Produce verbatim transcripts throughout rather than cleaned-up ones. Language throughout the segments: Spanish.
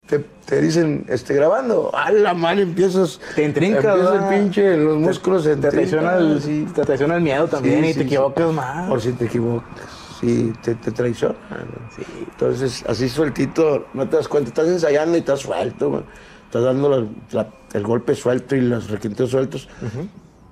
te, te dicen, este, grabando, a la madre empiezas... Te intrincas, empieza el pinche, los músculos te, se te traiciona el, sí. te traiciona el miedo también Sí, y sí, te equivocas sí. más. Por si te equivocas, sí, te, te traiciona. ¿no? Sí. Entonces, así sueltito, no te das cuenta, estás ensayando y estás suelto, man. Estás dando la, la, el golpe suelto y los requinteos sueltos. Uh-huh.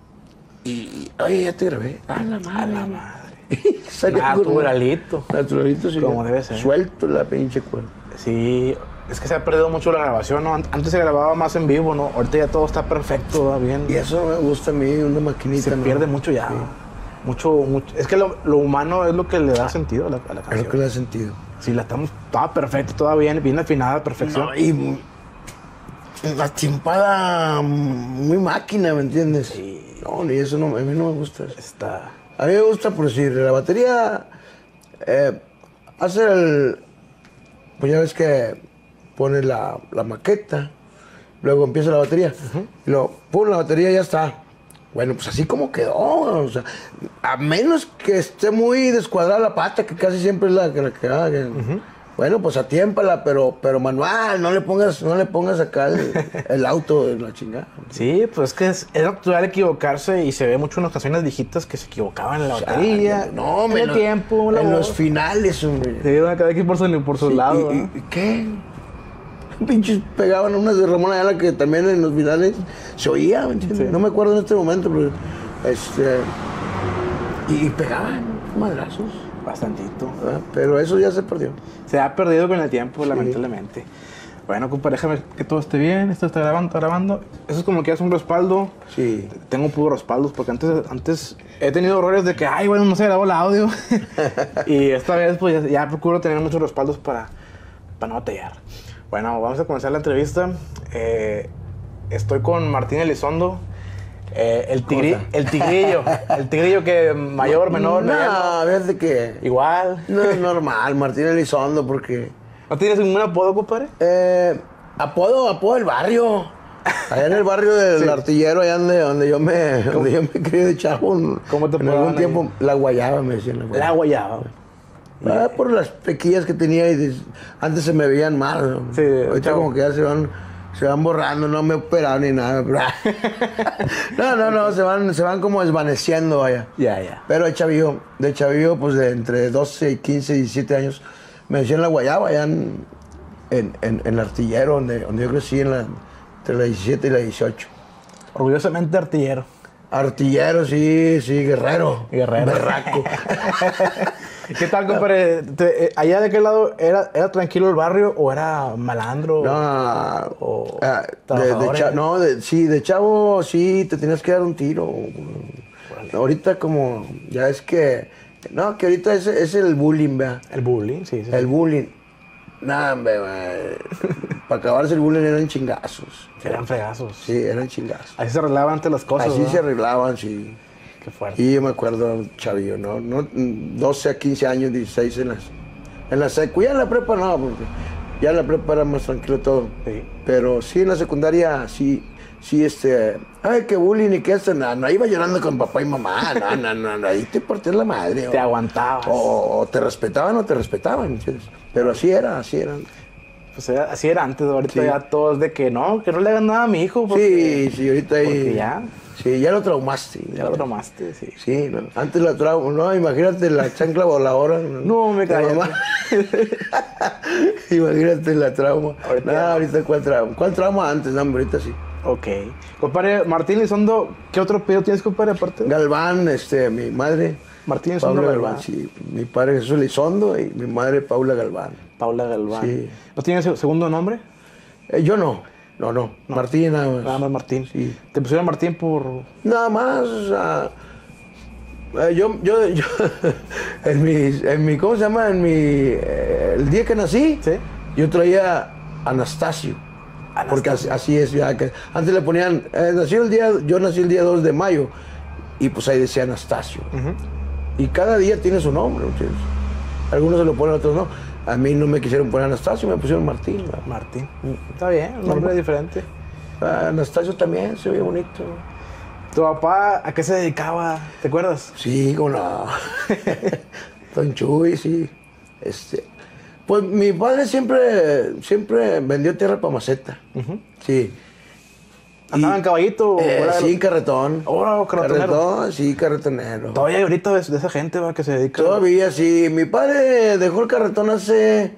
Y, oye, ya te grabé. A la madre. A la madre. Naturalito. Naturalito, sí. Como debe ser. Suelto la pinche cuerda. Sí, es que se ha perdido mucho la grabación, ¿no? Antes se grababa más en vivo, ¿no? Ahorita ya todo está perfecto, va bien. Y eso me gusta a mí, una maquinita. Se ¿no? pierde mucho ya. Sí. Mucho, mucho. Es que lo, lo humano es lo que le da sentido a la, a la canción. Es lo que le da sentido. Sí, la estamos toda perfecta, toda bien, bien afinada, perfección. No, y la chimpada muy máquina, ¿me entiendes? Sí. No, y eso no, a mí no me gusta. Está... A mí me gusta, por decir, la batería, eh, hacer el... Pues ya ves que pone la, la maqueta, luego empieza la batería, uh-huh. y luego, pum, la batería ya está. Bueno, pues así como quedó, o sea, a menos que esté muy descuadrada la pata, que casi siempre es la que la que haga. Uh-huh. Bueno, pues atiémpala, pero, pero manual, no le pongas, no le pongas acá el, el auto de la chingada. Sí, pues es que es, es natural equivocarse y se ve mucho en las canciones viejitas que se equivocaban en la batería. O sea, no, en el no, tiempo, la en voz. Los finales, hombre. Se iban cada quien por su, por su sí, lado. Y, y, y ¿qué? Pinches pegaban unas de Ramón Ayala que también en los finales se oía, ¿me entiendes? Sí. No me acuerdo en este momento, pero este y, y pegaban madrazos. Bastantito. ¿verdad? Pero eso ya se perdió. Se ha perdido con el tiempo, sí. lamentablemente. Bueno, compadre, déjame que todo esté bien. Esto está grabando, está grabando. Eso es como que hace un respaldo. Sí. Tengo puros respaldos porque antes, antes he tenido errores de que, ay, bueno, no se grabó el audio. Y esta vez, pues, ya, ya procuro tener muchos respaldos para, para no batallar. Bueno, vamos a comenzar la entrevista. Eh, estoy con Martín Elizondo. Eh, el, tigri, el tigrillo, el tigrillo que mayor, menor, no, mediano. fíjate que igual. No es normal, Martín Elizondo, porque... ¿No tienes ningún apodo, compadre? Eh, apodo, apodo del barrio. Allá en el barrio del sí. Artillero, allá donde, donde yo me donde yo me crié de chavo. ¿Cómo te en algún tiempo, ahí? La guayaba, me decían. La guayaba. La guayaba. Ah, por las pequillas que tenía y de, antes se me veían mal. ¿no? Sí, ahorita chavo. Como que ya se van... Se van borrando, no me he operado ni nada. no, no, no, se van, se van como desvaneciendo, vaya. Ya, yeah, ya. Yeah. Pero de chavillo, de chavillo, pues de entre doce y quince, diecisiete años, me decían la guayaba, allá en, en, en, en el Artillero, donde, donde yo crecí, en la, entre la diecisiete y la dieciocho. Orgullosamente artillero. Artillero, sí, sí, guerrero. Guerrero. Berraco. ¿Qué tal, compadre? Te, eh, ¿Allá de qué lado era, era tranquilo el barrio o era malandro? No, o ah, de, de chavo, no, de, sí, de chavo sí te tenías que dar un tiro. Vale. Ahorita como, ya es que, no, que ahorita es, es el bullying, ¿verdad? El bullying, sí, sí. El bullying. Nada, para acabarse el bullying eran chingazos. Eran fregazos. Sí, eran chingazos. Así se arreglaban antes las cosas, Así ¿verdad? se arreglaban, sí. Qué fuerte. Y yo me acuerdo, chavillo, ¿no? no doce a quince años, dieciséis en las, en la secu. Ya en la prepa no, porque ya en la prepa era más tranquilo todo. Sí. Pero sí en la secundaria, sí, sí, este... Ay, qué bullying y qué esto. No, no iba llorando con papá y mamá. No, no, no, no. Ahí te partías la madre. Te o, aguantabas. O, o te respetaban o te respetaban, ¿entiendes? Pero así era, así era. Pues era, así era antes, ahorita sí. Ya todos de que no, que no le hagan nada a mi hijo. Porque, sí, sí, ahorita ahí... Porque ya... Sí, ya lo traumaste. Ya lo traumaste, sí. Sí, no, antes la trauma, no, imagínate la chancla voladora. No, me caí. Imagínate la trauma. Ahorita, Nada, ahorita cuál trauma. ¿Cuál trauma antes? No, ahorita sí. Ok. Compadre, Martín Elizondo, ¿qué otro pedo tienes, compadre, aparte? Galván, este, mi madre. Martín Elizondo Paula Galván, sí. Mi padre Jesús Elizondo y mi madre Paula Galván. Paula Galván. Sí. ¿No tienes segundo nombre? Eh, yo no. No, no, no, Martín nada más. Nada más Martín. Sí. ¿Te pusieron Martín por...? Nada más, o sea... Eh, yo, yo, yo... en, mi, en mi... ¿Cómo se llama? En mi... Eh, el día que nací, ¿sí? Yo traía Anastasio. Anastasio. Porque así, así es, ya que... Antes le ponían... Eh, nací el día... Yo nací el día dos de mayo. Y pues ahí decía Anastasio. Uh-huh. Y cada día tiene su nombre, ¿entiendes? Algunos se lo ponen, otros no. A mí no me quisieron poner Anastasio, me pusieron Martín. ¿verdad? Martín. Está bien, un nombre diferente. Ah, Anastasio también, se oye bonito. ¿Tu papá a qué se dedicaba? ¿Te acuerdas? Sí, como no. Don Chuy, sí. Este, Pues mi padre siempre, siempre vendió tierra para maceta. Uh-huh. Sí. ¿Andaba en caballito? Eh, sí, carretón. Oh, carretonero. Carretón, sí, carretonero. Todavía hay ahorita de, de esa gente, va, que se dedica. Todavía, sí. Mi padre dejó el carretón hace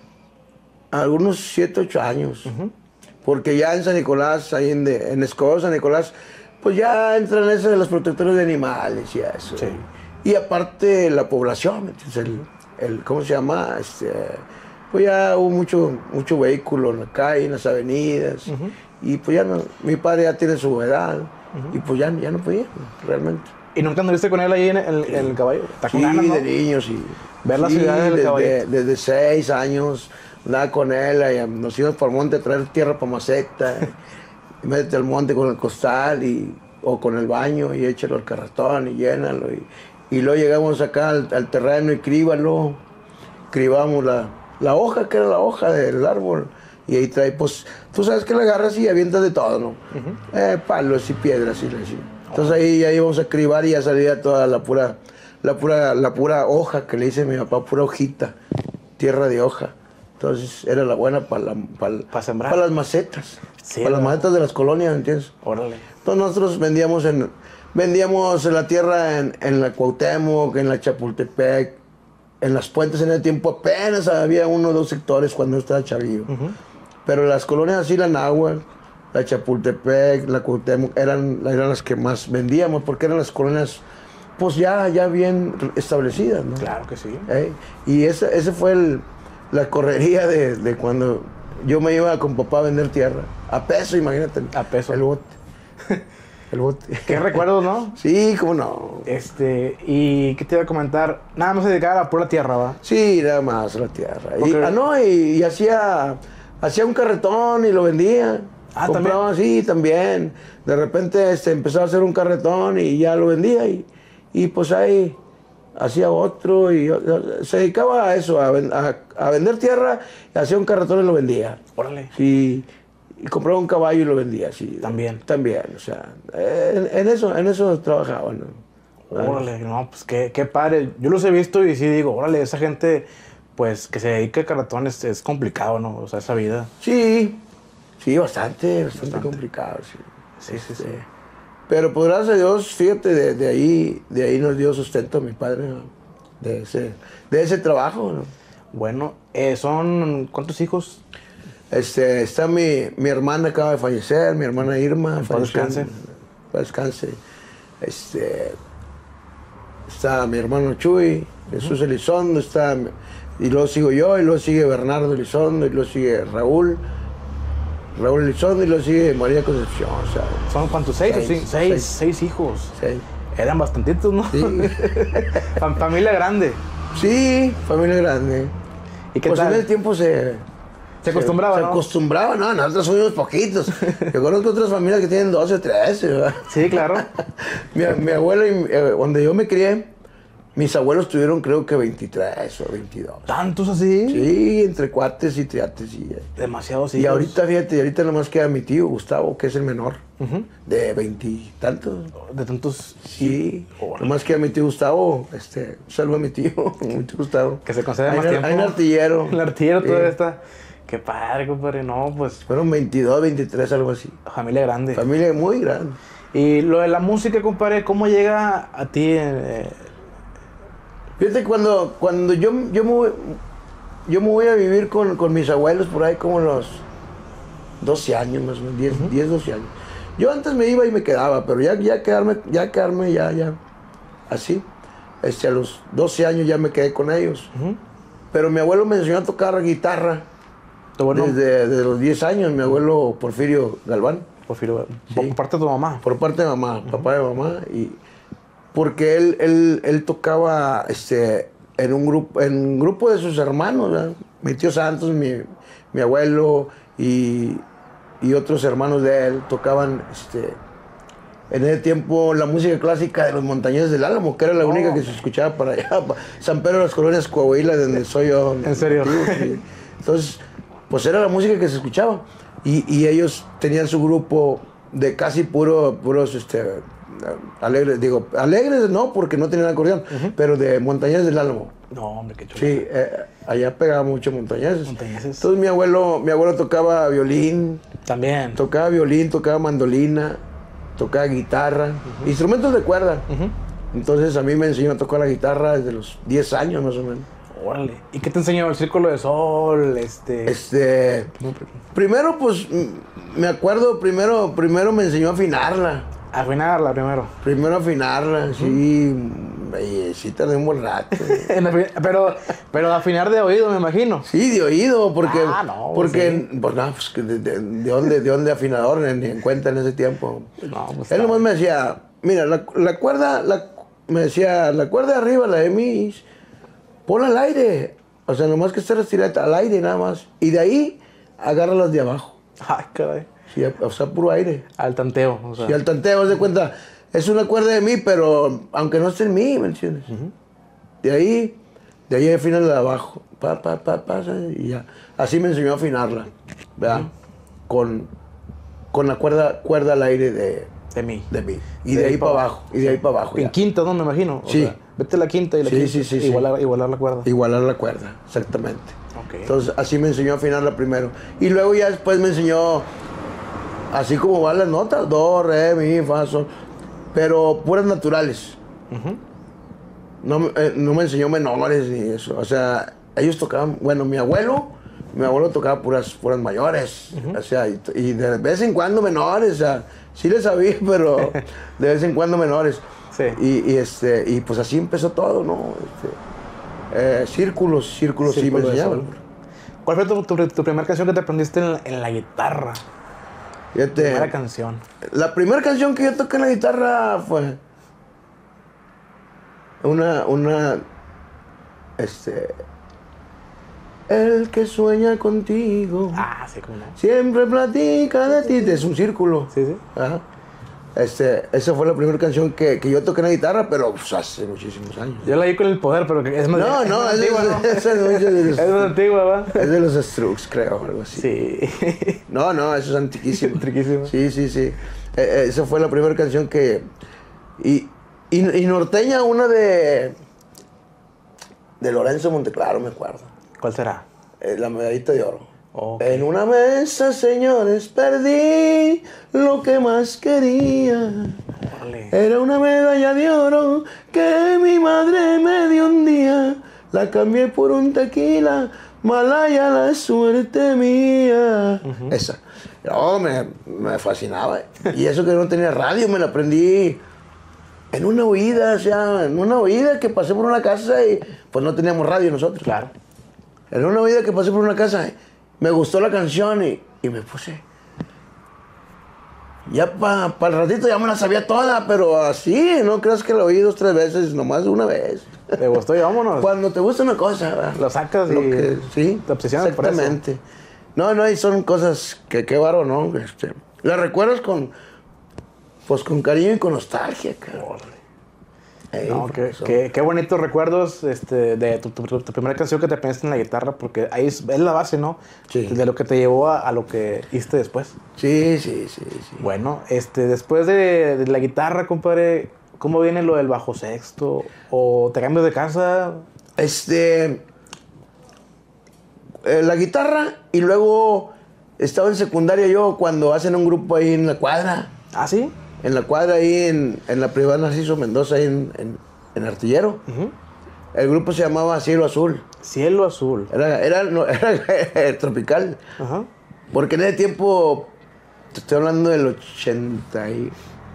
algunos siete, ocho años. Uh-huh. Porque ya en San Nicolás, ahí en, de, en Escobedo, San Nicolás, pues ya entran eso de los protectores de animales y eso. Sí. Y aparte la población, el, el, ¿cómo se llama? Este, pues ya hubo mucho, mucho vehículo en la calle, en las avenidas. Uh-huh. Y pues ya no, mi padre ya tiene su edad. Uh-huh. Y pues ya, ya no podía, realmente. ¿Y nunca anduviste con él ahí en el, en el caballo? Sí, ganas, ¿no? De niños, sí. Ver la sí, ciudad del caballo. Desde, desde seis años andaba con él, y nos íbamos para el monte a traer tierra para maceta. Y métete al monte con el costal y, o con el baño y échalo al carretón y llénalo. Y, y luego llegamos acá al, al terreno y críbalo. Cribamos la, la hoja, que era la hoja del árbol. Y ahí trae, pues, tú sabes que la agarras y avientas de todo, ¿no? Uh-huh. eh, palos y piedras y así. Entonces ahí ya íbamos a cribar y ya salía toda la pura, la pura, la pura hoja que le dice mi papá, pura hojita, tierra de hoja. Entonces era la buena para la, para, ¿Para sembrar? Para las macetas. Sí, para las macetas de las colonias, ¿entiendes? Órale. Entonces nosotros vendíamos en, vendíamos en la tierra en, en la Cuauhtémoc, en la Chapultepec, en las Puentes. En el tiempo apenas había uno o dos sectores cuando yo estaba chavillo. Uh-huh. Pero las colonias así, la Náhuatl, la Chapultepec, la Cuauhtémoc, eran, eran las que más vendíamos, porque eran las colonias pues ya, ya bien establecidas, ¿no? Claro que sí. ¿Eh? Y ese, ese fue el, la correría de, de cuando yo me iba con papá a vender tierra. A peso, imagínate. A peso. El bote. El bote. Qué recuerdos, ¿no? Sí, cómo no. Este, y ¿qué te iba a comentar? Nada más se dedicaba a la pura tierra, ¿va? Sí, nada más a la tierra. Okay. Y, ah, no, y, y hacía, hacía un carretón y lo vendía. Ah, compraba, ¿también? Sí, también. De repente este, empezaba a hacer un carretón y ya lo vendía. Y, y pues ahí hacía otro. Y se dedicaba a eso, a, a, a vender tierra, hacía un carretón y lo vendía. Órale. Sí. Y compraba un caballo y lo vendía, sí. También. También, o sea, en, en eso, en eso trabajaba, ¿no? Órale, no, pues qué, qué padre. Yo los he visto y sí digo, órale, esa gente, pues, que se dedica a carretones es complicado, ¿no? O sea, esa vida. Sí, sí, bastante, bastante, bastante. complicado, sí. Sí, sí, sí. Este, pero pues gracias a Dios, fíjate, de, de ahí, de ahí nos dio sustento mi padre, ¿no? De ese, de ese trabajo, ¿no? Bueno, eh, ¿son cuántos hijos? Este, está mi, mi hermana, acaba de fallecer, mi hermana Irma. Para descanse. Para descanse. Este, está mi hermano Chuy, Jesús uh-huh. Elizondo, está, y luego sigo yo, y luego sigue Bernardo Elizondo, y luego sigue Raúl, Raúl Elizondo, y luego sigue María Concepción. O sea, ¿son cuántos? ¿Seis? Seis, seis, seis, seis hijos. Seis. Eran bastantitos, ¿no? Sí. Familia grande. Sí, familia grande. ¿Y qué pues tal? En el tiempo se... Se acostumbraba, se, ¿no? Se acostumbraba, no, nosotros somos poquitos. Yo conozco otras familias que tienen doce, trece, ¿verdad? Sí, claro. mi, mi abuelo, y, eh, donde yo me crié, mis abuelos tuvieron creo que veintitrés o veintidós. ¿Tantos así? Sí, entre cuates y triates. Y, demasiados hijos. Y ahorita, fíjate, ahorita nomás queda mi tío, Gustavo, que es el menor, uh-huh. de veintitantos. ¿De tantos? Sí, oh, nomás queda mi tío Gustavo, este, saludo a mi tío, mi tío Gustavo. Que se concede más hay, tiempo. Hay un artillero. El artillero sí. todavía está... Qué padre, compadre, no, pues... Fueron veintidós, veintitrés, algo así. Familia grande. Familia muy grande. Y lo de la música, compadre, ¿cómo llega a ti? Eh... Fíjate, cuando, cuando yo, yo, me voy, yo me voy a vivir con, con mis abuelos por ahí como los doce años, más o menos, diez, uh-huh. diez, doce años. Yo antes me iba y me quedaba, pero ya, ya quedarme, ya quedarme, ya, ya, así. Este, a los doce años ya me quedé con ellos. Uh-huh. Pero mi abuelo me enseñó a tocar guitarra. Bueno, desde, desde los diez años, mi abuelo Porfirio Galván. Porfirio, sí. ¿Por parte de tu mamá? Por parte de mamá, uh-huh. papá de mamá. Y porque él, él, él tocaba este, en, un grupo, en un grupo de sus hermanos, ¿verdad? Mi tío Santos, mi, mi abuelo y, y otros hermanos de él tocaban este, en ese tiempo la música clásica de los Montañeses del Álamo, que era la oh. única que se escuchaba para allá, para San Pedro de las Colonias, Coahuila, donde soy yo. ¿En serio? Sí. Entonces, pues era la música que se escuchaba. Y, y ellos tenían su grupo de casi puro, puros este, alegres, digo, alegres no, porque no tenían acordeón, uh-huh. pero de Montañeses del Álamo. No, hombre, qué chulo. Sí, eh, allá pegaba mucho montañeses. Montañeses. Entonces mi abuelo, mi abuelo tocaba violín, También. tocaba violín, tocaba mandolina, tocaba guitarra, uh-huh. instrumentos de cuerda. Uh-huh. Entonces a mí me enseñó a tocar la guitarra desde los diez años más o menos. Órale. ¿Y qué te enseñó? ¿El círculo de sol? Este... Este... Primero, pues, me acuerdo, primero, primero me enseñó a afinarla. Afinarla primero. Primero afinarla, uh-huh. sí. Y sí tardé un buen rato. pero, pero afinar de oído, me imagino. Sí, de oído, porque... Ah, no. Porque, sí. pues no, pues, de, de, de, dónde, de dónde afinador ni en cuenta en ese tiempo. No, pues él nomás me decía, mira, la, la cuerda, la, me decía, la cuerda de arriba, la de mis, ponla al aire. O sea, nomás que esté retirada al aire nada más. Y de ahí, agarra las de abajo. Ay, caray. Sí, o sea, puro aire. Al tanteo, o sea. Sí, al tanteo, haz de cuenta, es una cuerda de mi, pero aunque no esté en mi, ¿me entiendes? Uh-huh. De ahí, de ahí afinas la de abajo. Pa, pa, pa, pa, y ya. Así me enseñó a afinarla, ¿verdad? Uh-huh. Con, con la cuerda, cuerda al aire de... De mi. De mi. Y de, de ahí, ahí para abajo. abajo. Y de ahí para abajo. En ya. Quinta, ¿no? Me imagino. O sí. Sea, vete la quinta y la sí, quinta. Sí, sí, sí. Igualar, igualar la cuerda. Igualar la cuerda, exactamente. Okay. Entonces, así me enseñó a afinarla primero. Y luego ya después me enseñó, así como van las notas, do, re, mi, fa, sol, pero puras naturales. Uh-huh. No, eh, no me enseñó menores ni eso. O sea, ellos tocaban, bueno, mi abuelo, mi abuelo tocaba puras, puras mayores. Uh-huh. O sea, y, y de vez en cuando menores, o sea, sí le sabía, pero de vez en cuando menores. Sí. Y, y, este, y pues así empezó todo, ¿no? Este, eh, círculos, círculos, sí me enseñaban. ¿Cuál fue tu, tu, tu primera canción que te aprendiste en la, en la guitarra? Fíjate, la primera canción. La primera canción que yo toqué en la guitarra fue una, una, este, el que sueña contigo. Ah, sí, cómo no. Siempre platica de ti. Es un círculo. Sí, sí. Ajá. Este, esa fue la primera canción que, que yo toqué en la guitarra, pero pues, hace muchísimos años. Yo la vi con El Poder, pero es más, no, es no, más es, antigua, de, ¿no? es, de, es más antigua, ¿va? Es de los Strokes, creo, algo así. Sí. No, no, eso es antiquísimo. Antiquísimo. Sí, sí, sí. Eh, esa fue la primera canción que... Y, y, y norteña, una de... De Lorenzo Monteclaro, me acuerdo. ¿Cuál será? Eh, la medallita de oro. Okay. En una mesa, señores, perdí lo que más quería. Vale. Era una medalla de oro que mi madre me dio un día. La cambié por un tequila, malaya la suerte mía. Uh-huh. Esa. No, me, me fascinaba. Y eso que no tenía radio, me la aprendí en una oída, o sea, en una oída que pasé por una casa y pues no teníamos radio nosotros. Claro. En una oída que pasé por una casa, me gustó la canción y, y me puse. Ya para pa el ratito ya me la sabía toda, pero así, no creas que la oí dos, tres veces, nomás una vez. ¿Te gustó y vámonos? Cuando te gusta una cosa, ¿verdad? Lo sacas Lo y que, sí, te obsesionas por eso. Exactamente. No, no, y son cosas que qué baro, ¿no? Este, las recuerdas con, pues con cariño y con nostalgia, cabrón. Ey, no, qué, qué, qué bonitos recuerdos este, de tu, tu, tu primera canción que te aprendiste en la guitarra, porque ahí es, es la base, ¿no? Sí. De lo que te llevó a, a lo que hiciste después. Sí, sí, sí, sí. Bueno, este, después de, de la guitarra, compadre, ¿cómo viene lo del bajo sexto? ¿O te cambias de casa? Este... Eh, la guitarra y luego estaba en secundaria yo cuando hacen un grupo ahí en la cuadra. ¿Ah, sí? En la cuadra ahí en, en la privada Narciso Mendoza, ahí en, en, en Artillero. Uh-huh. El grupo se llamaba Cielo Azul. Cielo Azul. Era, era, no, era tropical. Uh-huh. Porque en ese tiempo, te estoy hablando del ochenta y...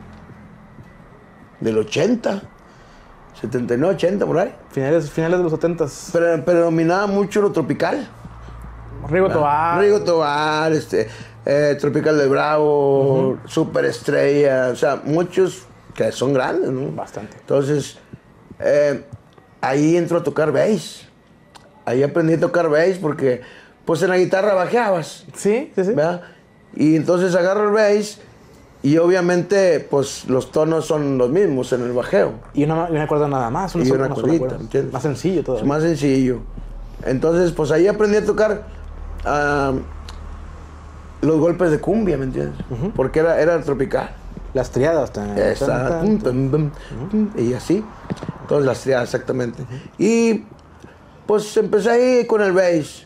Del ochenta. setenta y nueve, ochenta, por ahí. Finales, finales de los setenta. Pero predominaba mucho lo tropical. Rigo Tobar. Rigo Tobar, este, eh, Tropical del Bravo, uh-huh. Superestrella, o sea, muchos que son grandes, ¿no? Bastante. Entonces, eh, ahí entro a tocar bass. Ahí aprendí a tocar bass porque, pues en la guitarra bajeabas. Sí, sí, sí. ¿Verdad? Y entonces agarro el bass y obviamente, pues los tonos son los mismos en el bajeo. Y una, y una cuerda nada más. Una y sola, una una cuerdita, ¿entiendes? Más sencillo todo. Es más sencillo. Entonces, pues ahí aprendí a tocar uh, los golpes de cumbia, ¿me entiendes? Uh-huh. Porque era, era tropical. Las triadas también. Exacto. Uh-huh. Y así. Entonces las triadas, exactamente. Uh-huh. Y Pues empecé ahí con el bass.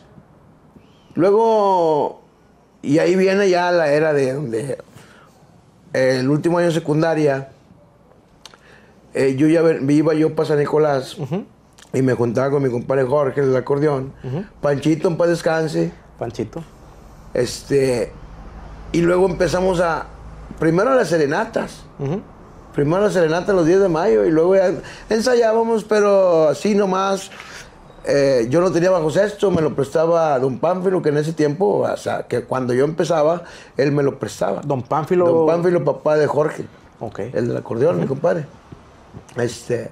Luego, y ahí viene ya la era de donde el último año de secundaria, eh, yo ya me iba yo para San Nicolás uh-huh. y me juntaba con mi compadre Jorge, el acordeón, uh-huh. Panchito, en paz descanse. Panchito. Este, y luego empezamos a, primero las serenatas. Uh-huh. Primero las serenatas los diez de mayo y luego ya ensayábamos, pero así nomás. Eh, yo no tenía bajo sexto, me lo prestaba Don Pánfilo, que en ese tiempo, o sea, que cuando yo empezaba, él me lo prestaba. Don Pánfilo. Don Pánfilo, papá de Jorge. Ok. El del acordeón, uh-huh. mi compadre. Este,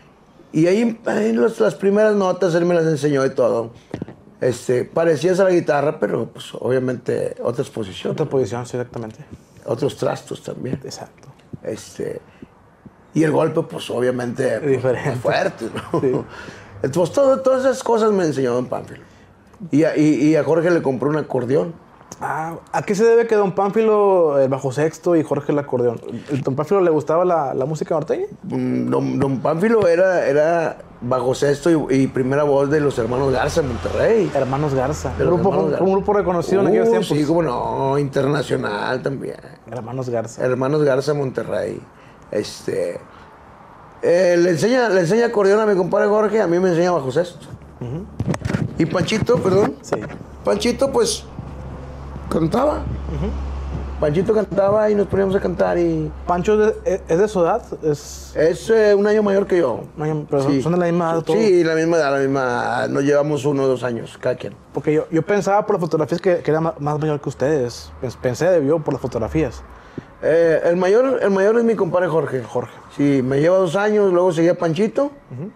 y ahí, ahí los, las primeras notas él me las enseñó y todo. Este, parecías a la guitarra, pero pues obviamente otras posiciones. Otra posición, sí, exactamente. Otros trastos también. Exacto. Este, y el golpe, pues obviamente, diferente. Pues, fuerte, ¿no? Sí. Entonces, todo, todas esas cosas me enseñó Don Pánfilo. Y a, y, y a Jorge le compró un acordeón. Ah, ¿a qué se debe que Don Pánfilo el bajo sexto y Jorge el acordeón? ¿El Don Pánfilo le gustaba la, la música norteña? Don, Don Pánfilo era, era bajo sexto y, y primera voz de los Hermanos Garza en Monterrey. Hermanos Garza. Un grupo, un, un grupo reconocido uh, en aquellos tiempos. Sí, como no, internacional también. Hermanos Garza. Hermanos Garza en Monterrey. Este... Eh, le, enseña, le enseña acordeón a mi compadre Jorge, a mí me enseña bajo sexto. Uh-huh. Y Panchito, perdón. Sí. Panchito, pues, cantaba. Uh-huh. Panchito cantaba y nos poníamos a cantar y... ¿Pancho es, es de su edad? Es, es eh, un año mayor que yo. Un año, pero sí. ¿Son de la misma edad todos? Sí, la misma edad, la misma... Nos llevamos uno o dos años, cada quien. Porque yo, yo pensaba por las fotografías que, que era más, más mayor que ustedes. Pensé de yo por las fotografías. Eh, el, mayor, el mayor es mi compadre Jorge. Jorge. Sí, me lleva dos años, luego seguía Panchito,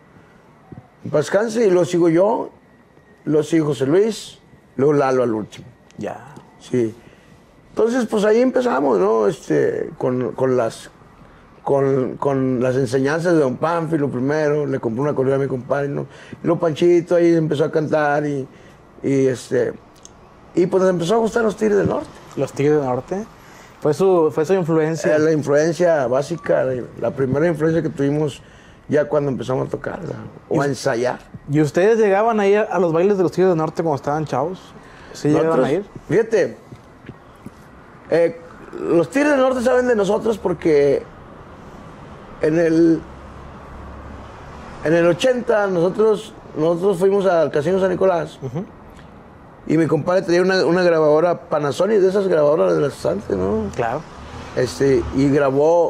uh-huh. Pascanse, y luego sigo yo, luego sigo José Luis, luego Lalo al último. Ya. Sí. Entonces, pues ahí empezamos, ¿no? Este, con, con, las, con, con las enseñanzas de Don Pánfilo primero, le compré una acordeón a mi compadre, ¿no? Y luego Panchito ahí empezó a cantar y, y, este, y pues nos empezó a gustar los Tigres del Norte. ¿Los Tigres del Norte? Fue su, fue su influencia. Eh, la influencia básica, la primera influencia que tuvimos ya cuando empezamos a tocar la, o a ensayar. ¿Y ustedes llegaban a ir a los bailes de los Tigres del Norte cuando estaban chavos? ¿Sí llegaban a ir? Fíjate, eh, los Tigres del Norte saben de nosotros porque en el, en el ochenta nosotros, nosotros fuimos al Casino San Nicolás. Uh-huh. Y mi compadre tenía una, una grabadora Panasonic, de esas grabadoras de las antes, ¿no? Claro. Este, y grabó,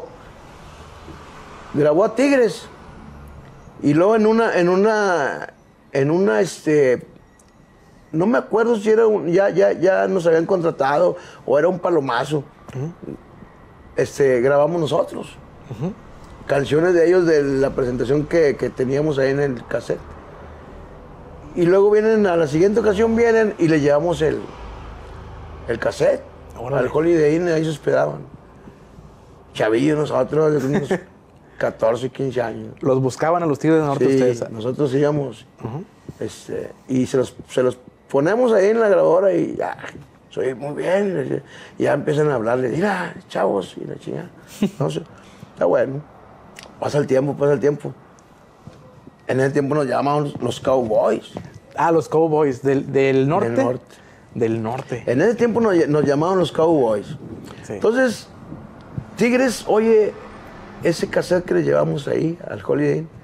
grabó a Tigres. Y luego en una, en una, en una, este, no me acuerdo si era un, ya, ya, ya nos habían contratado o era un palomazo. Uh-huh. Este, grabamos nosotros. Uh-huh. Canciones de ellos de la presentación que, que teníamos ahí en el cassette. Y luego vienen, a la siguiente ocasión vienen y le llevamos el, el cassette. Órale. Al Holiday Inn, ahí se hospedaban. Chavillos nosotros, de unos catorce, quince años. ¿Los buscaban a los Tigres del Norte sí, ustedes? Nosotros íbamos. Uh-huh. este, y se los, se los ponemos ahí en la grabadora y ya, soy muy bien. Y ya empiezan a hablarle, mira, chavos, y la chingada. No sé, está bueno. Pasa el tiempo, pasa el tiempo. En ese tiempo nos llamaban los Cowboys. Ah, los Cowboys. ¿Del, del norte? Del norte. Del norte. En ese tiempo nos, nos llamaban los Cowboys. Sí. Entonces, Tigres, oye, ese cassette que le llevamos ahí al Holiday Inn,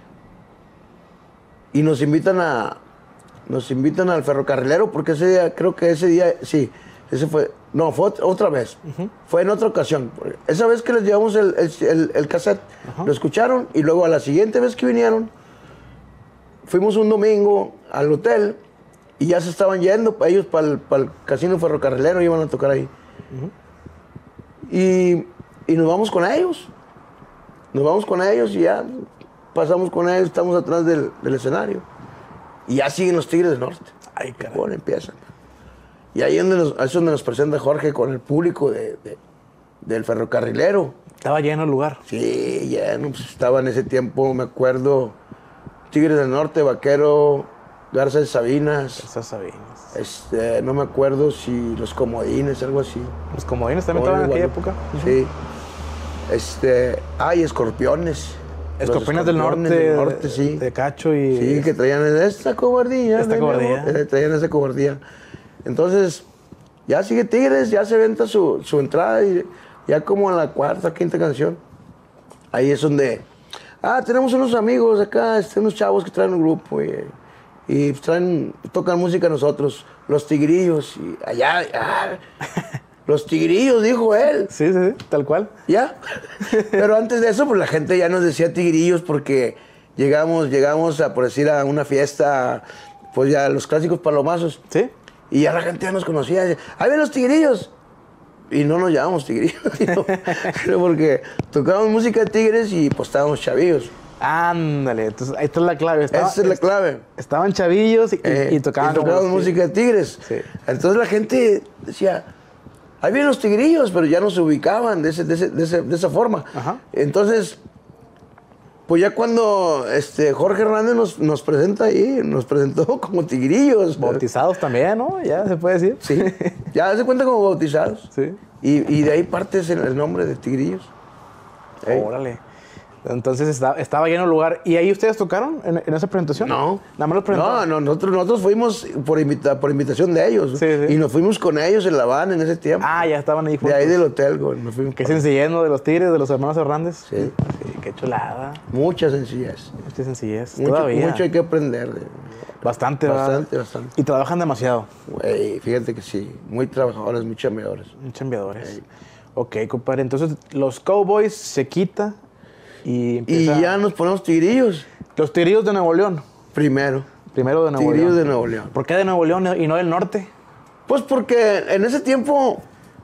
y nos invitan a... Nos invitan al ferrocarrilero, porque ese día, creo que ese día, sí, ese fue... No, fue otra vez. Uh-huh. Fue en otra ocasión. Esa vez que les llevamos el, el, el, el cassette, uh-huh. Lo escucharon, y luego a la siguiente vez que vinieron, fuimos un domingo al hotel y ya se estaban yendo ellos para el, para el casino ferrocarrilero, iban a tocar ahí. Uh-huh. y, y nos vamos con ellos. Nos vamos con ellos y ya pasamos con ellos, estamos atrás del, del escenario. Y ya siguen los Tigres del Norte. Ay, caray. Bueno, empiezan. Y ahí es donde nos, es donde nos presenta Jorge con el público de, de, del ferrocarrilero. Estaba lleno el lugar. Sí, lleno. Pues estaba en ese tiempo, me acuerdo, Tigres del Norte, Vaquero, Garza de Sabinas. Garza de Sabinas. Este, no me acuerdo si los Comodines, algo así. ¿Los Comodines también estaban en aquella época? Sí. Este, ay, Escorpiones. Escorpiones del Norte, del norte, sí. De Cacho y... Sí, que traían esta cobardía. Esta cobardía. Eh, traían esa cobardía. Entonces, ya sigue Tigres, ya se venta su, su entrada y ya como en la cuarta, quinta canción. Ahí es donde, ah, tenemos unos amigos acá, este, unos chavos que traen un grupo y, y traen, tocan música nosotros, los Tigrillos. Y allá, ah, los Tigrillos, dijo él. Sí, sí, sí, tal cual. Ya. Pero antes de eso, pues la gente ya nos decía Tigrillos porque llegamos, llegamos a, por decir, a una fiesta, pues ya los clásicos palomazos. Sí. Y ya la gente ya nos conocía. Ahí ven los Tigrillos. Y no nos llamamos Tigrillos, sino, sino porque tocábamos música de Tigres y pues estábamos chavillos. Ándale, entonces ahí está la clave. Estaba, Esa es la clave. Estaban chavillos y, Eh, y tocaban, y tocábamos como los música de Tigres. Sí. Entonces la gente decía, ahí vienen los Tigrillos, pero ya no se ubicaban de, ese, de, ese, de, ese, de esa forma. Ajá. Entonces, pues ya cuando este, Jorge Hernández nos, nos presenta ahí, nos presentó como Tigrillos. Bautizados también, ¿no? Ya se puede decir. Sí, ya se cuenta como bautizados. Sí. Y, y de ahí parte el, el nombre de Tigrillos. Ey. Órale. Entonces estaba, estaba lleno el lugar. ¿Y ahí ustedes tocaron en, en esa presentación? No. Nada más los presentaron. No, no, nosotros, nosotros fuimos por, invita, por invitación de ellos. Sí, sí. Y nos fuimos con ellos en La Habana en ese tiempo. Ah, ya estaban ahí juntos. De ahí del hotel, güey. Nos fuimos Qué con- sencillez, ¿no? De los Tigres, de los hermanos Hernández. Sí. Sí, qué chulada. Mucha sencillez. Qué sencillez. Mucho, Todavía. mucho hay que aprender. de- Bastante, ¿verdad? Bastante, bastante. Y trabajan demasiado. Güey, fíjate que sí. Muy trabajadores, muy chambeadores. Chambeadores. Ok, compadre. Entonces, los Cowboys se quita y Y empieza... ya nos ponemos Tigrillos Los Tigrillos de Nuevo León. primero. Primero de Nuevo Tigrillos León. de Nuevo León. ¿Por qué de Nuevo León y no del norte? Pues porque en ese tiempo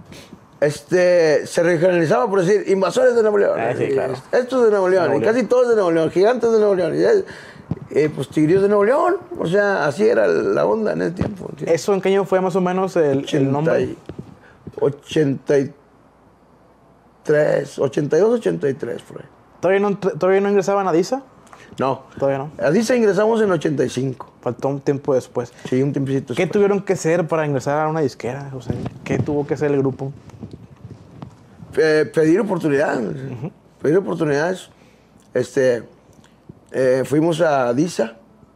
este, se regionalizaba por decir invasores de Nuevo León. Ah, sí, claro. Estos de Nuevo León, Nuevo y León. casi todos de Nuevo León, gigantes de Nuevo León. Y es- eh, pues Tigrillos de Nuevo León. O sea, así era la onda en ese tiempo. ¿entiendes? ¿Eso en qué año fue más o menos el, el nombre? ochenta y tres, ochenta y dos, ochenta y tres, por ahí. ¿Todavía no, ¿Todavía no ingresaban a DISA? No. Todavía no. A Dice ingresamos en ochenta y cinco. Faltó un tiempo después. Sí, un tiempecito. ¿Qué después. tuvieron que hacer para ingresar a una disquera, José? ¿Qué tuvo que hacer el grupo? Eh, pedir oportunidades. Pedir oportunidades. Este, eh, fuimos a Disa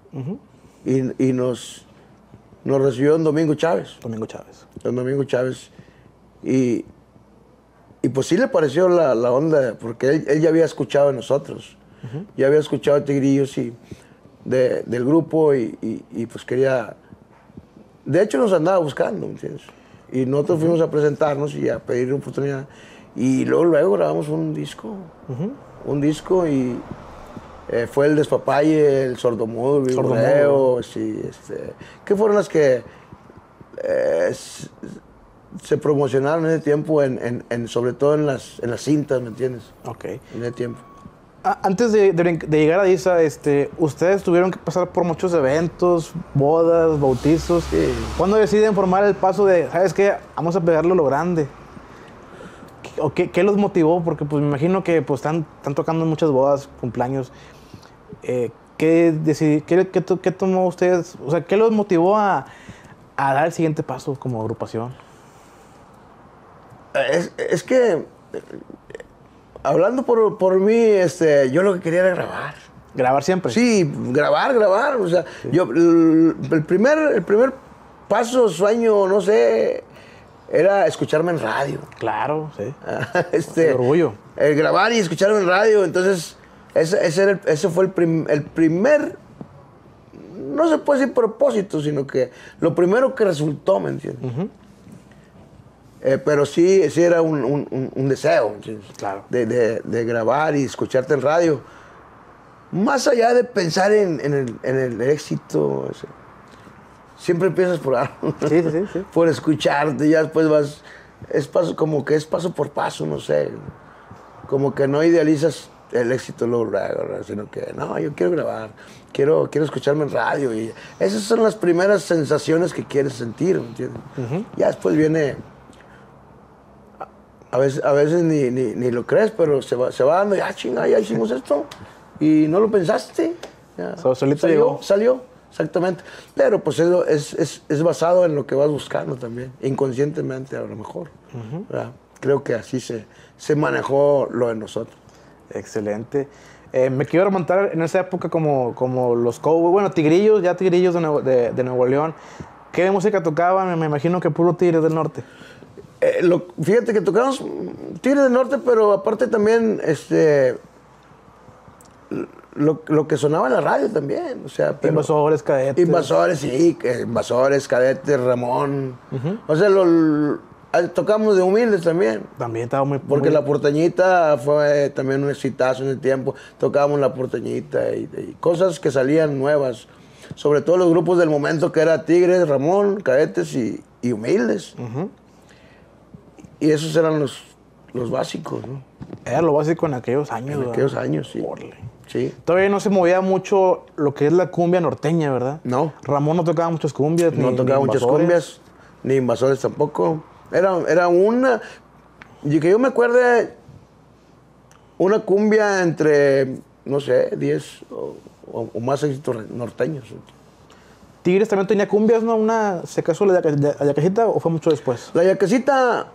y, y nos, nos recibió don Domingo Chávez. Domingo Chávez. Don Domingo Chávez. Y, y pues sí le pareció la, la onda, porque él, él ya había escuchado de nosotros. Ya había escuchado de Tigrillos y de, del grupo y, y, y pues quería... De hecho nos andaba buscando, ¿me entiendes? Y nosotros fuimos a presentarnos y a pedir oportunidad. Y luego, luego grabamos un disco. Un disco y eh, fue el Despapalle, el Sordomudo, el Sordomudo. Vigoreo, sí, este, que fueron las que eh, s- se promocionaron en ese tiempo, en, en, en- sobre todo en las, en las cintas, ¿me entiendes? Ok. En ese tiempo. A- Antes de, de- de llegar a DISA, este, ustedes tuvieron que pasar por muchos eventos, bodas, bautizos. Sí. ¿Cuándo deciden formar el paso de, sabes qué, vamos a pegarlo a lo grande? ¿Qué- ¿O qué, qué los motivó? Porque pues me imagino que pues están, están tocando en muchas bodas, cumpleaños. Eh, ¿qué, decidi- qué, qué to- qué tomó ustedes? O sea, ¿qué los motivó a, a dar el siguiente paso como agrupación? Es, es que, eh, hablando por, por mí, este, yo lo que quería era grabar. Grabar siempre. Sí, grabar, grabar. O sea, yo, el, el primer, el primer paso, sueño, no sé, era escucharme en radio. Claro, sí. este, El orgullo. El grabar y escucharme en radio. Entonces, ese, ese, era el- ese fue el, prim- el primer, no se puede decir propósito, sino que lo primero que resultó, ¿me entiendes? Eh, pero sí, sí era un, un- un- un deseo, ¿me entiendes? Claro. De, de- de grabar y escucharte en radio. Más allá de pensar en, en el, en el éxito, o sea, siempre empiezas por algo. Sí, sí, sí, sí. Por escucharte, ya después vas, es paso, como que es paso por paso, no sé. Como que no idealizas el éxito luego, luego, ¿verdad? Sino que, no, yo quiero grabar, quiero, quiero escucharme en radio. Y esas son las primeras sensaciones que quieres sentir, ¿me entiendes? Ya después viene, a veces, a veces ni, ni, ni lo crees, pero se va, se va dando, ya chinga, ya hicimos esto. Y no lo pensaste. Ya. So- solito salió, llegó. salió, exactamente. Pero pues eso es, es, es basado en lo que vas buscando también, inconscientemente a lo mejor. ¿verdad? Creo que así se, se manejó lo de nosotros. Excelente. Eh, me quiero remontar en esa época como, como los Cowboys, bueno, Tigrillos, ya Tigrillos de Nuevo, de, de Nuevo León. ¿Qué música tocaban? Me, me imagino que puro Tigres del Norte. Eh, lo, fíjate que tocamos Tigres del Norte, pero aparte también, este... Lo, lo que sonaba en la radio también, o sea... Pero, Invasores, Cadetes. Invasores, sí, que- Invasores, Cadetes, Ramón. Ujú. O sea, lo, lo- tocamos de Humildes también. También estaba muy... Porque muy- la porteñita fue también un exitazo en el tiempo. Tocábamos la porteñita y, y cosas que salían nuevas. Sobre todo los grupos del momento que era Tigres, Ramón, Cadetes y, y Humildes. Ujú. Y esos eran los, los básicos, ¿no? Era lo básico en aquellos años. En ¿verdad? aquellos años, sí. Órale. Sí. Todavía no se movía mucho lo que es la cumbia norteña, ¿verdad? No. Ramón no tocaba muchas cumbias. No ni- tocaba ni muchas Invasores. cumbias, ni Invasores tampoco. Era, era una... Y que yo me acuerde, una cumbia entre, no sé, diez o, o- o más éxitos norteños. Tigres también tenía cumbias, ¿no? Una, ¿se casó la yaca- la yaquecita o fue mucho después? La yaquecita,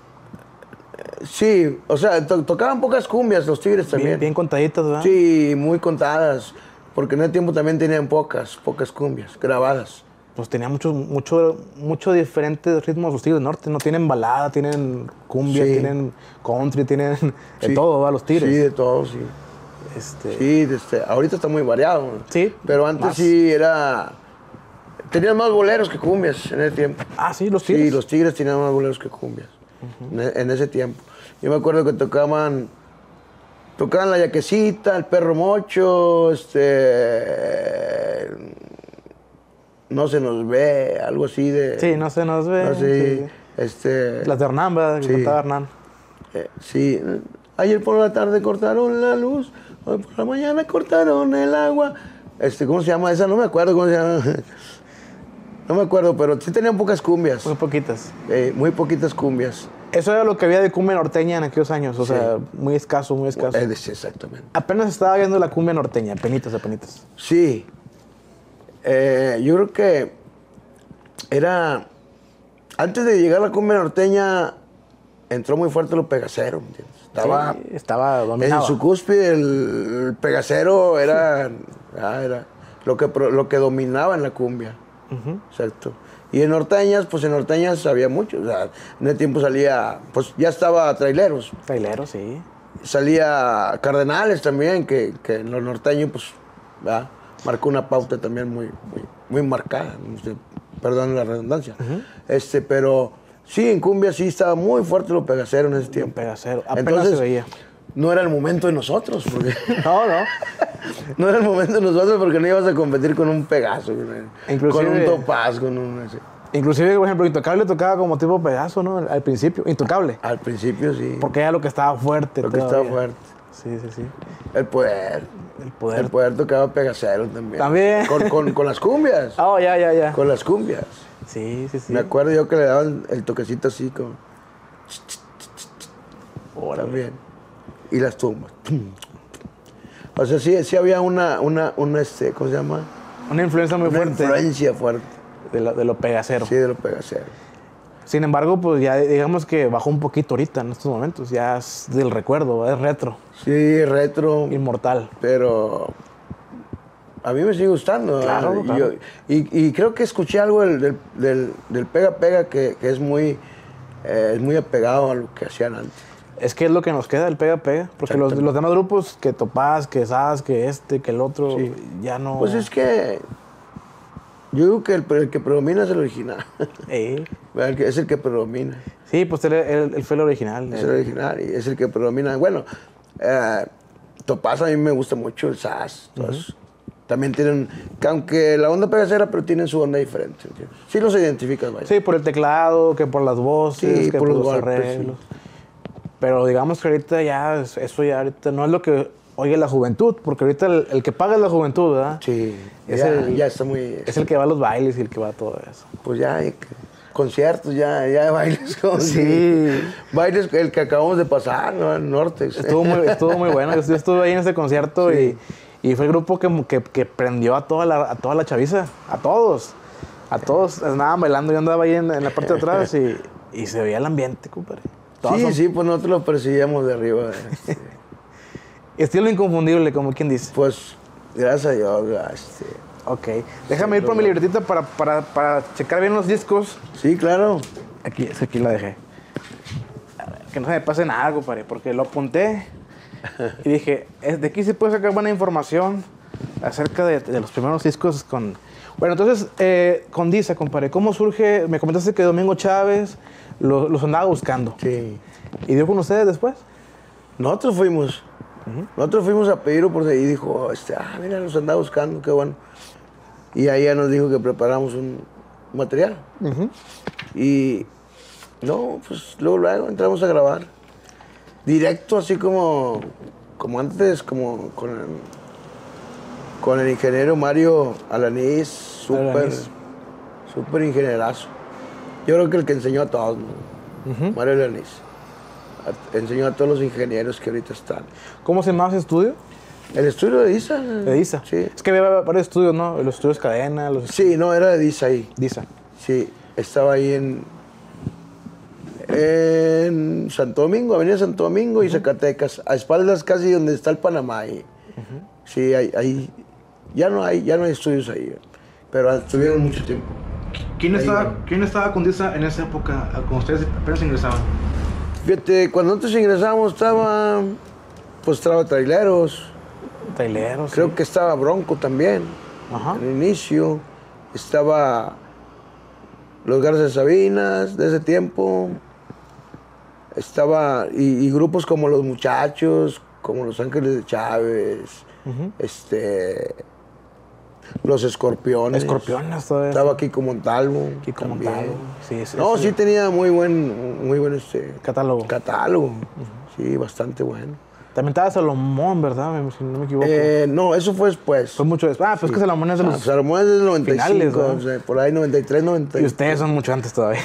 eh, sí, o sea, to- tocaban pocas cumbias los Tigres también. Bien, bien contaditas, ¿verdad? Sí, muy contadas, porque en ese tiempo también tenían pocas, pocas cumbias grabadas. Pues tenía muchos, mucho, mucho diferentes ritmos los Tigres del Norte. No tienen balada, tienen cumbia, Sí. tienen country, tienen de Sí. todo, ¿verdad? Los Tigres. Sí, de todo, sí. Este, Sí, este, ahorita está muy variado. Sí, Pero antes más. sí era... Tenían más boleros que cumbias en ese tiempo. Ah, sí, los Tigres. Sí, los Tigres tenían más boleros que cumbias en, e- en ese tiempo. Yo me acuerdo que tocaban... Tocaban la yaquecita, el perro mocho, este... No se nos ve, algo así de... Sí, no se nos ve. No sé, sí. este... Las de Hernán, ¿verdad? Que Sí. cantaba Hernán. Eh, sí, ayer por la tarde cortaron la luz, hoy por la mañana cortaron el agua. Este, ¿cómo se llama esa? No me acuerdo cómo se llama. No me acuerdo, pero sí tenían pocas cumbias. Muy poquitas. Eh, muy poquitas cumbias. Eso era lo que había de cumbia norteña en aquellos años. O Sí. sea, muy escaso, muy escaso. Eh, sí, exactamente. Apenas estaba viendo la cumbia norteña, penitas, penitas. Sí. Eh, yo creo que era... Antes de llegar a la cumbia norteña, entró muy fuerte lo pegacero, ¿me entiendes? Estaba... Sí, estaba dominado. En su cúspide el, el pegacero era, ah, era lo, que, pro- lo que dominaba en la cumbia. Exacto. Y en norteñas, pues en norteñas había mucho. O sea, en ese tiempo salía, pues ya estaba Traileros. Trailero, sí. Salía Cardenales también, que, que en lo norteño, pues, ¿verdad? Marcó una pauta también muy, muy, muy marcada. No sé, perdón la redundancia. este, pero sí, en cumbia sí estaba muy fuerte lo pegacero en ese tiempo. Pegacero. Apenas Entonces, se veía. no era el momento de nosotros, porque No, no. no era el momento de nosotros porque no ibas a competir con un Pegaso, Inclusive- con un Topaz, con un... ese. Inclusive, por ejemplo, Intocable tocaba como tipo Pegaso, ¿no? Al principio. Intocable. Al principio sí, Porque era lo que estaba fuerte. lo que todavía. estaba fuerte. Sí, sí, sí. El poder, El poder. el poder tocaba Pegacero también. También. Con, con, con las cumbias, Oh, ya, ya, ya. con las cumbias. Sí, sí, sí. Me acuerdo yo que le daban el toquecito así como... Órale. También. Y las tumbas. O sea, sí, sí había una, una, una este, ¿cómo se llama? Una influencia muy Una fuerte influencia fuerte, de lo, de lo pegacero. sí, de lo Pegacero. Sin embargo, pues ya digamos que bajó un poquito ahorita en estos momentos. Ya es del recuerdo, es retro, Sí, retro, inmortal. pero a mí me sigue gustando. ¿eh? Claro, Y claro. yo- y, y creo que escuché algo del, del, del- del Pega Pega que, que es muy, eh, es muy apegado a lo que hacían antes. Es que es lo que nos queda, el pega-pega. Porque los, los demás grupos, que Topaz, que Saz, que este, que el otro, Sí. ya no... Pues es que yo digo que el, el que predomina es el original. Eh, ¿Verdad? Que es el que predomina. Sí, pues él, él- él fue el original. Es el original y es el que predomina. Bueno, eh, Topaz a mí me gusta mucho, el Saz. todos. También tienen, que aunque la onda pegacera, pero tienen su onda diferente. ¿Entiendes? Sí los identificas, vaya. Sí, por el teclado, que por las voces, Sí, que por por, los los golpes, arreglos. Pero digamos que ahorita ya, es- eso ya ahorita no es lo que oye la juventud, porque ahorita el, el que paga es la juventud, ¿verdad? Sí, Es ya, el- ya está muy... Es el que va a los bailes y el que va a todo eso. Pues ya hay que- conciertos, ya, ya hay bailes como Sí. que- bailes, el que acabamos de pasar, ¿no? El norte. Estuvo muy, estuvo muy bueno. Yo, yo estuve ahí en ese concierto y, y fue el grupo que, que, que prendió a toda, la, a toda la chaviza, a todos. A todos andaban bailando. Yo andaba ahí en, en la parte de atrás y, y se veía el ambiente, compadre. Todos Sí, son- sí, pues nosotros lo percibíamos de arriba. este. Estilo inconfundible, como quien dice. Pues, gracias a Dios, este... Ok. Déjame ir por mi libretita para, para, para checar bien los discos. Sí, claro. Aquí, es que aquí la dejé. A ver, que no se me pase nada, compadre, porque lo apunté y dije, es- de aquí se puede sacar buena información acerca de, de los primeros discos con... Bueno, entonces, eh, con Disa, compadre, ¿cómo surge? Me comentaste que Domingo Chávez lo- los andaba buscando. Sí. ¿Y dio con ustedes después? Nosotros fuimos. Nosotros fuimos a pedirlo por ahí y dijo, este, ah, mira, nos andaba buscando, qué bueno. Y ahí ya nos dijo que preparamos un material. Y no, pues luego, luego entramos a grabar. Directo, así como, como antes, como con el, con el ingeniero Mario Alanís, súper, Alanís. súper ingenierazo. Yo creo que el que enseñó a todos, ¿no? Mario Alanís. A- enseñó a todos los ingenieros que ahorita están. ¿Cómo se llamaba ese estudio? El estudio de Disa. De Disa. Sí. Es que había varios estudios, ¿no? Los estudios Cadena, los Sí, no, era de Disa ahí. Disa. Sí, estaba ahí en, en Santo Domingo, Avenida Santo Domingo y Zacatecas, a espaldas casi donde está el Panamá. Ahí. Sí, ahí, ahí- ya no hay, ya no hay estudios ahí, pero estuvieron mucho tiempo. ¿Quién Ahí estaba, va. ¿Quién estaba con Disa en esa época, cuando ustedes apenas ingresaban? Fíjate, cuando nosotros ingresamos estaba, pues estaba Traileros, Traileros. creo que estaba Bronco también, Ajá. al inicio, estaba Los Garza Sabinas de ese tiempo, estaba, y, y grupos como Los Muchachos, como Los Ángeles de Chávez, este, Los Escorpiones. Escorpiones todavía. Estaba Kiko Montalvo. Kiko también. Montalvo. Sí, sí, No, sí. sí tenía muy buen, muy buen este, Catálogo. catálogo. Sí, bastante bueno. También estaba Salomón, ¿verdad? Me- Si no me equivoco. Eh, no, eso fue después. Fue mucho después. Ah, pues es que Salomón es de Ah, los... Salomón es del noventa y cinco, finales, ¿no? o sea, por ahí noventa y tres, noventa y Y ustedes son mucho antes todavía.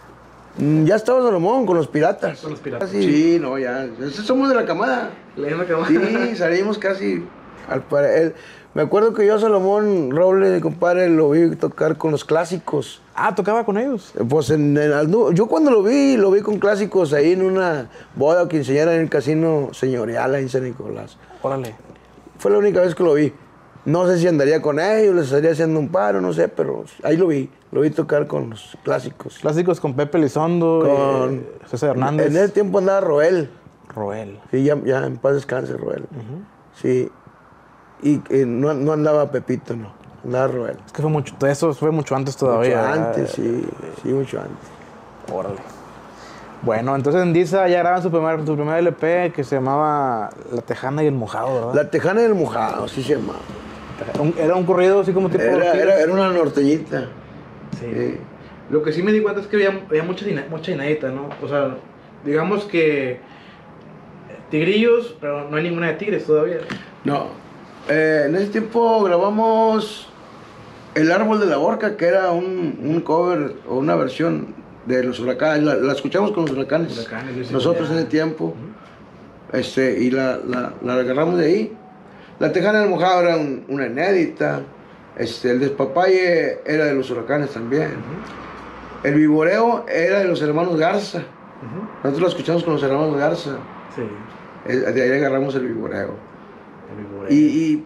Mm, Ya estaba Salomón con los piratas. Con los piratas. Sí, no, ya. Ese somos de la camada. Sí, salimos casi al pare- él- Me acuerdo que yo a Salomón Robles, mi compadre, lo vi tocar con los clásicos. Ah, tocaba con ellos. Pues en, en Alnú- yo cuando lo vi, lo vi con clásicos ahí en una boda que enseñaron en el casino señorial ahí en San Nicolás. Órale. Fue la única vez que lo vi. No sé si andaría con ellos, les estaría haciendo un paro, no sé, pero ahí lo vi. Lo vi tocar con los clásicos. Clásicos con Pepe Elizondo, Con eh, César Hernández. En ese tiempo andaba Roel. Roel. Sí, ya, ya en paz descanse Roel. Sí. Y eh, no, no andaba Pepito, no. Andaba Roel. Es que fue mucho, eso fue mucho antes todavía. Mucho ¿verdad? antes, sí. Sí, mucho antes. Órale. Bueno, entonces en Disa ya graban su primer, su primer L P que se llamaba La Tejana y el Mojado, ¿verdad? La Tejana del Mojado, así se llamaba. Un- era un corrido así como tipo... Era, era, era una norteñita. Sí. Sí. Lo que sí me di cuenta es que había, había mucha, ina- mucha inédita, ¿no? O sea, digamos que Tigrillos, pero no hay ninguna de Tigres todavía. No. Eh, en ese tiempo grabamos El Árbol de la Horca, que era un, un cover o una versión de los Huracanes. La, la escuchamos con los Huracanes. Huracanes, Luis Nosotros en Miguel. ese tiempo. Este, y la, la, la agarramos de ahí. La Tejana del Mojado era un- una inédita. Este, el Despapalle era de los Huracanes también. El Viboreo era de los hermanos Garza. Nosotros lo escuchamos con los hermanos Garza. Sí. Eh, De ahí agarramos el Viboreo. El Viboreo. Y, y,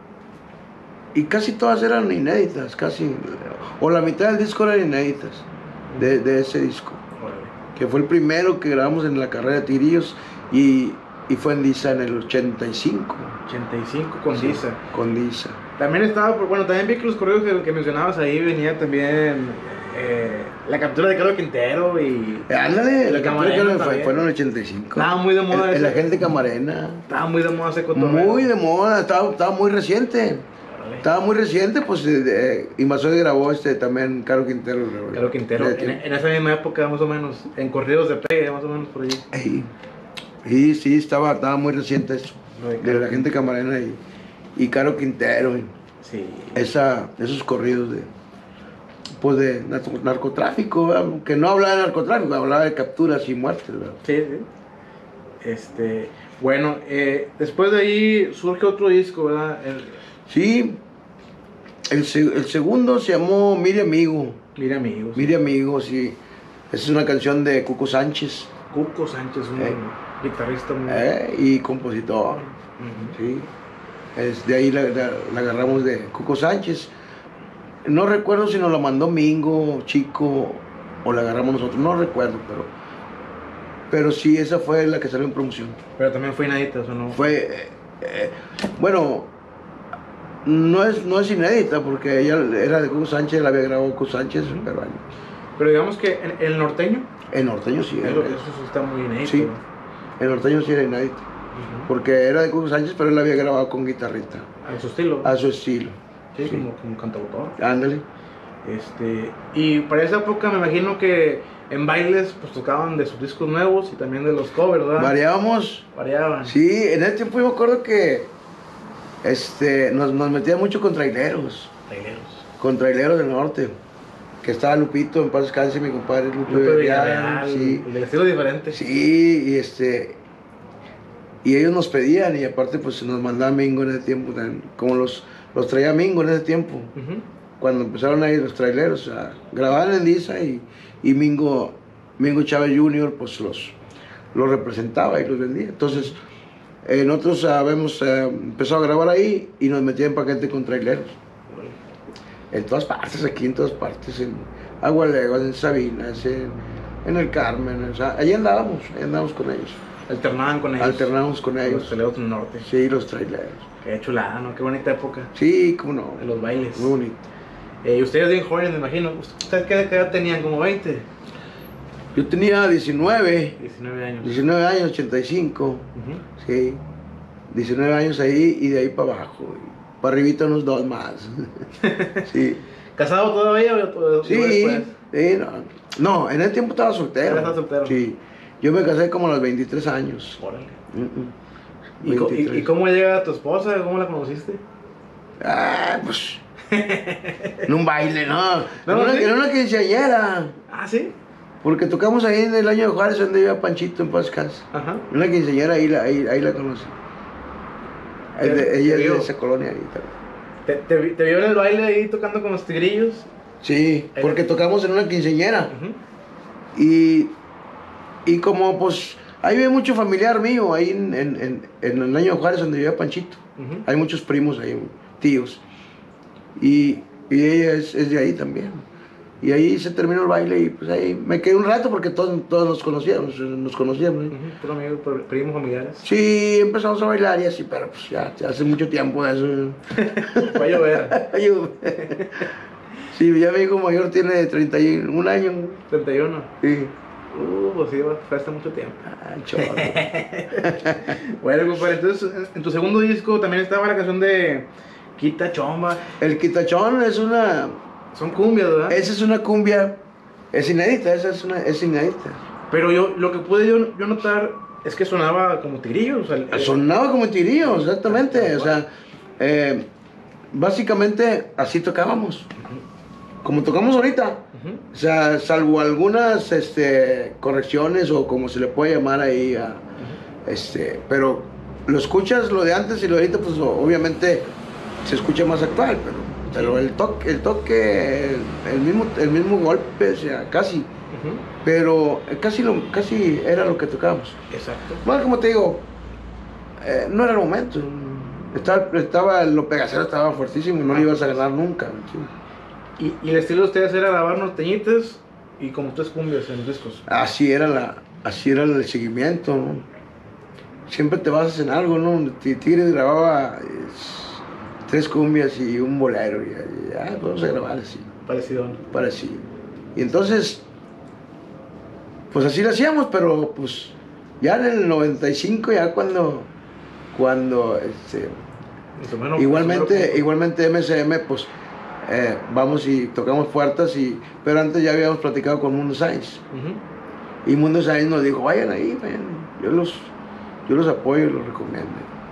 y casi todas eran inéditas, casi. O la mitad del disco eran inéditas de, de ese disco. Órale. Que fue el primero que grabamos en la carrera de Tigrillos y, y fue en Disa en el ochenta y cinco. ochenta y cinco con Disa. Con Disa. También estaba, por- bueno, también vi que los correos que, que mencionabas ahí venía también eh, la captura de Carlos Quintero y... Eh, Ándale, la y captura Camarena que fue, también. fue en el ochenta y cinco. Estaba muy de moda El, el ese- agente Camarena. Estaba muy de moda ese cotorreo. Muy de moda, estaba, estaba muy reciente. Órale. Estaba muy reciente, pues eh, eh, Invasores grabó este también Caro Quintero. Carlos Quintero, De- en, en esa misma época más o menos, en corridos de pegue, más o menos por allí. Ey, Sí, sí, estaba, estaba muy reciente eso. Lo de De Caro la gente Camarena y, y Caro Quintero. y Sí. esa, esos corridos de, pues de narco- narcotráfico, ¿verdad? Que no hablaba de narcotráfico, hablaba de capturas y muertes, ¿verdad? Sí, sí. Este, bueno, eh, después de ahí surge otro disco, ¿verdad? El, Sí, el, se- el segundo se llamó Mire Amigo. Mira amigos. Mire Amigo, sí. Esa es una canción de Cuco Sánchez. Cuco Sánchez, un Eh, Guitarrista muy eh, y compositor. uh-huh. Sí. Es, de ahí la, la, la agarramos de Cuco Sánchez. No recuerdo si nos la mandó Mingo, Chico, o la agarramos nosotros, no recuerdo, pero pero sí, esa fue la que salió en promoción. Pero también fue inédita, ¿o no? Fue, eh, eh, bueno, no es, no es inédita, porque ella era de Cuco Sánchez, la había grabado Cuco Sánchez, uh-huh. pero, pero digamos que en, en el norteño. El norteño sí. Eso, eso está muy inédito. Sí, ¿no? El norteño sí era inédito. Uh-huh. Porque era de Cuco Sánchez, pero él la había grabado con guitarrita. A su estilo. A su estilo. Sí, sí. Como, como cantautor. Ándale. Este, y para esa época me imagino que en bailes pues tocaban de sus discos nuevos y también de los covers, ¿verdad? Variábamos. Variaban. Sí, en ese tiempo yo me acuerdo que este, nos, nos metían mucho con traileros. Traileros. Con traileros del norte. Que estaba Lupito, en paz descanse, mi compadre Lupe, Lupe Villarreal, sí. El estilo diferente. Sí, y este... Y ellos nos pedían, y aparte pues nos mandaba Mingo en ese tiempo, como los, los traía Mingo en ese tiempo. Uh-huh. Cuando empezaron a ir los traileros, a grabar en Lisa y, y Mingo, Mingo Chávez junior pues los, los representaba y los vendía. Entonces, eh, nosotros habíamos eh, empezado a grabar ahí y nos metían en paquete con traileros. En todas partes, aquí en todas partes, en Agualegos, en Sabinas, en, en el Carmen, o sea, allí andábamos, allí andábamos con ellos. Alternaban con ellos. Alternábamos con ellos. Los traileros del norte. Sí, los traileros. Qué chulada, ¿no? Qué bonita época. Sí, cómo no. De los bailes. Muy bonito. Eh, y ustedes bien jóvenes, me imagino. ¿Ustedes qué edad tenían? ¿Como veinte? Yo tenía diecinueve. diecinueve años. diecinueve años, ochenta y cinco. Uh-huh. Sí. diecinueve años ahí y de ahí para abajo. Para arribita unos dos más. Sí. ¿Casado todavía o sí, sí, no. No, en ese tiempo estaba soltero. ¿Estaba soltero? Sí. Yo me casé como a los veintitrés años. Órale. Uh-uh. ¿Y, ¿Y, ¿Y cómo llega tu esposa? ¿Cómo la conociste? Ah, pues... en un baile, ¿no? ¿No en, una, ¿sí? en una quinceañera. ¿Ah, sí? Porque tocamos ahí en el año de Juárez, donde iba Panchito en paz descanse. Ajá. En una quinceañera, ahí la, ahí, ahí la conocí. Te, de, ella te es de esa colonia ahí ¿Te, también. te, ¿Te vio en el baile ahí tocando con los tigrillos? Sí, ahí porque la... tocamos en una quinceañera. Uh-huh. Y, y como pues, ahí ve mucho familiar mío, ahí en, en, en, en el año de Juárez, donde vivía Panchito. Uh-huh. Hay muchos primos ahí, tíos. Y, y ella es, es de ahí también. Y ahí se terminó el baile y pues ahí me quedé un rato porque todos, todos nos conocíamos, nos conocíamos. ¿Eh? Uh-huh. amigos, primos familiares? Sí, empezamos a bailar y así, pero pues ya, ya hace mucho tiempo de eso. Va a llover. Sí, ya mi hijo mayor tiene treinta y un años. ¿treinta y uno? Sí. Uh, pues sí, fue hace mucho tiempo. Ah, chorro. Bueno, compadre, entonces en tu segundo disco también estaba la canción de Quita Chomba. El Quitachón es una... Son cumbias, ¿verdad? Esa es una cumbia, es inédita, esa es, una, es inédita. Pero yo, lo que pude yo, yo notar es que sonaba como tigrillo. O sea, el, sonaba como tigrillo, exactamente. O sea, eh, básicamente así tocábamos. Uh-huh. Como tocamos ahorita. Uh-huh. O sea, salvo algunas este, correcciones o como se le puede llamar ahí. A, uh-huh. este, pero lo escuchas lo de antes y lo de ahorita, pues obviamente se escucha más actual, pero... Pero el toque, el toque, el, el, mismo, el mismo golpe, o sea, casi. Uh-huh. Pero casi, lo, casi era lo que tocábamos. Exacto. Bueno, como te digo, eh, no era el momento. Estaba, estaba, lo pegacero estaba fuertísimo y no ah, lo ibas a ganar nunca. ¿Sí? ¿Y, ¿Y el estilo de ustedes era grabar norteñitas y como tres cumbias en los discos? Así era, la, así era el seguimiento, ¿no? Siempre te basas en algo, ¿no? Tigre grababa... Es, tres cumbias y un bolero, y ya, vamos a grabar así. Parecido. Parecido. Y entonces, pues así lo hacíamos, pero pues ya en el noventa y cinco, ya cuando, cuando, este, bueno, igualmente, bueno, igualmente M C M, pues, eh, vamos y tocamos puertas, y, pero antes ya habíamos platicado con Mundo Sáenz. Uh-huh. Y Mundo Sáenz nos dijo, vayan ahí, vayan, yo los, yo los apoyo y los recomiendo.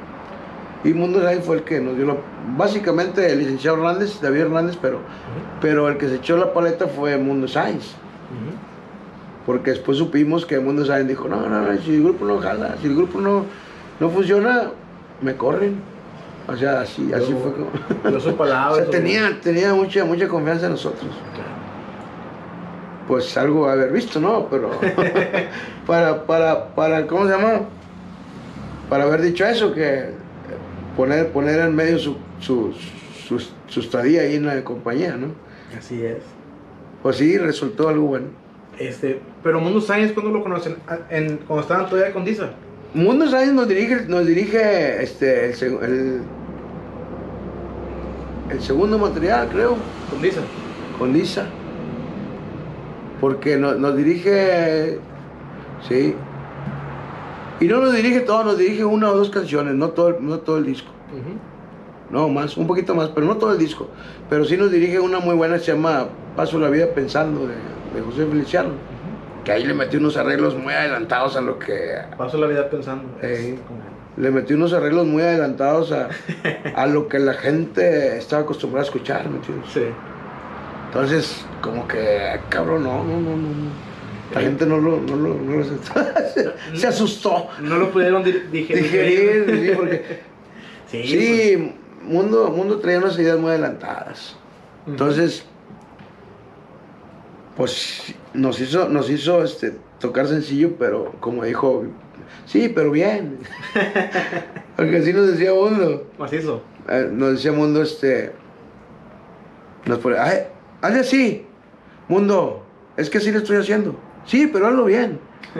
Y Mundo Sáenz fue el que nos dio la... Básicamente el licenciado Hernández, David Hernández, pero, uh-huh. pero el que se echó la paleta fue Mundo Sáenz. Uh-huh. Porque después supimos que Mundo Sáenz dijo, no, no, no, si el grupo no jala, si el grupo no, no funciona, me corren. O sea, así, yo, así fue como... Yo soy palabras. O sea, tenía, tenía mucha, mucha confianza en nosotros. pues algo haber visto, ¿no? Pero para, para, para, ¿cómo se llama? Para haber dicho eso, que poner, poner en medio su, su, su, su estadía ahí en la compañía, ¿no? Así es. Pues sí, resultó algo bueno. Este, pero Mundo Science, ¿cuándo lo conocen? En, cuando estaban todavía con Disa. Mundo Science nos dirige, nos dirige este, el, seg- el, el segundo material, creo, Con Disa. con Lisa. Porque no- nos dirige, sí. Y no nos dirige todo, nos dirige una o dos canciones, no todo, no todo el disco. No, más, un poquito más, pero no todo el disco. Pero sí nos dirige una muy buena, se llama Paso la vida pensando, de, de José Feliciano. Que ahí le metió unos arreglos muy adelantados a lo que... Paso la vida pensando. Eh, le metió unos arreglos muy adelantados a, a lo que la gente estaba acostumbrada a escuchar, ¿me entiendes? Sí. Entonces, como que, cabrón, no, no, no, no. no. La gente no lo, no lo, no lo aceptó. se, se asustó. No lo pudieron di- digerir. Digerir, sí, porque... Sí. Sí, Mundo, Mundo traía unas ideas muy adelantadas. Entonces, pues nos hizo, nos hizo este, tocar sencillo, pero como dijo, sí, pero bien. Porque así nos decía Mundo. Macizo. Eh, nos decía Mundo, este, nos pone, "Ay, hazle así, Mundo, es que así le estoy haciendo. Sí, pero hazlo bien.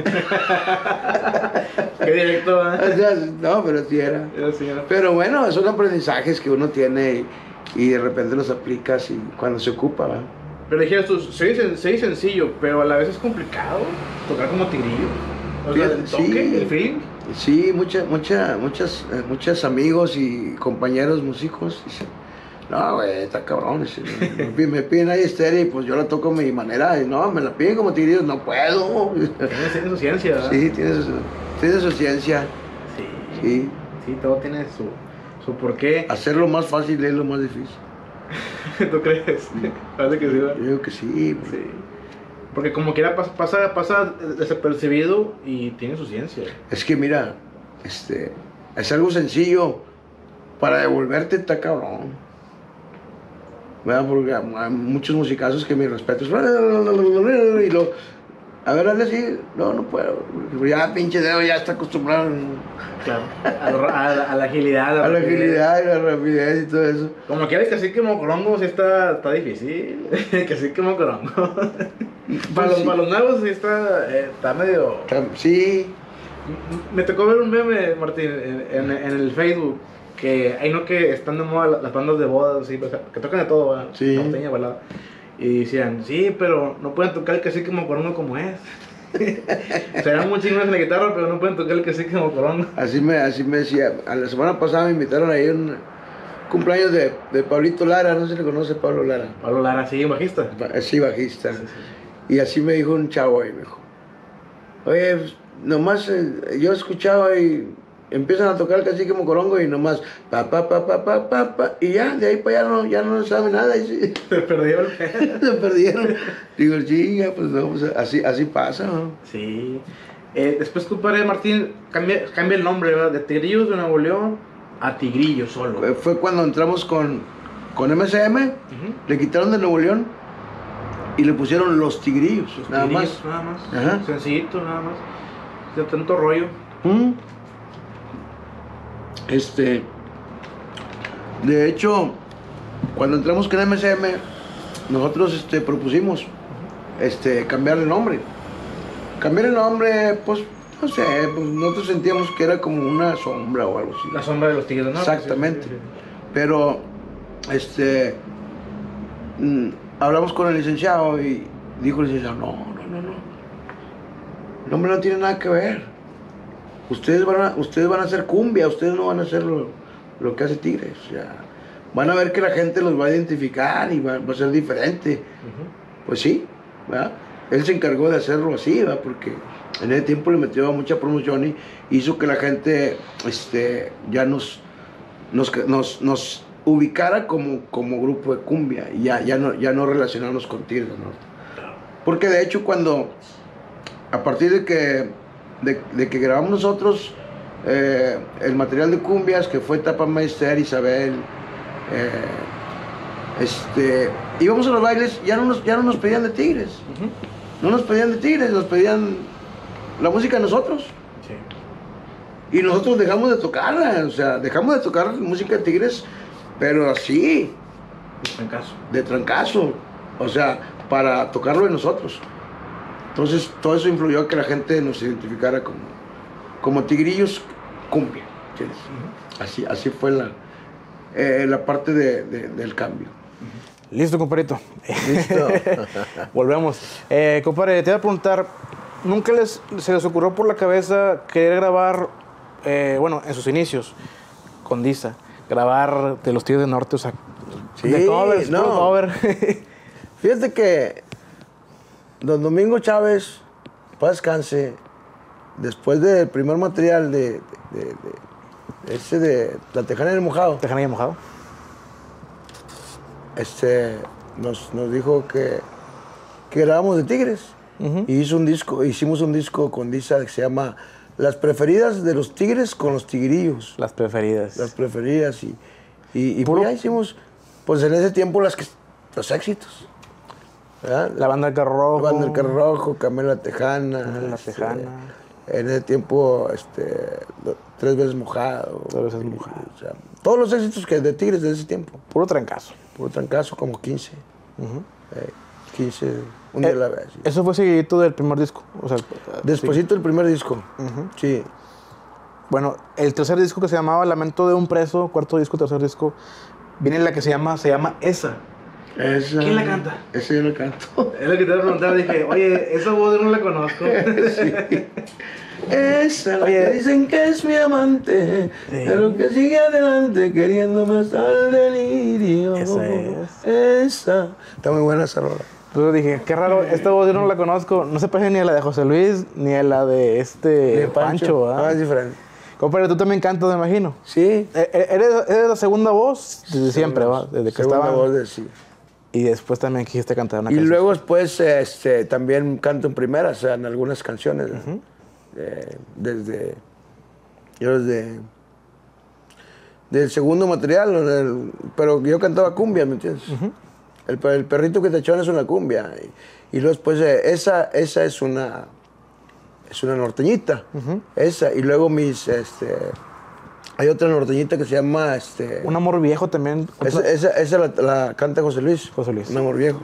Qué directo, O ¿eh? sea, no, pero así era. Era señora. Pero bueno, son aprendizajes que uno tiene y, y de repente los aplicas y cuando se ocupa, ¿verdad? Pero dijeras tú, se dice, se dice sencillo, pero a la vez es complicado tocar como tigrillo. O sea, el toque, Sí. el feeling. Sí, mucha, mucha, muchas, eh, muchos amigos y compañeros músicos dicen, no, güey, está cabrón. dice, me, me- me piden ahí estéreo y pues yo la toco a mi manera. Y no, me la piden como tigrillos, no puedo. Tiene, tiene su ciencia, ¿verdad? Sí, tiene su, tiene su ciencia. Sí. Sí. Sí, todo tiene su, su porqué. Hacerlo más fácil es lo más difícil. ¿Tú crees? Parece que sí, ¿verdad? Yo digo que sí. porque- Sí. Porque como quiera pasa, pasa, pasa desapercibido y tiene su ciencia. Es que mira, este, es algo sencillo. Para devolverte está cabrón. ¿Verdad? Porque hay muchos musicazos que mis respetos. Y lo, a ver, hazle así. No, no puedo. Ya pinche dedo ya está acostumbrado Claro. A, lo- a la, a la agilidad. a la rapidez. agilidad y la rapidez y todo eso. Como quieres que así que mocorongo sí está, está difícil. Que sí que mocorongo. Para los, sí. para los nuevos sí está, eh, está medio... Sí, Me tocó ver un meme, Martín, en, en, en el Facebook, que hay no que están de moda las bandas de bodas, ¿sí? O sea, que tocan de todo, ¿verdad? Sí. Norteña, balada. Y decían, sí, pero no pueden tocar el cacique mocorongo como es. Serán muy chingones en la guitarra, pero no pueden tocar el cacique mocorongo. así me, así me decía. A la semana pasada me invitaron ahí a un cumpleaños de, de Pablito Lara. No sé si le conoce Pablo Lara. Pablo Lara, sí, bajista. Ba- Sí, bajista. Sí, sí. Y así me dijo un chavo ahí, me dijo, oye, pues, nomás eh, yo escuchaba y empiezan a tocar el cacique mocorongo y nomás pa pa pa pa pa pa pa y ya, de ahí para allá no, ya no sabe nada y sí, Se perdió el pedo. se perdieron. Digo, chinga, pues no, pues así, así pasa, ¿no? Sí. Eh, después, compadre Martín, cambia, cambia el nombre, ¿verdad? De Tigrillos de Nuevo León a Tigrillo solo. Fue- Fue cuando entramos con, con M C M, Ujú. le quitaron de Nuevo León y le pusieron Los Tigrillos, Los nada Tigrillos, más. Nada más. Ajá. Sencillito, nada más. De tanto rollo. Mm. Este, de hecho, cuando entramos con M C M, nosotros este, propusimos este, cambiar el nombre. Cambiar el nombre, pues, no sé, pues nosotros sentíamos que era como una sombra o algo así. La sombra de los tigres, ¿no? Exactamente. Sí, sí, sí. Pero, este, mm, hablamos con el licenciado y dijo el licenciado, no, no, no, no. El nombre no tiene nada que ver. Ustedes van a, ustedes van a hacer cumbia, ustedes no van a hacer lo, lo que hace Tigres. O sea, van a ver que la gente los va a identificar y va, va a ser diferente. Ujú. Pues sí, ¿verdad? Él se encargó de hacerlo así, ¿verdad? Porque en ese tiempo le metió mucha promoción y hizo que la gente este, ya nos, nos, nos, nos ubicara como, como grupo de cumbia y ya, ya, no, ya no relacionarnos con Tigres, ¿no? Porque de hecho cuando, a partir de que, de, de que grabamos nosotros eh, el material de cumbias, que fue Tapa Maester, Isabel, eh, este, íbamos a los bailes, ya no nos, ya no nos pedían de Tigres. Ujú. No nos pedían de Tigres, nos pedían la música de nosotros. Sí. Y nosotros dejamos de tocarla, o sea, dejamos de tocar música de Tigres, pero así, De trancazo. de trancazo, o sea, para tocarlo de nosotros. Entonces, todo eso influyó a que la gente nos identificara como, como tigrillos cumbia, ¿entiendes? Uh-huh. Así, así fue la, eh, la parte de, de, del cambio. Uh-huh. Listo, compadrito. Listo. Volvemos. Eh, compadre, te voy a preguntar, ¿nunca les, se les ocurrió por la cabeza querer grabar, eh, bueno, en sus inicios, con Disa, grabar de los Tigres del Norte, o sea, sí, de covers, no. puro cover? Fíjate que don Domingo Chávez, paz descanse, después del primer material de, de, de, de ese de La Tejana y el Mojado, ¿Tejana y el Mojado? este, nos, nos dijo que, que grabamos de Tigres. Uh-huh. Y hizo un disco, hicimos un disco con Disa que se llama Las Preferidas de los Tigres con los Tigrillos. Las preferidas. Las preferidas. Y, y, y pues ya hicimos, pues en ese tiempo, las que, los éxitos. ¿verdad? La Banda del Carro Rojo. La Banda del Carro Rojo, Camela Tejana. La este, Tejana. En ese tiempo, este, Tres Veces Mojado. Tres Veces Mojado. O sea, todos los éxitos que de Tigres de ese tiempo. Puro trancazo. Puro trancazo, como quince. Uh-huh. eh, quince, un día eh, a la vez. Sí. Eso fue seguidito del primer disco. O sea, Despuésito sí. del primer disco. Uh-huh. Sí. Bueno, el tercer disco que se llamaba Lamento de un Preso, cuarto disco, tercer disco, viene la que se llama, se llama Esa. Esa, ¿Quién la canta? Esa yo la canto. Es lo que te iba a preguntar, dije, oye, esa voz yo no la conozco. Sí. Esa, la Oye, que dicen que es mi amante, sí. pero que sigue adelante queriéndome hasta el delirio. Esa es. Esa. Está muy buena esa rola. Entonces dije, qué raro, esta voz yo no la conozco. No se parece ni a la de José Luis, ni a la de este De Pancho, ¿verdad? Ah, es diferente. Compadre, tú también cantas, me imagino. Sí. ¿Eres, eres la segunda voz desde siempre, ¿va? Desde que segunda estaba. voz de sí. Y después también quisiste cantar una Y canción. luego después este, también canto en primeras, o sea, en algunas canciones. Uh-huh. eh, desde. Yo desde. Del segundo material, del, pero yo cantaba cumbia, ¿me entiendes? Uh-huh. El, el perrito que te echó es una cumbia. Y, y luego después, eh, esa, esa es una. Es una norteñita. Uh-huh. Esa. Y luego mis. Este, hay otra norteñita que se llama... Este, Un amor viejo también. Esa, esa, esa la, la canta José Luis. José Luis. Un amor viejo.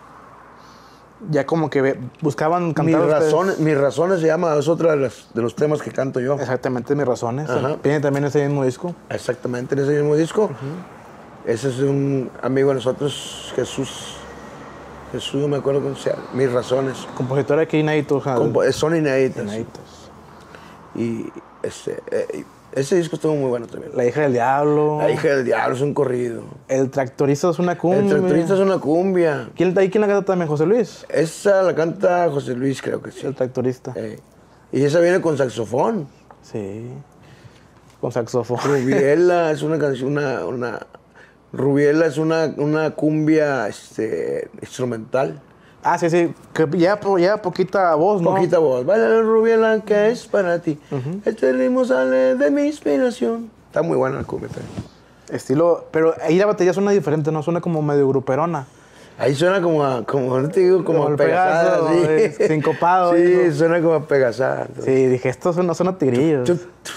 Ya como que ve, buscaban cantar mis ustedes. razones, mis razones se llama, es otra de, las, de los temas que canto yo. Exactamente, Mis Razones. Ajá. Viene también ese mismo disco. Exactamente, en ese mismo disco. Uh-huh. Ese es un amigo de nosotros, Jesús. Jesús, no me acuerdo cómo se llama. Mis Razones. Compositora aquí inéditos. Compo- son inéditas. Inéditos. Y este, eh, ese disco estuvo muy bueno también. La Hija del Diablo. La Hija del Diablo es un corrido. El Tractorista es una cumbia. El Tractorista es una cumbia. ¿Quién, ¿Ahí quién la canta también? ¿José Luis? Esa la canta José Luis, creo que sí. El Tractorista. Eh, y esa viene con saxofón. Sí. Con saxofón. Rubiela es una canción, una, una... Rubiela es una, una cumbia este, instrumental. Ah, sí, sí. Que ya, ya poquita voz, ¿no? Poquita voz. Baila Rubiela, que es para ti. Uh-huh. Este ritmo sale de mi inspiración. Está muy buena la cumbia también. Estilo... Pero ahí la batería suena diferente, ¿no? Suena como medio gruperona. Ahí suena como a, como, no te digo, como, como a pegazada. Pegaso, sí. Sincopado. Sí, hijo. Suena como a pegazada. Sí, dije, esto suena, suena tigrillos.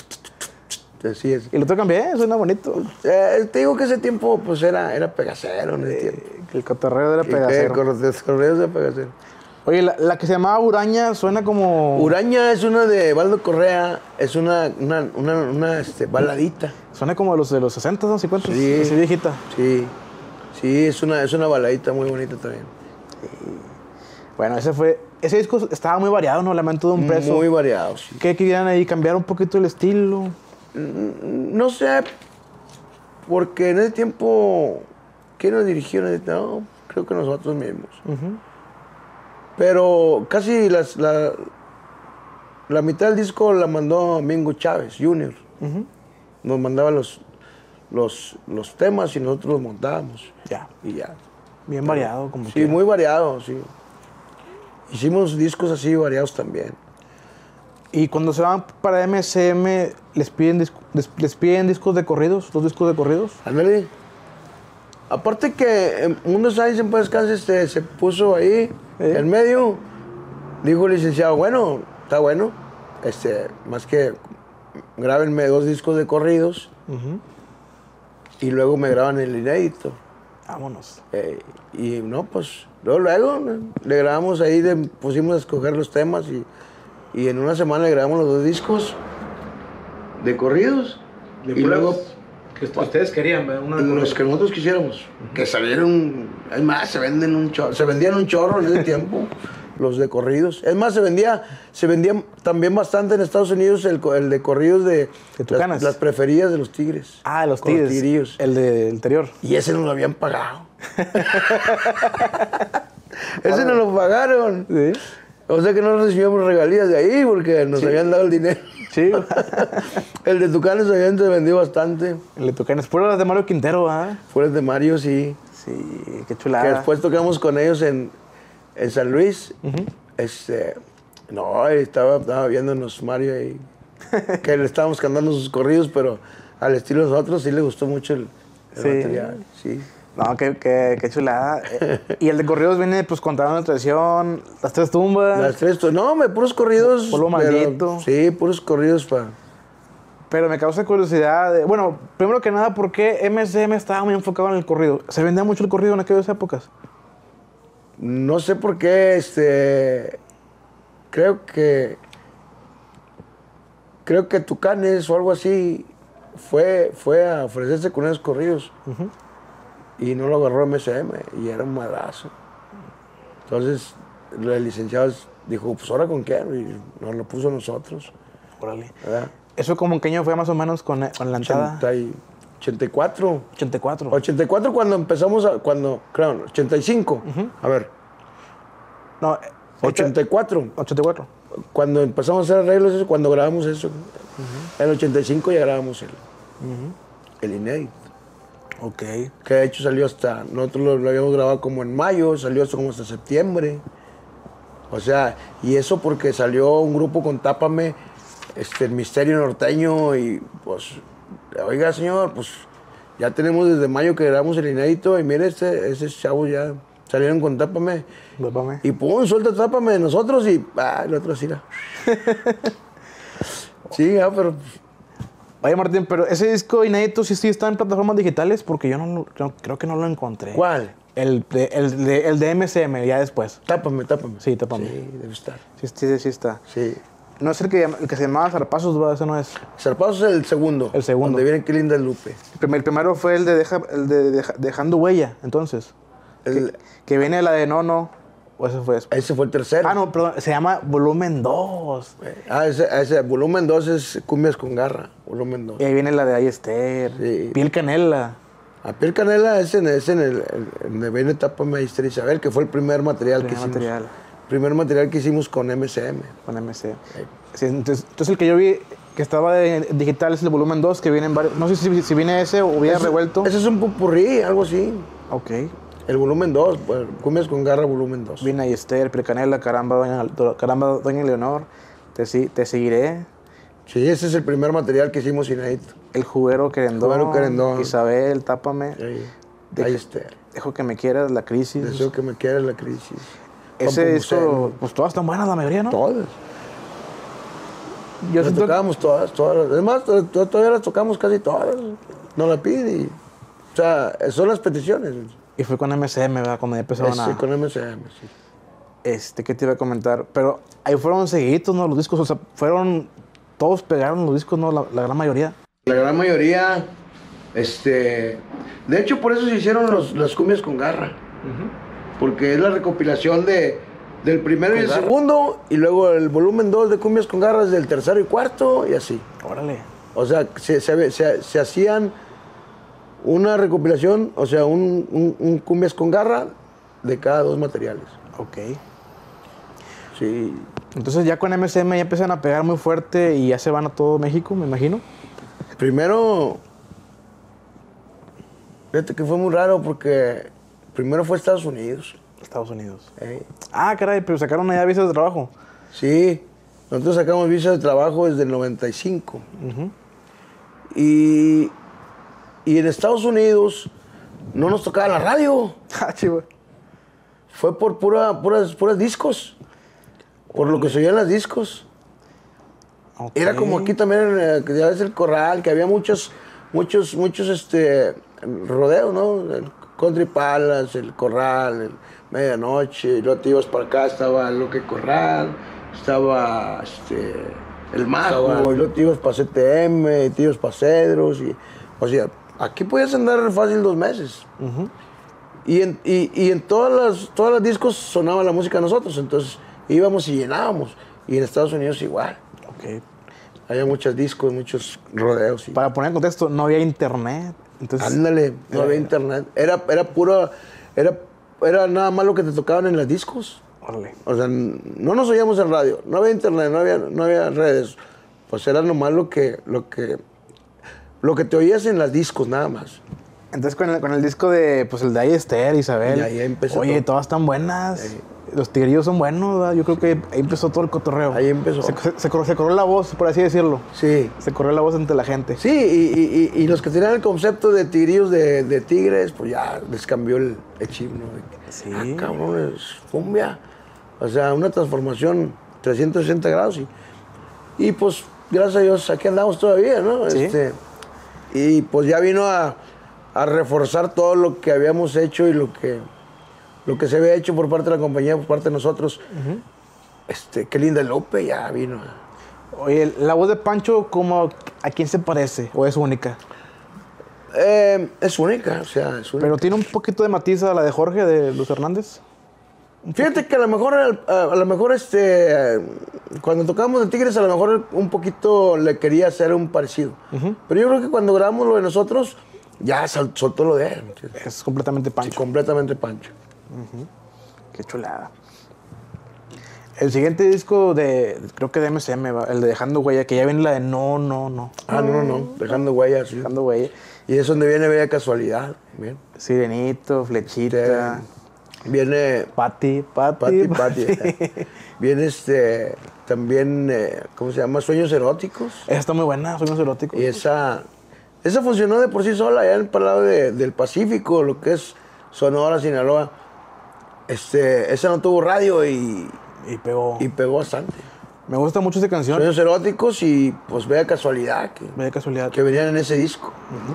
Así es. Y lo tocan bien, suena bonito. Eh, te digo que ese tiempo, pues, era, era pegacero en ese tiempo. El cotorreo era pegacero. El cotorreo era pegacero. Oye, la, la que se llamaba Uraña suena como... Uraña es una de Baldo Correa, es una, una, una, una este, baladita. Suena como de los de los sesenta, ¿no? cincuenta, sí, así viejita. Sí, sí, es una, es una baladita muy bonita también. Sí. Bueno, ese fue... Ese disco estaba muy variado, ¿no? Lamento de un Preso. Muy variado, sí. ¿Qué querían ahí? ¿Cambiar un poquito el estilo? No sé, porque en ese tiempo, ¿quién nos dirigió? No, creo que nosotros mismos. Uh-huh. Pero casi las, la, la mitad del disco la mandó Mingo Chávez, junior Uh-huh. Nos mandaba los, los, los temas y nosotros los montábamos. Ya. Y ya. Bien Pero, variado, como Sí, quiera. Muy variado, sí. Hicimos discos así variados también. Y cuando se van para M C M, ¿les piden, disco, les, les piden discos de corridos? ¿Dos discos de corridos? Ándale. Aparte que Mundo Sáenz en paz descanse este, se puso ahí, ¿Eh? en medio, Dijo el licenciado, bueno, está bueno, este, más que grábenme dos discos de corridos uh-huh. y luego me graban el inédito. Vámonos. Eh, y no, pues, luego, luego le grabamos ahí, le pusimos a escoger los temas y, y en una semana le grabamos los dos discos de corridos. De y luego... Que ustedes querían, ¿verdad? Una los que nosotros quisiéramos. Uh-huh. Que salieron, es más, se venden un chorro, se vendían un chorro en ese tiempo. Los de corridos. Es más, se vendía, se vendía también bastante en Estados Unidos el, el de corridos de, ¿De las, las preferidas de los Tigres. Ah, de los Tigres. Tigrillos. El de anterior. Y ese nos lo habían pagado. Ese nos lo pagaron. ¿Sí? O sea que no recibíamos regalías de ahí porque nos sí. habían dado el dinero. Sí. El de Tucanes obviamente se vendió bastante. El de Tucanes. Fueron de Mario Quintero, ¿ah? ¿eh? Fueron de Mario, sí. Sí, qué chulada. Que después tocamos con ellos en... En San Luis, uh-huh. este, no, estaba, estaba viéndonos Mario ahí, que le estábamos cantando sus corridos, pero al estilo de nosotros sí le gustó mucho el, el sí. material. Sí. No, qué, qué, qué chulada. Y el de corridos viene pues contando la tradición, las tres tumbas. Las tres tumbas, no, me puros corridos. Polo maldito. Sí, puros corridos para... Pero me causa curiosidad, de, bueno, primero que nada, ¿por qué M S M estaba muy enfocado en el corrido? ¿Se vendía mucho el corrido en aquellas épocas? No sé por qué, este, creo que, creo que Tucanes o algo así fue, fue a ofrecerse con esos corridos uh-huh. y no lo agarró M S M y era un madrazo. Entonces el licenciado dijo, pues ahora con qué, y nos lo puso a nosotros. Órale. ¿Verdad? ¿Eso como en qué año fue más o menos con, con la entrada? ochenta y cuatro. ochenta y cuatro. ochenta y cuatro cuando empezamos, a, cuando, claro, ochenta y cinco. Uh-huh. A ver. No, ochenta y cuatro. ochenta y cuatro. Cuando empezamos a hacer arreglos, eso, cuando grabamos eso. Uh-huh. En el ochenta y cinco ya grabamos el, uh-huh. el inédito. Ok. Que de hecho salió hasta, nosotros lo, lo habíamos grabado como en mayo, salió hasta como hasta septiembre. O sea, y eso porque salió un grupo con Tápame, este, el Misterio Norteño y pues... Oiga, señor, pues ya tenemos desde mayo que grabamos el inédito y mire, este, ese chavo ya salieron con Tápame. Tápame. Y pum, suelta Tápame de nosotros y ah, el otro así. Sí, ah, pero... Oye, Martín, pero ese disco inédito sí, sí está en plataformas digitales porque yo no, no creo que no lo encontré. ¿Cuál? El de, el de, el de M S M, ya después. Tápame, Tápame. Sí, Tápame. Sí, debe estar. Sí, sí, sí está. Sí. No es el que, el que se llamaba Zarpazos, ¿verdad? Ese no es. Zarpazos es el segundo. El segundo. Donde viene Qué linda Lupe. El, primer, el primero fue el de, deja, el de deja, Dejando Huella, entonces. El, que, que viene la de No, No. ¿O ese fue después? Ese fue el tercero. Ah, no, perdón. Se llama Volumen dos. Ah, ese, ese Volumen dos es Cumbias con Garra. Volumen dos. Y ahí viene la de Ay Esther. Sí. Piel Canela. A Piel Canela es en, es en el, el, el viene Tápame Maestra Isabel, que fue el primer material primer que hicimos. Material. Primer material que hicimos con M S M. Con M S M. Sí. Sí, entonces, entonces el que yo vi que estaba de digital es el volumen dos, que viene en varios... No sé si, si viene ese o viene ese, revuelto. Ese es un popurrí, algo así. Ok. El volumen dos, bueno, Cumbias con Garra, volumen dos. Viene Ay Esther, Piel Canela, Caramba, Doña, Caramba, Doña Leonor, te, te Seguiré. Sí, ese es el primer material que hicimos inédito. El Juguero Querendón. Juguero Querendón. Isabel, Tápame. Sí. De, Ay Esther. Dejo que me quieras, La Crisis. Deseo que me quieras, La Crisis. Ese disco, pues todas están buenas, la mayoría, ¿no? Todas. Yo las tocábamos todas, todas. Además, todavía las tocamos casi todas. Nos la piden y... O sea, son las peticiones. Y fue con M S M, ¿verdad? Cuando ya empezaron sí, a... Sí, con M S M, sí. Este, ¿qué te iba a comentar? Pero ahí fueron seguiditos, ¿no? Los discos, o sea, fueron... Todos pegaron los discos, ¿no? La, la gran mayoría. La gran mayoría, este... De hecho, por eso se hicieron los, las Cumbias con Garra. Uh-huh. Porque es la recopilación de, del primero y el garra. Segundo, y luego el volumen dos de Cumbias con Garra es del tercero y cuarto, y así. Órale. O sea, se, se, se, se hacían una recopilación, o sea, un, un, un Cumbias con Garra de cada dos materiales. Ok. Sí. Entonces ya con M S M ya empiezan a pegar muy fuerte y ya se van a todo México, me imagino. Primero, fíjate que fue muy raro porque primero fue Estados Unidos. Estados Unidos. ¿Eh? Ah, caray, pero sacaron allá visas de trabajo. Sí, nosotros sacamos visas de trabajo desde el noventa y cinco. Uh-huh. Y, y en Estados Unidos no nos tocaba la radio. Ah, chivo. Fue por pura, puras, puras discos. por lo que se oía en las discos. Okay. Era como aquí también, eh, que ya ves el corral, que había muchos, muchos, muchos este, rodeos, ¿no? El Country Palace, el corral, el medianoche, y luego te ibas para acá, estaba lo que corral, estaba este, el Majo, y luego te ibas para C T M, y te ibas para Cedros, y, o sea, aquí podías andar fácil dos meses. Uh-huh. Y en, y, y en todas las, todas las discos sonaba la música de nosotros, entonces íbamos y llenábamos, y en Estados Unidos igual. Okay. Había muchos discos, muchos rodeos. Y... Para poner en contexto, no había internet. Entonces, ándale, no había internet. Era, era puro, era, era nada más lo que te tocaban en los discos. Órale. O sea, no nos oíamos en radio, no había internet, no había, no había redes. Pues era nomás lo que, lo que, lo que te oías en los discos, nada más. Entonces con el, con el disco de, pues el de ahí Esther, Isabel. Y ahí empezó oye, todo. todas están buenas. Ahí. Los tigrillos son buenos, ¿verdad? Yo creo que ahí empezó todo el cotorreo. Ahí empezó. Se, se, se, corrió, se corrió la voz, por así decirlo. Sí. Se corrió la voz entre la gente. Sí, y, y, y los que tenían el concepto de tigrillos de, de tigres, pues ya les cambió el, el chip, ¿no? Sí. Ah, cabrón, es cumbia. O sea, una transformación trescientos sesenta grados. Y, y pues, gracias a Dios, aquí andamos todavía, ¿no? Sí. Este, y pues ya vino a, a reforzar todo lo que habíamos hecho y lo que... lo que se había hecho por parte de la compañía, por parte de nosotros. Uh-huh. Este, qué linda Lupe ya vino. Oye, la voz de Pancho, ¿cómo, ¿a quién se parece? ¿O es única? Eh, es única, o sea, es única. Pero tiene un poquito de matiz a la de Jorge, de Luis Hernández. Fíjate que a lo mejor, a, a lo mejor este, cuando tocábamos de Tigres, a lo mejor un poquito le quería hacer un parecido. Uh-huh. Pero yo creo que cuando grabamos lo de nosotros, ya sol, soltó lo de él. Es completamente Pancho. Sí, completamente Pancho. Uh-huh. Qué chulada. El siguiente disco de, creo que de M C M, el de Dejando Huella, que ya viene la de No, No, No. Ah, no, no, no. Dejando Huella, sí. Dejando Huella. Y es donde viene Bella Casualidad. Bien. Sirenito, Flechita. Sí. Viene... Pati, Pati. Pati, Pati. Viene este... También, eh, ¿cómo se llama? Sueños Eróticos. Esa está muy buena, Sueños Eróticos. Y esa... Esa funcionó de por sí sola allá en el lado de, del Pacífico, lo que es Sonora, Sinaloa. Este, esa no tuvo radio y... Y pegó. Y pegó bastante. Me gusta mucho esa canción. Sueños Eróticos y pues Bella Casualidad. Que, Bella Casualidad. Que venían en ese disco.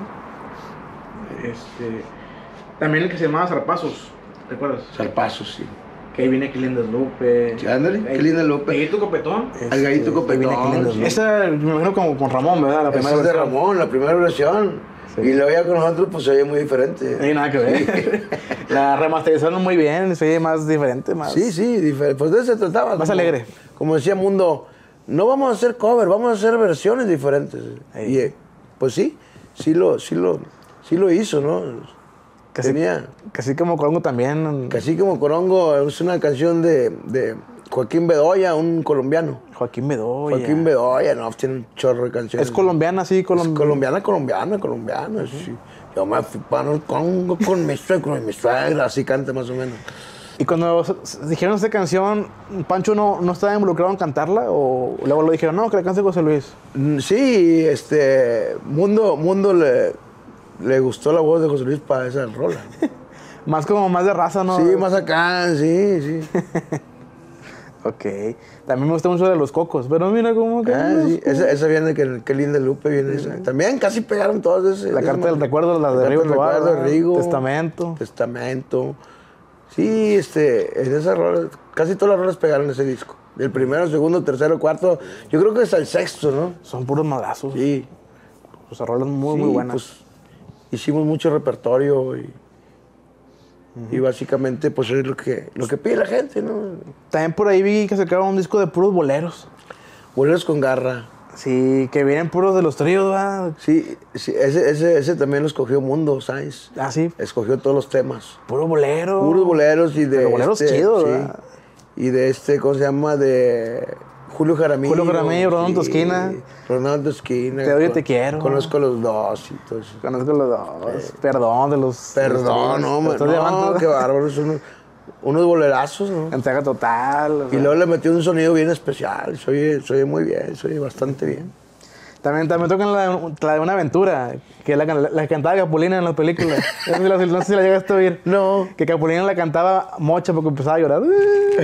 Uh-huh. Este... También el que se llamaba Zarpazos, ¿te acuerdas? Zarpazos, sí. Que ahí viene Qué Linda es Lupe. Sí, ándale, Qué Linda es Lupe. Gallito Copetón. Este, el Gallito Copetón. Sí. Esa, me imagino como con Ramón, ¿verdad? La Esa primera es de versión. Ramón, la primera versión. Sí. Y luego ya con nosotros pues se oye muy diferente. No hay nada que ver. Sí. La remasterizaron muy bien, se oye más diferente, más... Sí, sí, diferente. Pues de eso se trataba. Más como, alegre. Como decía Mundo, no vamos a hacer cover, vamos a hacer versiones diferentes. Ahí. Y pues sí, sí lo, sí lo, sí lo hizo, ¿no? Casi, Tenía... Casi como Corongo también. Casi como Corongo es una canción de, de Joaquín Bedoya, un colombiano. Joaquín Bedoya. Joaquín Bedoya, no, tiene un chorro de canciones. Es colombiana, sí, colombiana. Colombiana, colombiana, colombiana. Uh-huh. Sí. Yo me fui para el Congo con mi suegra, con mi suegra, así canta más o menos. Y cuando dijeron esta canción, ¿Pancho no, no estaba involucrado en cantarla? ¿O luego lo dijeron, no, que la cante José Luis? Sí, este, Mundo, Mundo le, le gustó la voz de José Luis para esa rola. Más como más de raza, ¿no? Sí, más acá, sí, sí. Ok. También me gusta mucho de Los Cocos, pero mira cómo que... Ah, sí. Esa, esa viene, que Qué Linda Lupe viene esa. También casi pegaron todas ese. La esa Carta del Recuerdo, la de Rigo Tobar, de Rigo. Testamento. Testamento. Sí, este, en esas rolas, casi todas las rolas pegaron ese disco. Del primero, segundo, tercero, cuarto, yo creo que hasta el sexto, ¿no? Son puros madrazos. Sí. Pues rolas muy, sí, muy buenas. Pues, hicimos mucho repertorio y... Uh-huh. Y básicamente, pues es lo que, lo que pide la gente, ¿no? También por ahí vi que sacaron un disco de puros boleros. Boleros con garra. Sí, que vienen puros de los tríos, ¿verdad? Sí, sí ese, ese, ese también lo escogió Mundo, ¿sabes? Ah, sí. Escogió todos los temas. Puro bolero. Puros boleros y de. Pero boleros este, chidos, sí, ¿verdad? Y de este, ¿cómo se llama? De Julio Jaramillo. Julio Jaramillo, Ronaldo sí, Tosquina. Ronaldo Tosquina. Te odio y te quiero. Conozco a los dos y todo eso. Conozco a los dos. Eh, perdón de los... Perdón, no, man, no, qué bárbaro. Son unos, unos bolerazos, ¿no? Entrega total. O sea. Y luego le metió un sonido bien especial. Se oye, se oye muy bien, se oye bastante bien. También, también tocan la, la de Una Aventura, que la, la, la cantaba Capulina en las películas. No sé, si la, no sé si la llegaste a oír. No. Que Capulina la cantaba mocha porque empezaba a llorar.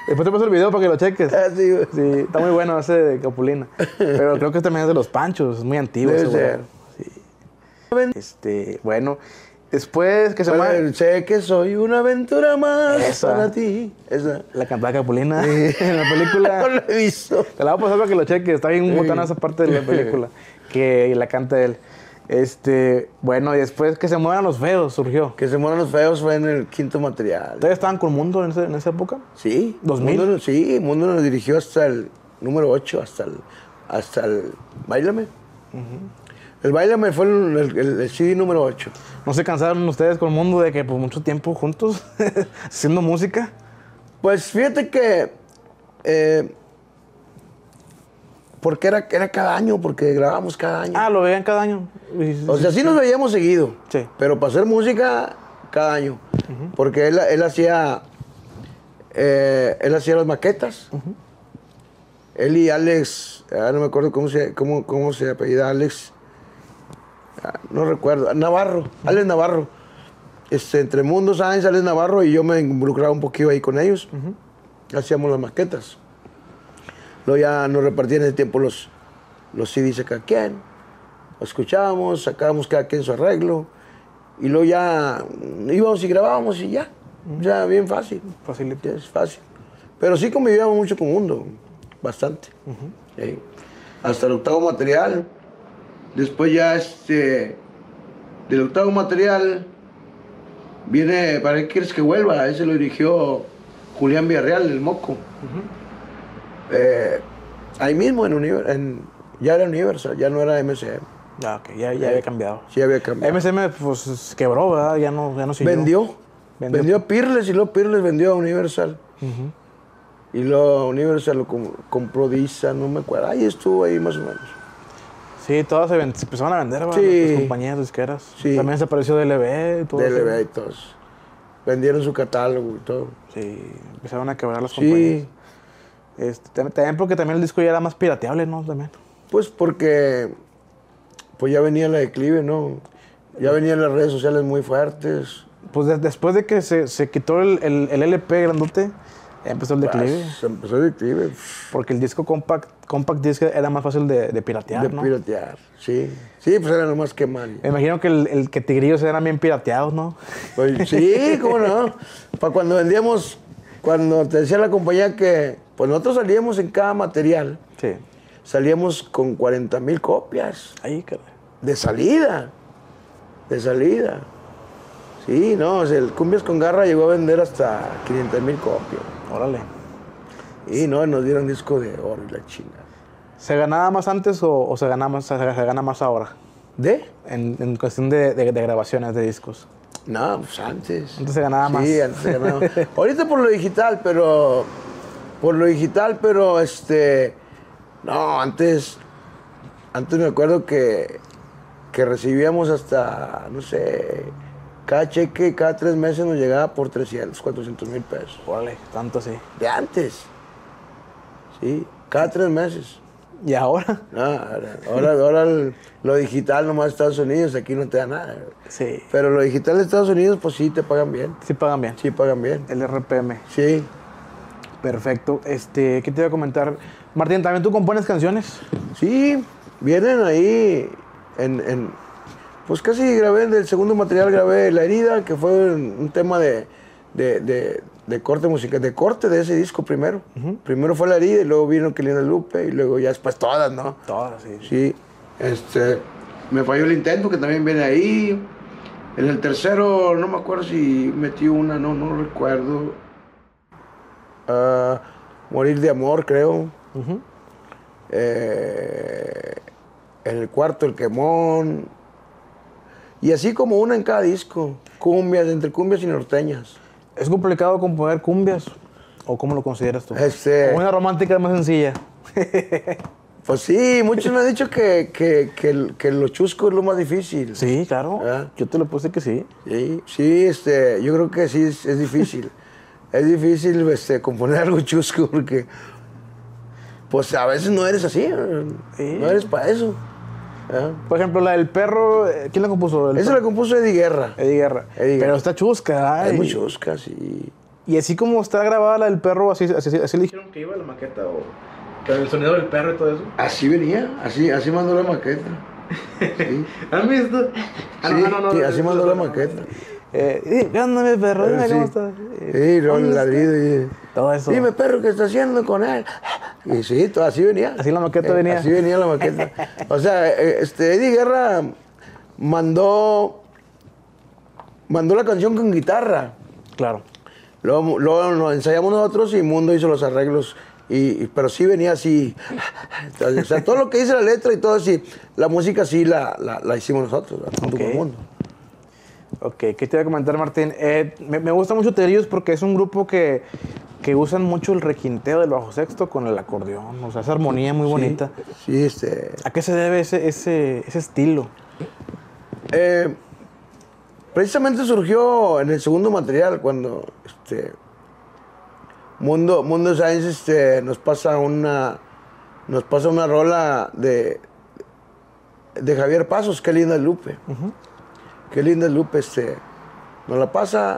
Después te paso el video para que lo cheques. Ah, sí, güey. Sí, está muy bueno ese de Capulina. Pero creo que también es de los Panchos, es muy antiguo. Debe ese, ser. güey. Sí. Este, bueno, después que se Bueno, llama... sé que soy una aventura más Esa. para ti. Esa. La cantaba Capulina Sí. en la película. No lo he visto. Te la voy a pasar para que lo cheques. Está bien Sí. botana esa parte de la película. Que la canta él. Este, bueno, y después que se mueran los feos surgió. Que se mueran los feos fue en el quinto material. ¿Ustedes estaban con Mundo en, ese- en esa época? Sí. ¿dos mil? Mundo, sí, Mundo nos dirigió hasta el número ocho, hasta el, hasta el Báilame. El Báilame fue el, el, el- el C D número ocho. ¿No se cansaron ustedes con Mundo de que por mucho tiempo juntos haciendo música? Pues fíjate que... eh, porque era, era cada año, porque grabábamos cada año. Ah, lo veían cada año. Y- O sea, sí nos veíamos seguido. Sí. Pero para hacer música, cada año. Porque él, él hacía. eh, él hacía las maquetas. Él y Alex. ah, no me acuerdo cómo se, cómo, cómo se apellida Alex. ah, no recuerdo. Navarro. Alex Navarro. Este, entre Mundo Sáenz, Alex Navarro y yo me involucraba un poquito ahí con ellos. Hacíamos las maquetas. Luego ya nos repartían en ese tiempo los, los C Ds a cada quien. Lo escuchábamos, sacábamos cada quien su arreglo. Y luego ya íbamos y grabábamos y ya. Ya bien fácil. Facilito. Ya es fácil. Pero sí convivíamos mucho con Mundo. Bastante. Sí. Hasta el octavo material. Después ya este... Del octavo material viene ¿Para qué quieres que vuelva? Ese lo dirigió Julián Villarreal, el Moco. Eh, ahí mismo en, Univer- en ya era Universal, ya no era M C M. Ya, ok, ya, ya había cambiado. Sí había cambiado. M C M pues quebró, ¿verdad? Ya no, ya no siguió. vendió, Vendió. vendió a Pirles y luego Pirles vendió a Universal. Y luego Universal lo com- compró Disa, no me acuerdo. Ahí estuvo ahí más o menos. Sí, todas se, ven- se empezaron a vender, ¿verdad? Sí. Las compañías disqueras. Sí. También se apareció D L B y todo D eso. L B y todos. Vendieron su catálogo y todo. Sí, empezaron a quebrar las Sí. compañías. Este, tam- también porque también el disco ya era más pirateable, ¿no? También. Pues porque pues ya venía la declive, ¿no? Ya venían las redes sociales muy fuertes. Pues de- después de que se, se quitó el, el, el L P grandote, ya empezó el declive. Pues, se empezó el declive. Porque el disco compact, compact disc era más fácil de, de piratear, De ¿no? piratear, sí. Sí, pues era nomás que mal. Me imagino que el, el que Tigrillos eran bien pirateados, ¿no? Pues, sí, cómo no. Para cuando vendíamos, cuando te decía la compañía que, pues nosotros salíamos en cada material, Sí. salíamos con cuarenta mil copias Ahí, caray. de salida. De salida. Sí, no, o sea, el Cumbias con Garra llegó a vender hasta quinientas mil copias. Órale. Y no, nos dieron disco de oro y la chingada. ¿Se ganaba más antes o, o se, gana más, se, se gana más ahora? ¿De? En, en cuestión de, de, de grabaciones de discos. No, pues antes. Antes se ganaba más. Sí, antes se ganaba. Ahorita por lo digital, pero... Por lo digital, pero este... No, antes... Antes me acuerdo que... Que recibíamos hasta, no sé... Cada cheque, cada tres meses nos llegaba por trescientos, cuatrocientos mil pesos. Órale, tanto sí. De antes. Sí, cada tres meses. ¿Y ahora? No, ahora, ahora, ahora el- lo digital nomás Estados Unidos, aquí no te da nada. Sí. Pero lo digital de Estados Unidos, pues sí te pagan bien. Sí pagan bien. Sí pagan bien. El R P M. Sí. Perfecto. Este, ¿qué te iba a comentar? Martín, ¿también tú compones canciones? Sí, vienen ahí en, en- pues casi grabé del segundo material, grabé La Herida, que fue un, un tema de, de, de- de corte musical, de corte de ese disco primero. Primero fue La Herida y luego vino Quelina Lupe y luego ya después todas, ¿no? Todas, sí. Sí, este, me falló el intento, que también viene ahí. En el tercero, no me acuerdo si metí una, no, no recuerdo. Ah, Morir de Amor, creo. Ujú. Eh, en el cuarto, El Quemón. Y así como una en cada disco. Cumbias, entre cumbias y norteñas. ¿Es complicado componer cumbias? ¿O cómo lo consideras tú? Este- ¿O una romántica más sencilla? Pues sí, muchos me han dicho que, que, que, el- que lo chusco es lo más difícil. Sí, claro. Ah. Yo te lo puse que sí. Sí, sí, este, yo creo que sí es, es difícil. Es difícil este, componer algo chusco porque, pues a veces no eres así, Sí. no eres para eso. ¿ah? Por ejemplo, la del perro, eh, ¿quién la compuso? El Esa perro? la compuso Eddie Guerra. Eddie Guerra. Eddie Pero Guerra. está chusca, ¿verdad? Es muy Y- chusca, sí. Y así como está grabada la del perro, así, así, así le dijeron que iba la maqueta, o con el sonido del perro y todo eso. Así venía, así, así mandó la maqueta. Sí. ¿Han visto? Ah, Sí, no, no, no, sí, no, así no, mandó no, la no, maqueta. Eh, ¿qué onda, mi perro? Dime Sí. cómo estás. Sí, luego el ¿Dónde ladrido y... Todo eso. Dime, perro, ¿qué está haciendo con él? Y sí, todo, así venía. Así la maqueta Eh, venía. Así venía la maqueta. O sea, eh, este, Eddie Guerra mandó... Mandó la canción con guitarra. Claro. Luego, luego nos ensayamos nosotros y Mundo hizo los arreglos. Y, y- pero sí venía así. O sea, todo lo que dice la letra y todo así. La música sí la, la, la hicimos nosotros, ¿verdad? Junto Ok. con Mundo. Ok, ¿qué te iba a comentar, Martín? Eh, me, me gusta mucho Terillos porque es un grupo que, que usan mucho el requinteo del bajo sexto con el acordeón. O sea, esa armonía muy bonita. Sí, este. ¿A qué se debe ese, ese, ese estilo? eh, precisamente surgió en el segundo material cuando este. Mundo, Mundo Science este, nos pasa una. Nos pasa una rola de. De Javier Pasos, qué linda es Lupe. Qué linda es Lupe, este. Nos la pasa.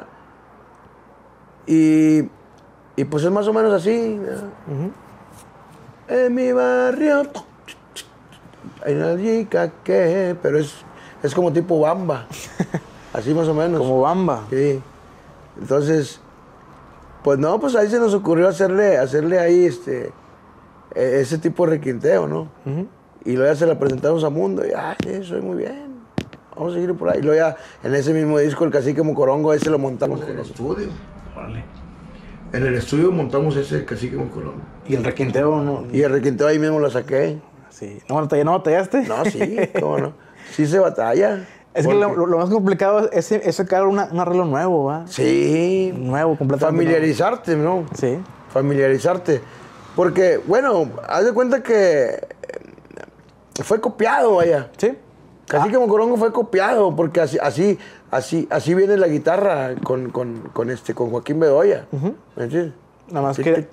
Y. Y pues es más o menos así. ¿verdad? En mi barrio. Hay una chica que. Pero es, es como tipo bamba. Así más o menos. Como Bamba. Sí. Entonces. Pues no, pues ahí se nos ocurrió hacerle, hacerle ahí este. e- Ese tipo de requinteo, ¿no? Y luego ya se la presentamos a Mundo. Y, ah, sí, soy muy bien. Vamos a seguir por ahí. Y luego ya en ese mismo disco, el Cacique Mocorongo, ese lo montamos en el estudio. Órale. En el estudio montamos ese Cacique Mocorongo. Y el requinteo, ¿no? Y el requinteo ahí mismo lo saqué. Sí. ¿No, batall- no batallaste? No, sí, cómo no. Sí se batalla. Es que porque- lo, lo más complicado es, es sacar una, un arreglo nuevo, ¿va? Sí. Nuevo, completamente Familiarizarte, ¿no? nuevo. Sí. Familiarizarte. Porque, bueno, haz de cuenta que eh, fue copiado, vaya. Sí. Cacique Mocorongo fue copiado, porque así, así, así, así viene la guitarra con, con, con este, con Joaquín Bedoya. ¿Me entiendes? Nada más que...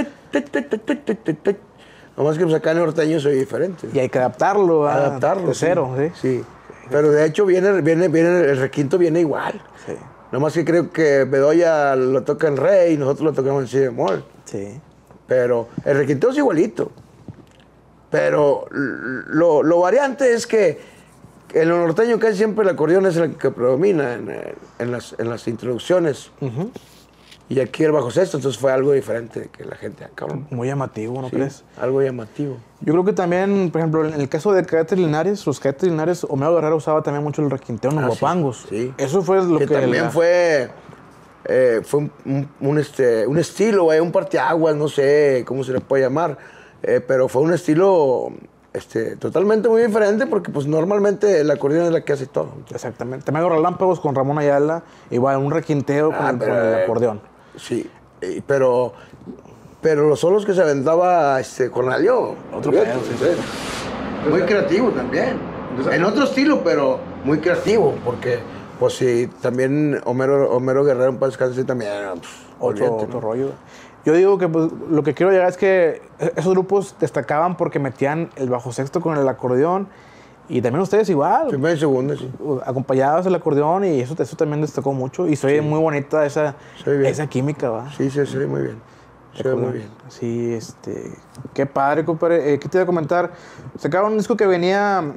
Nada más que pues, acá en norteño soy diferente. Y hay que adaptarlo, ¿va? Adaptarlo. De cero, sí. Sí. Pero de hecho viene, viene, viene, el requinto viene igual. Sí. Nada más que creo que Bedoya lo toca en re y nosotros lo tocamos en si bemol. Sí. Pero el requinteo es igualito. Pero lo, lo variante es que en lo norteño casi siempre el acordeón es el que predomina en, en, las, en las introducciones. Y aquí el bajo sexto, entonces fue algo diferente que la gente acá. ¿No? Muy llamativo, ¿no Sí, crees? algo llamativo. Yo creo que también, por ejemplo, en el caso de Cadetes Linares, los Cadetes Linares, Homero Guerrero usaba también mucho el requinteo en los Ah, sí, guapangos. sí. Eso fue lo que... Que también la- fue, eh, fue un, un- un, este, un estilo, eh, un parteaguas, no sé cómo se le puede llamar, eh, pero fue un estilo este, totalmente muy diferente porque pues normalmente el acordeón es la que hace todo. Exactamente. También los relámpagos con Ramón Ayala, igual un requinteo con, Ah, el, pero, con el eh, acordeón. Sí, eh, pero, pero los solos que se aventaba este, Cornelio, Otro fíjate, pedo, sí, sí. Muy creativo también. En otro estilo, pero muy creativo, porque pues sí, también Homero, Homero Guerrero en paz descanse también. Pues, Otro, olvídate, otro ¿no? rollo. Yo digo que pues, lo que quiero llegar es que esos grupos destacaban porque metían el bajo sexto con el acordeón y también ustedes igual, Primero y segundo, sí. acompañados el acordeón y eso, eso también destacó mucho y se oye muy bonita esa, Se oye bien. esa química, ¿va? Sí, sí, se ve muy bien. Se ve muy bien. Sí, este, qué padre, compadre. Eh, ¿Qué te iba a comentar? Sacaron un disco que venía,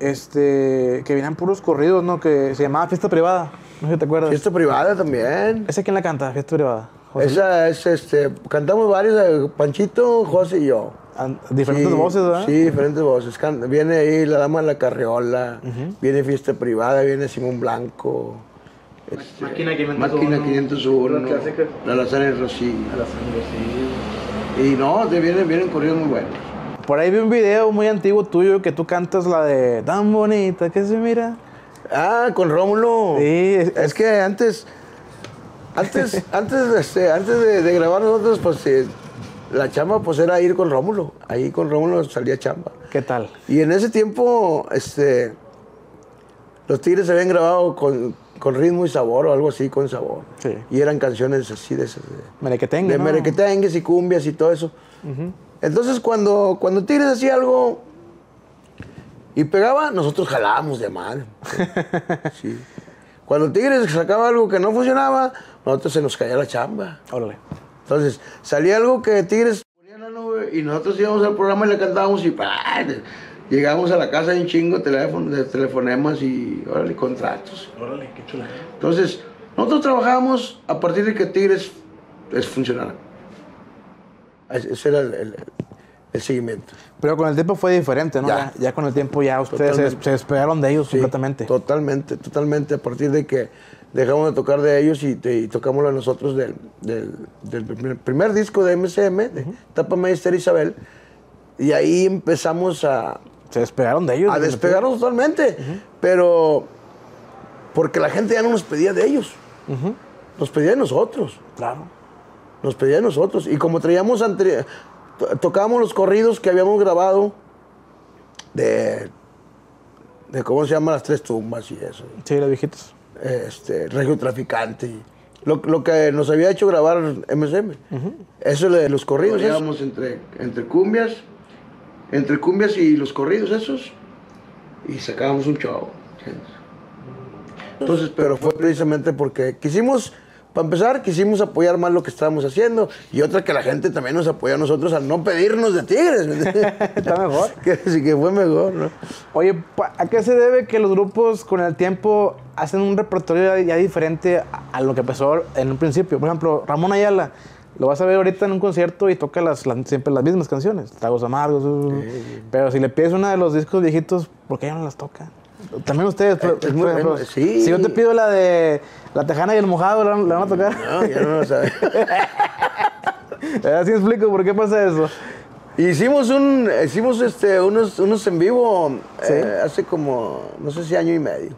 este, que venían puros corridos, ¿no? Que se llamaba Fiesta Privada. No sé si te acuerdas. Fiesta privada también. ¿Ese quién la canta? Fiesta Privada. José. Esa es, este, cantamos varios, eh, Panchito, José y yo. Ah, diferentes Sí, voces, ¿verdad? Sí, diferentes voces. Can- Viene ahí La Dama de la Carriola, viene Fiesta Privada, viene Simón Blanco. este, Máquina quinientos uno. Máquina quinientos uno, Las clásicas. La Lazara y Rosy. A la sangre, sí. Y no, te vienen, vienen corridos muy buenos. Por ahí vi un video muy antiguo tuyo que tú cantas la de Tan bonita que se mira. Ah, con Rómulo. Sí, es- Es que antes, antes, antes, este, antes de, de grabar nosotros, pues eh, la chamba pues era ir con Rómulo. Ahí con Rómulo salía chamba. ¿Qué tal? Y en ese tiempo, este, los Tigres se habían grabado con, con ritmo y sabor o algo así, con sabor. Sí. Y eran canciones así de esas. De, Merequetengue, de ¿no? merequetengues y cumbias y todo eso. Entonces, cuando, cuando Tigres hacía algo y pegaba, nosotros jalábamos de mal. Sí. Cuando Tigres sacaba algo que no funcionaba, nosotros se nos caía la chamba. Órale. Entonces, salía algo que Tigres ponía en la nube y nosotros íbamos al programa y le cantábamos y ¡pah! Llegábamos a la casa de un chingo de teléfono, de telefonemas y órale, contratos. Órale, qué chula. Entonces, nosotros trabajábamos a partir de que Tigres es funcionara. Ese era el, el, el seguimiento. Pero con el tiempo fue diferente, ¿no? Ya, ya, ya con el tiempo ya ustedes se, se despegaron de ellos Sí, completamente. Totalmente, totalmente. A partir de que dejamos de tocar de ellos y, te, y tocamos a nosotros del, del, del primer, primer disco de M C M, de uh-huh. Tápame Esther Isabel, y ahí empezamos a... Se despegaron de ellos. A despegarnos totalmente, uh-huh. pero porque la gente ya no nos pedía de ellos, uh-huh. nos pedía de nosotros. Claro. Nos pedía de nosotros. Y como traíamos, ante, tocábamos los corridos que habíamos grabado de, de ¿cómo se llama? Las Tres Tumbas y eso. Sí, los viejitos. Este, Regio Traficante. Y lo, lo que nos había hecho grabar M C M. Uh-huh. Eso de los corridos. Íbamos entre, entre cumbias, entre cumbias y los corridos esos. Y sacábamos un show. Entonces, pero fue precisamente porque quisimos... Para empezar, quisimos apoyar más lo que estábamos haciendo y otra que la gente también nos apoyó a nosotros al no pedirnos de Tigres. Está mejor. Que sí que fue mejor, ¿no? Oye, ¿a qué se debe que los grupos con el tiempo hacen un repertorio ya diferente a lo que empezó en un principio? Por ejemplo, Ramón Ayala, lo vas a ver ahorita en un concierto y toca las, las, siempre las mismas canciones, Tragos Amargos. Sí. Pero si le pides una de los discos viejitos, ¿por qué ya no las toca? También ustedes, por, es por ejemplo, muy, sí. Si yo te pido la de La Tejana y el Mojado, ¿la, la van a tocar? No, ya no lo sabes. Así explico por qué pasa eso. Hicimos un, hicimos este, unos, unos en vivo ¿Sí? eh, hace como, no sé si año y medio.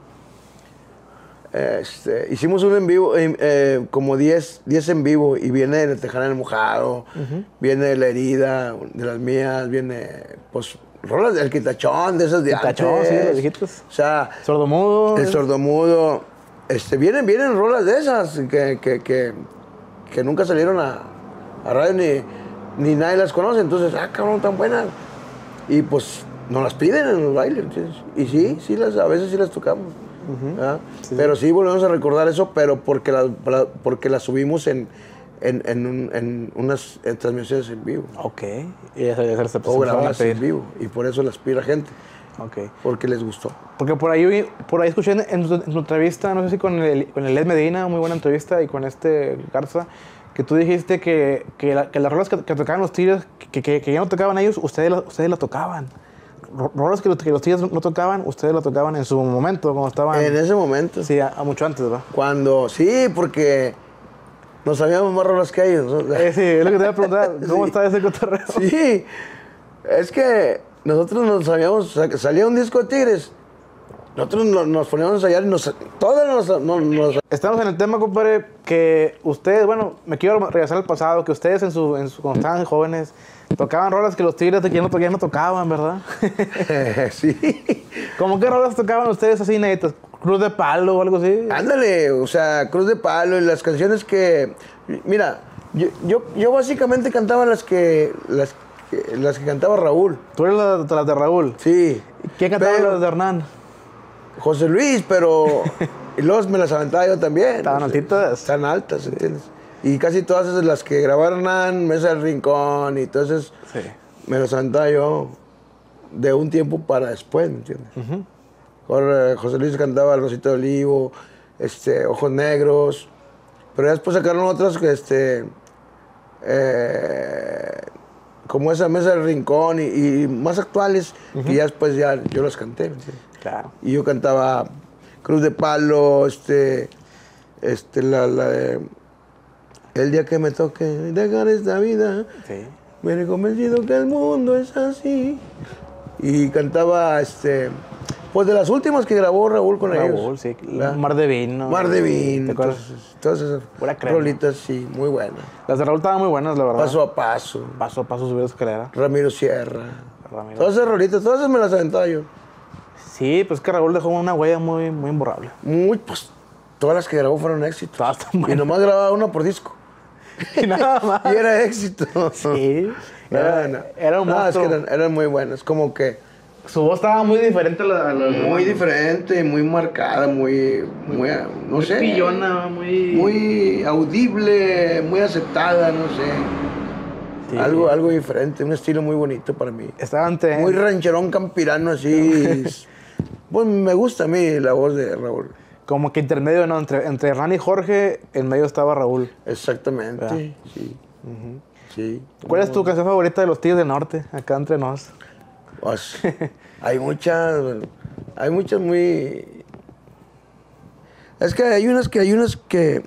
Este, hicimos un en vivo, eh, eh, como diez en vivo, y viene La Tejana y el Mojado, uh-huh. viene La Herida, de las mías, viene, pues... rolas del Quitachón, de esas de Quitachón, antes. sí, los viejitos. O sea... Sordomudo. El Sordomudo. Este, vienen, vienen rolas de esas que, que, que, que nunca salieron a, a radio ni, ni nadie las conoce. Entonces, ah, cabrón, tan buenas. Y pues nos las piden en los bailes. ¿Entiendes? Y sí, sí, las, a veces sí las tocamos. Uh-huh. Sí. Pero sí volvemos a recordar eso, pero porque las porque la subimos en... En, en, un, en unas en transmisiones en vivo. Ok. Y esa, esa, esa, o grabadas en vivo. Y por eso las pide la gente. Ok. Porque les gustó. Porque por ahí, por ahí escuché en, en, tu, en tu entrevista, no sé si con el, con el Ed Medina, muy buena entrevista, y con este Garza, que tú dijiste que, que, la, que las rolas que, que tocaban los Tigres, que, que, que ya no tocaban ellos, ustedes las ustedes la tocaban. Rolas que, que los Tigres no tocaban, ustedes la tocaban en su momento, cuando estaban... En ese momento. Sí, a, a mucho antes, ¿verdad? Cuando... Sí, porque... Nos sabíamos más rolas que ellos, ¿no? Eh, sí, es lo que te iba a preguntar. ¿Cómo sí. está ese cotorreo? Sí, es que nosotros nos sabíamos, salía un disco de Tigres, nosotros nos, nos poníamos a ensayar y nos, todos nos, nos, nos... Estamos en el tema, compadre, que ustedes, bueno, me quiero regresar al pasado, que ustedes en su, en su cuando estaban jóvenes tocaban rolas que los Tigres ya no, ya no tocaban, ¿verdad? Sí. ¿Cómo qué rolas tocaban ustedes así inéditas? ¿Cruz de Palo o algo así? Ándale, o sea, Cruz de Palo y las canciones que... Mira, yo, yo, yo básicamente cantaba las que, las, que, las que cantaba Raúl. ¿Tú eres las la de Raúl? Sí. ¿Quién cantaba las de Hernán? José Luis, pero... y luego me las aventaba yo también. ¿Estaban altitas? Están altas, ¿entiendes? Y casi todas esas las que grabó Hernán, Mesa del Rincón y todas esas, sí. me las aventaba yo de un tiempo para después, ¿me entiendes? Uh-huh. José Luis cantaba El Rosito de Olivo, este, Ojos Negros, pero después sacaron otras que, este, eh, como esa Mesa del Rincón y, y más actuales, uh-huh. y ya después ya yo las canté, ¿me entiendes? Claro. Y yo cantaba Cruz de Palo, este, este, la, la de El día que me toque dejar esta vida, sí. me he convencido que el mundo es así. Y cantaba, este, pues de las últimas que grabó Raúl con Raúl, ellos. Raúl, sí. ¿La? Mar de Vino. Mar de Vino. ¿Te acuerdas? Todas esas rolitas, sí, muy buenas. Las de Raúl estaban muy buenas, la verdad. Paso a paso. Paso a paso subir la escalera. Ramiro Sierra. Ramiro. Todas esas rolitas, todas esas me las aventaba yo. Sí, pues que Raúl dejó una huella muy, muy imborrable. Muy, pues, todas las que grabó fueron éxitos. Todas están buenas. Y nomás grababa una por disco. Y nada más. Y era éxito. Sí. No, era, no. era un no, monstruo. es que eran, eran muy buenas. Como que Su voz estaba muy diferente a la... a la- Muy diferente, muy marcada, muy, muy, no muy sé. pillona, muy... Muy audible, muy aceptada, no sé. Sí. Algo, algo diferente, un estilo muy bonito para mí. Estaba ante... Muy rancherón campirano así. Pues me gusta a mí la voz de Raúl. Como que intermedio, ¿no? Entre, entre Hernán y Jorge, en medio estaba Raúl. Exactamente, ¿verdad? sí. Sí. ¿Cuál es tu canción favorita de los Tigres del Norte, acá entre nos? Pues, hay muchas, hay muchas muy... Es que hay unas que, hay unas que,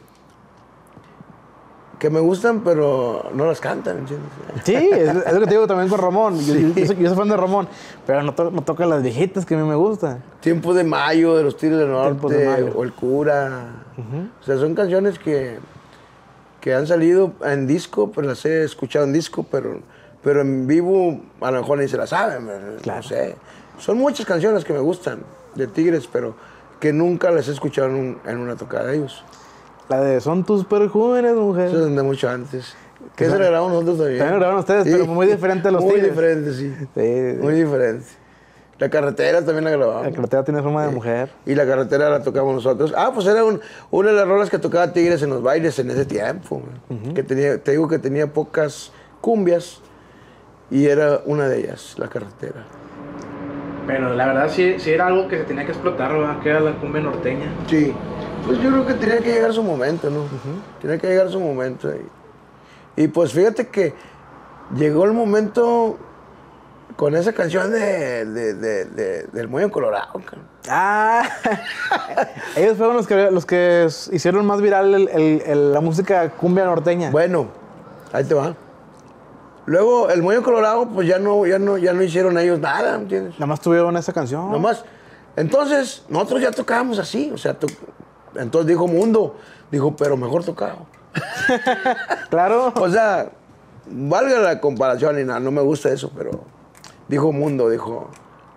que me gustan, pero no las cantan, ¿entiendes? Sí, es, es lo que te digo también con Ramón. Yo, yo- yo soy, yo soy fan de Ramón, pero no, to, no toca las viejitas que a mí me gustan. Tiempo de Mayo, de los Tigres del Tiempos Norte, de Mayo. o El Cura. O sea, son canciones que, que han salido en disco, pero las he escuchado en disco, pero, pero en vivo a lo mejor ni se las saben, Claro. no sé. Son muchas canciones que me gustan de Tigres, pero que nunca las he escuchado en, un- en una tocada de ellos. La de Son tus perjúmenes, mujer. Eso es de mucho antes. Que se la grabamos nosotros también. También lo grabaron ustedes, pero muy diferente a los Muy Tigres. diferente, sí. Sí, sí. Muy diferente. La carretera también la grabamos. La carretera tiene forma de mujer. Y la carretera la tocamos nosotros. Ah, pues era un- una de las rolas que tocaba Tigres en los bailes en ese tiempo. Que tenía, te digo que tenía pocas cumbias y era una de ellas, la carretera. Pero la verdad sí, sí era algo que se tenía que explotar, ¿verdad? Que era la cumbia norteña. Sí, pues yo creo que tenía que llegar su momento, ¿no? Tenía que llegar su momento. Y, y pues fíjate que llegó el momento con esa canción de, de- de- de- del Moño Colorado, cabrón. Ah, ellos fueron los que, los que hicieron más viral el- el- el- la música cumbia norteña. Bueno, ahí te va. Luego, el Moño Colorado, pues ya no, ya no, ya no hicieron ellos nada, ¿entiendes? Nada más tuvieron esa canción. Nomás. Entonces, nosotros ya tocábamos así, o sea, to- entonces dijo Mundo, dijo, pero mejor tocado. Claro. O sea, valga la comparación y nada, no me gusta eso, pero dijo Mundo, dijo,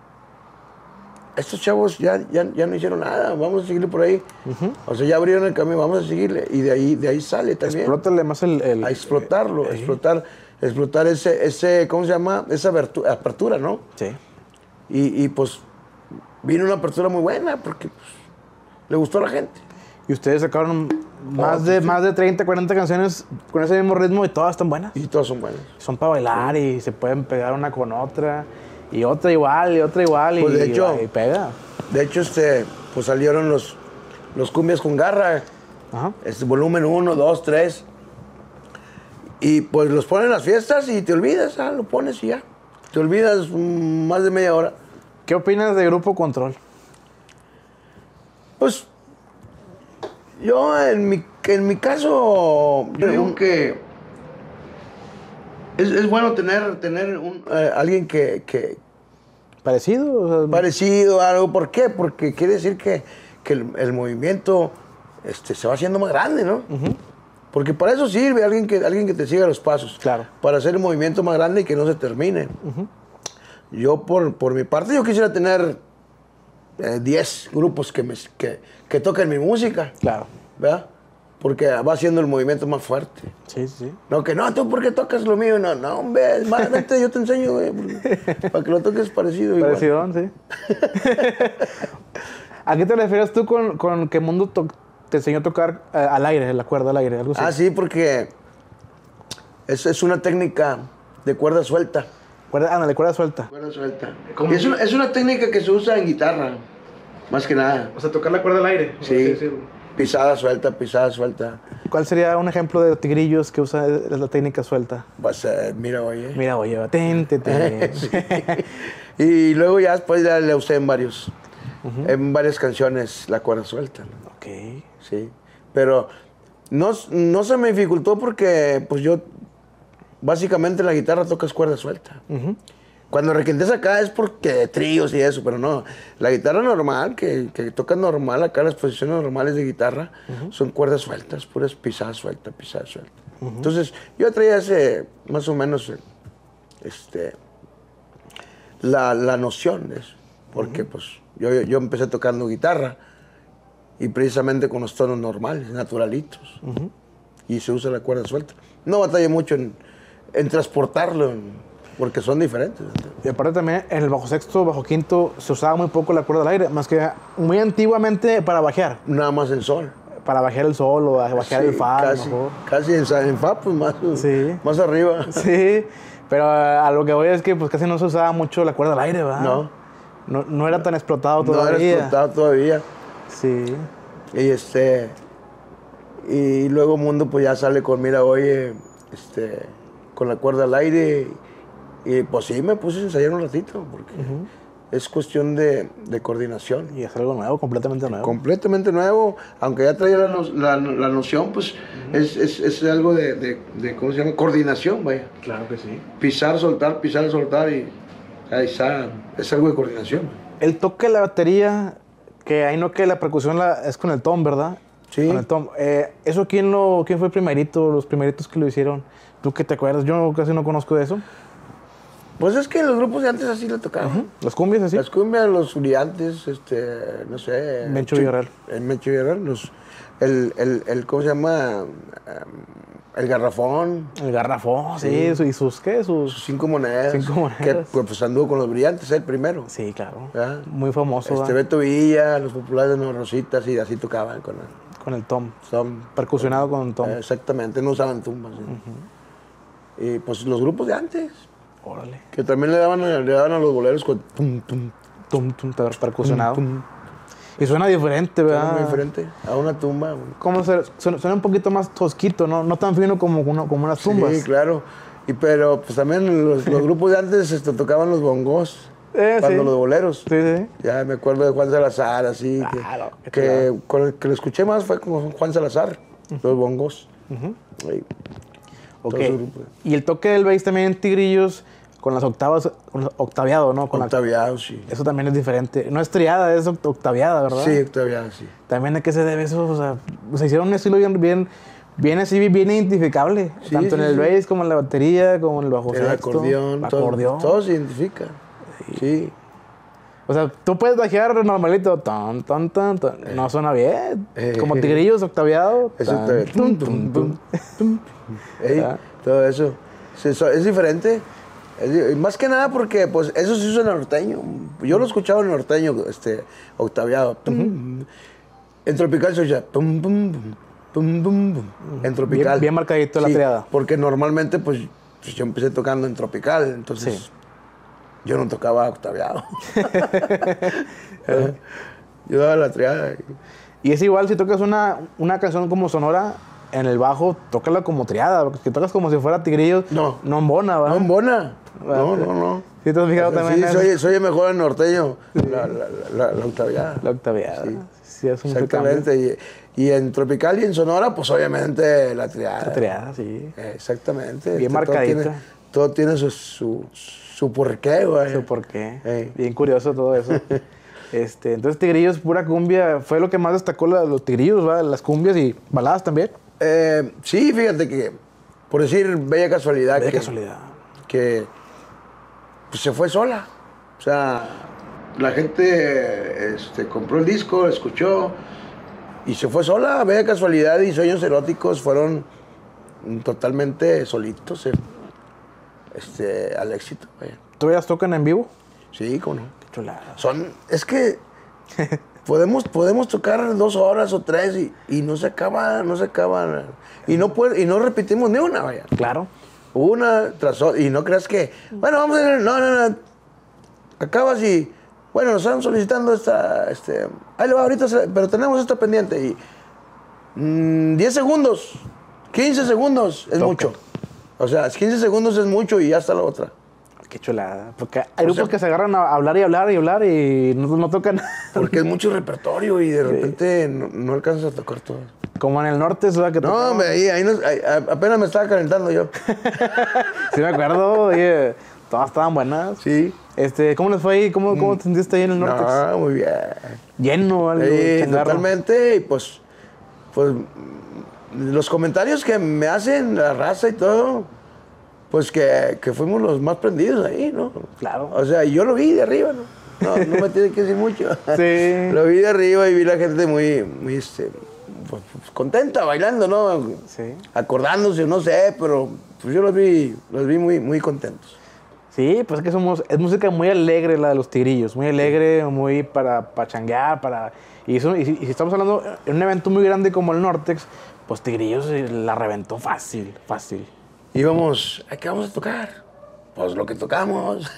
estos chavos ya, ya, ya no hicieron nada, vamos a seguirle por ahí. O sea, ya abrieron el camino, vamos a seguirle. Y de ahí, de ahí sale también. Explótale más el... el- A explotarlo, a explotar, explotar ese, ese, ¿cómo se llama? Esa abertu- apertura, ¿no? Sí. Y, y, pues vino una apertura muy buena porque pues, le gustó a la gente. Y ustedes sacaron más, Oh, de, sí. más de treinta, cuarenta canciones con ese mismo ritmo y todas están buenas. Y todas son buenas. Son para bailar y se pueden pegar una con otra. Y otra igual, y otra igual. Pues, y, de hecho- y pega. De hecho, este, pues salieron los, los cumbias con garra, Ajá. este, volumen uno, dos, tres. Y pues los ponen en las fiestas y te olvidas, ah, lo pones y ya. Te olvidas mm, más de media hora. ¿Qué opinas de Grupo Control? Pues yo en mi, en mi caso, yo digo que es, es bueno tener, tener un, eh, alguien que, que ¿Parecido? O sea, parecido a algo. ¿Por qué? Porque quiere decir que, que el, el movimiento este, se va haciendo más grande, ¿no? Porque para eso sirve alguien que, alguien que te siga los pasos. Claro. Para hacer el movimiento más grande y que no se termine. Yo, por, por mi parte, yo quisiera tener diez grupos que, me, que, que toquen mi música, Claro. ¿verdad? Porque va haciendo el movimiento más fuerte. Sí, sí. No, que no, tú, ¿por qué tocas lo mío? No, no, hombre, es más, vente, yo te enseño, güey, para que lo toques parecido. igual. Parecido, sí. ¿A qué te refieres tú con, con que Mundo to- te enseñó a tocar eh, al aire, la cuerda al aire? Algo así. Ah, sí, porque es, es una técnica de cuerda suelta. Cuerda, ándale, cuerda suelta. Cuerda suelta. ¿Cómo? Y es, una, es una técnica que se usa en guitarra, más que nada. O sea, tocar la cuerda al aire. Sí, pisada suelta, pisada suelta. ¿Cuál sería un ejemplo de tigrillos que usa la técnica suelta? Pues, eh, mira, oye. Mira, oye, va, ten, ten, ten. Sí. Y luego ya después ya le usé en varios, en varias canciones la cuerda suelta, ¿no? Ok. Sí. Pero no, no se me dificultó porque pues yo básicamente en la guitarra tocas cuerda suelta. Cuando requintes acá es porque tríos y eso, pero no. La guitarra normal, que, que tocas normal, acá las posiciones normales de guitarra son cuerdas sueltas, puras pisadas sueltas, pisadas sueltas. Entonces yo traía ese, más o menos, este, la, la noción de eso. Porque pues yo, yo empecé tocando guitarra y precisamente con los tonos normales, naturalitos. Y se usa la cuerda suelta. No batallé mucho en, en transportarlo. En, porque son diferentes. Y aparte también en el bajo sexto, bajo quinto, se usaba muy poco la cuerda al aire, más que muy antiguamente para bajear. Nada más el sol. Para bajar el sol o bajar Sí, el fa, a lo casi, mejor. casi en, en fa, pues más, Sí. más arriba. Sí, pero a, a lo que voy es que pues casi no se usaba mucho la cuerda al aire, ¿verdad? No. No, no era tan explotado todavía. No era explotado todavía. Sí. Y este. Y luego Mundo pues ya sale con, mira, oye, este, con la cuerda al aire. Y pues sí, me puse a ensayar un ratito, porque uh-huh. es cuestión de, de coordinación. Y es algo nuevo, completamente nuevo. Completamente nuevo, aunque ya traía la, no, la, la noción, pues uh-huh. es, es, es algo de, de, de, ¿cómo se llama? Coordinación, vaya. Claro que sí. Pisar, soltar, pisar, soltar y ahí está, es algo de coordinación. El toque de la batería, que ahí no que la percusión la, es con el tom, ¿verdad? Sí. Con el tom. Eh, ¿Eso quién, lo, quién fue el primerito, los primeritos que lo hicieron? ¿Tú qué te acuerdas? Yo casi no conozco de eso. Pues es que los grupos de antes así lo tocaban. Uh-huh. ¿Las cumbias así? Las cumbias, los uriantes, este, no sé. Mencho Villarreal. El Mencho Villarreal, los, el, el, el, ¿cómo se llama? El garrafón. El garrafón, sí. sí. ¿Y sus qué? Sus, sus cinco monedas. Cinco monedas. Que pues anduvo con los brillantes, el primero. Sí, claro. ¿verdad? Muy famoso. Este, Beto Villa, los populares de Nueva Rositas, y así tocaban con el, con el tom. tom. Percusionado con el tom. Eh, exactamente, no usaban tumbas. ¿sí? Uh-huh. Y pues los grupos de antes. Órale. Que también le daban, le daban a los boleros con tum, tum, tum, tum, percusionado. Tum, tum. Y suena diferente, ¿verdad? Suena muy diferente a una tumba. ¿Cómo se, suena un poquito más tosquito, ¿no? No tan fino como, como unas tumbas. Sí, claro. Y pero pues también los, los grupos de antes este, tocaban los bongos. Eh, cuando sí. los boleros. Sí, sí. Ya me acuerdo de Juan Salazar, así. Claro. Que, que con el que lo escuché más fue con Juan Salazar, uh-huh. los bongos. Uh-huh. Ahí. Ok. Y el toque del bass también en Tigrillos, con las octavas, con los octaviado, ¿no? Con octaviado, la, sí. Eso también es diferente. No es triada, es octaviada, ¿verdad? Sí, octaviada, sí. También a qué se debe eso, o sea, se hicieron un estilo bien, bien, bien así, bien identificable. Sí, tanto sí, en el sí. bass como en la batería, como en el bajo el sexto. acordeón, el todo, acordeón. Todo se identifica, sí. sí. O sea, tú puedes bajear normalito, tan, tan, tan, tan. Eh. No suena bien. Eh. Como Tigrillos, octaviado. Eso tan, tum, tum, tum, tum. Ey, todo eso. Es diferente. Es, más que nada porque pues eso se usa en norteño. Yo lo escuchaba en norteño, este, octaviado. Uh-huh. En tropical se oye pum, pum, pum, pum, pum, pum. En tropical. Bien, bien marcadito la sí, triada. Porque normalmente pues, pues yo empecé tocando en tropical, entonces... Sí. Yo no tocaba octaviado. Yo daba la triada. Y es igual si tocas una, una canción como Sonora, en el bajo, tócala como triada. Porque si tocas como si fuera Tigrillos, no, no embona, ¿verdad? No embona. No, no, no. ¿Sí te has fijado o sea, también? Sí, soy, soy mejor en norteño, sí. la, la, la, la octaviada. La octaviada. Sí, sí es un exactamente. Y, y en tropical y en Sonora, pues obviamente la triada. La triada, sí. Exactamente. Bien marcadita. Todo tiene, todo tiene su... su Su porqué, güey. Su porqué. Hey. Bien curioso todo eso. este, entonces, Tigrillos, pura cumbia, fue lo que más destacó la, los Tigrillos, ¿va? Las cumbias y baladas también. Eh, sí, fíjate que, por decir, bella casualidad. Bella que, casualidad. Que pues, se fue sola. O sea, la gente este, compró el disco, escuchó y se fue sola. Bella casualidad y Sueños Eróticos fueron totalmente solitos. Eh. Este, al éxito. Vaya. ¿Todavía tocan en vivo? Sí, cómo no. Qué chulada. Son, es que podemos, podemos tocar dos horas o tres y, y no se acaba, no se acaba. Y no, puede, y no repetimos ni una, vaya. Claro. Una tras otra. Y no creas que, bueno, vamos a ir, no, no, no. Acabas y, bueno, nos están solicitando esta, este, ahí le va ahorita, pero tenemos esto pendiente. Y mmm, diez segundos, quince segundos es Toca. mucho. O sea, quince segundos es mucho y ya está la otra. Qué chulada. Porque hay grupos o sea, que se agarran a hablar y hablar y hablar y no, no tocan. Porque es mucho repertorio y de repente sí. no, no alcanzas a tocar todo. Como en el norte, ¿sabes? Que no, hombre, ahí, ahí, nos, ahí apenas me estaba calentando yo. Sí, me acuerdo. Oye, todas estaban buenas. Sí. Este, ¿cómo les fue ahí? ¿Cómo, cómo te sentiste ahí en el norte? No, muy bien. Lleno, algo. Sí, totalmente. Y pues, pues... los comentarios que me hacen la raza y todo, pues que, que fuimos los más prendidos ahí, ¿no? Claro. O sea, yo lo vi de arriba, ¿no? No, no me tiene que decir mucho. Sí. Lo vi de arriba y vi la gente muy, muy este, pues, pues, contenta, bailando, ¿no? Sí. Acordándose, no sé, pero pues yo los vi, los vi muy, muy contentos. Sí, Sí, pues es que somos, es música muy alegre la de los Tigrillos, muy alegre, muy para, para changuear, para... Y, eso, y, si, y si estamos hablando en un evento muy grande como el Nortex, pues Tigrillos la reventó fácil, fácil. Íbamos, ¿a qué vamos a tocar? Pues lo que tocamos.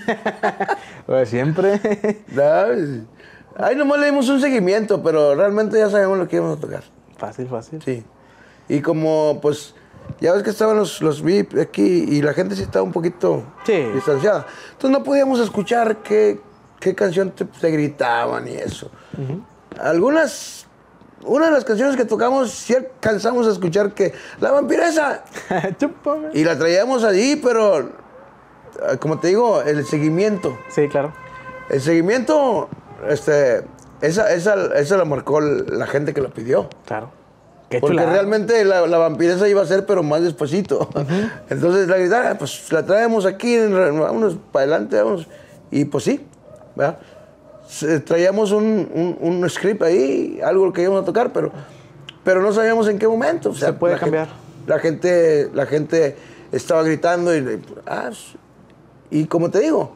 Pues siempre. ¿Sabes? Ahí nomás le dimos un seguimiento, pero realmente ya sabemos lo que íbamos a tocar. Fácil, fácil. Sí. Y como, pues, ya ves que estaban los, los V I P aquí y la gente sí estaba un poquito Sí. distanciada. Entonces no podíamos escuchar qué, qué canción te, te gritaban y eso. Uh-huh. Algunas, una de las canciones que tocamos sí alcanzamos a escuchar que La Vampiresa. Y la traíamos allí, pero, como te digo, el seguimiento. Sí, claro. El seguimiento, este, esa, esa, esa la marcó la gente que la pidió. Claro. Qué Porque chulada. realmente la, la vampiresa iba a ser, pero más despacito. Uh-huh. Entonces la guitarra, pues la traemos aquí, vámonos para adelante, vamos. Y pues sí, ¿verdad? Traíamos un, un, un script ahí, algo que íbamos a tocar, pero, pero no sabíamos en qué momento. O sea, se puede la cambiar. Gente, la, gente, la gente estaba gritando y, ah, y como te digo,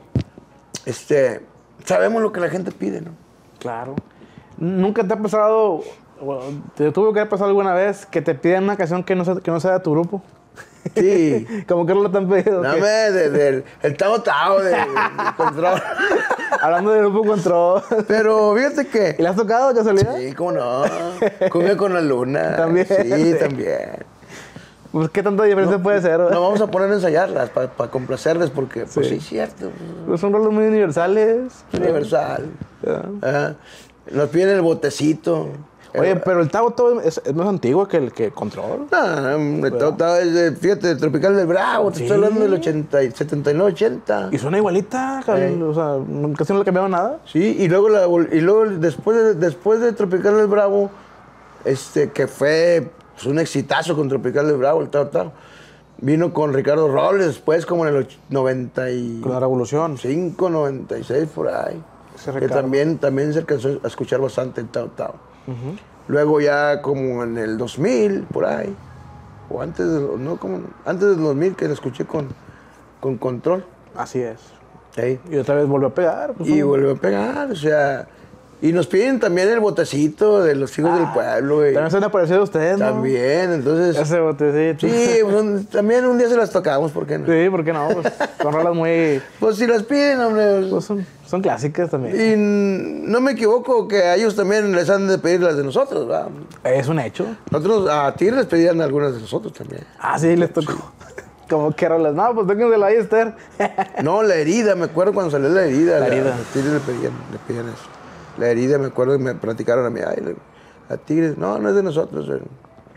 este, sabemos lo que la gente pide, ¿no? Claro. ¿Nunca te ha pasado, bueno, te tuvo que haber pasado alguna vez que te piden una canción que no sea, que no sea de tu grupo? Sí. ¿Cómo que no te han pedido? No, me, de, de, el Tao Tao, de, de Control. Hablando del grupo Control. Pero fíjate que... ¿Y le has tocado, casualidad? Sí, cómo no. Cumbia con la luna. También. Sí, sí, también. Pues, ¿qué tanta diferencia no, puede ser? No vamos a poner a ensayarlas para pa complacerles porque, pues sí, es cierto. Pues son roles muy universales. Universal. Yeah. Ajá. Nos piden el botecito. Oye, el, pero el Tao Tao es, es más antiguo que el que Control. No, el Tao Tao es, de, fíjate, el Tropical del Bravo. Te sí. Estoy hablando del ochenta, setenta y nueve, ochenta. Y suena igualita, sí. O sea, casi no le cambiaron nada. Sí, y luego, la, y luego después, de, después de Tropical del Bravo, este, que fue pues, un exitazo con Tropical del Bravo, el Tao Tao, vino con Ricardo Robles después, como en el noventa y... Con la Revolución. cinco, noventa y seis, por ahí. Que también, también se alcanzó a escuchar bastante el Tao Tao. Uh-huh. Luego ya como en el dos mil, por ahí, o antes, de, no, como antes del dos mil que lo escuché con, con Control. Así es. ¿Sí? Y otra vez volvió a pegar. Pues, y volvió a pegar, o sea... Y nos piden también el botecito de los hijos ah, del pueblo. Y también se han aparecido ustedes, ¿no? También, entonces... Ese botecito. Sí, pues, también un día se las tocamos, ¿por qué no? Sí, ¿por qué no? Pues, son rolas muy... Pues si las piden, hombre. Pues son, son clásicas también. Y no me equivoco que a ellos también les han de pedir las de nosotros, ¿verdad? Es un hecho. Nosotros, a ti les pedían algunas de nosotros también. Ah, sí, les tocó. Sí. Como que rolas. No, pues tóquense la Esther. No, La Herida, me acuerdo cuando salió La Herida. La Herida. A Tigres le pedían, le pedían eso. La Herida, me acuerdo que me platicaron a mí. Ay, a Tigres, no, no es de nosotros. Eh.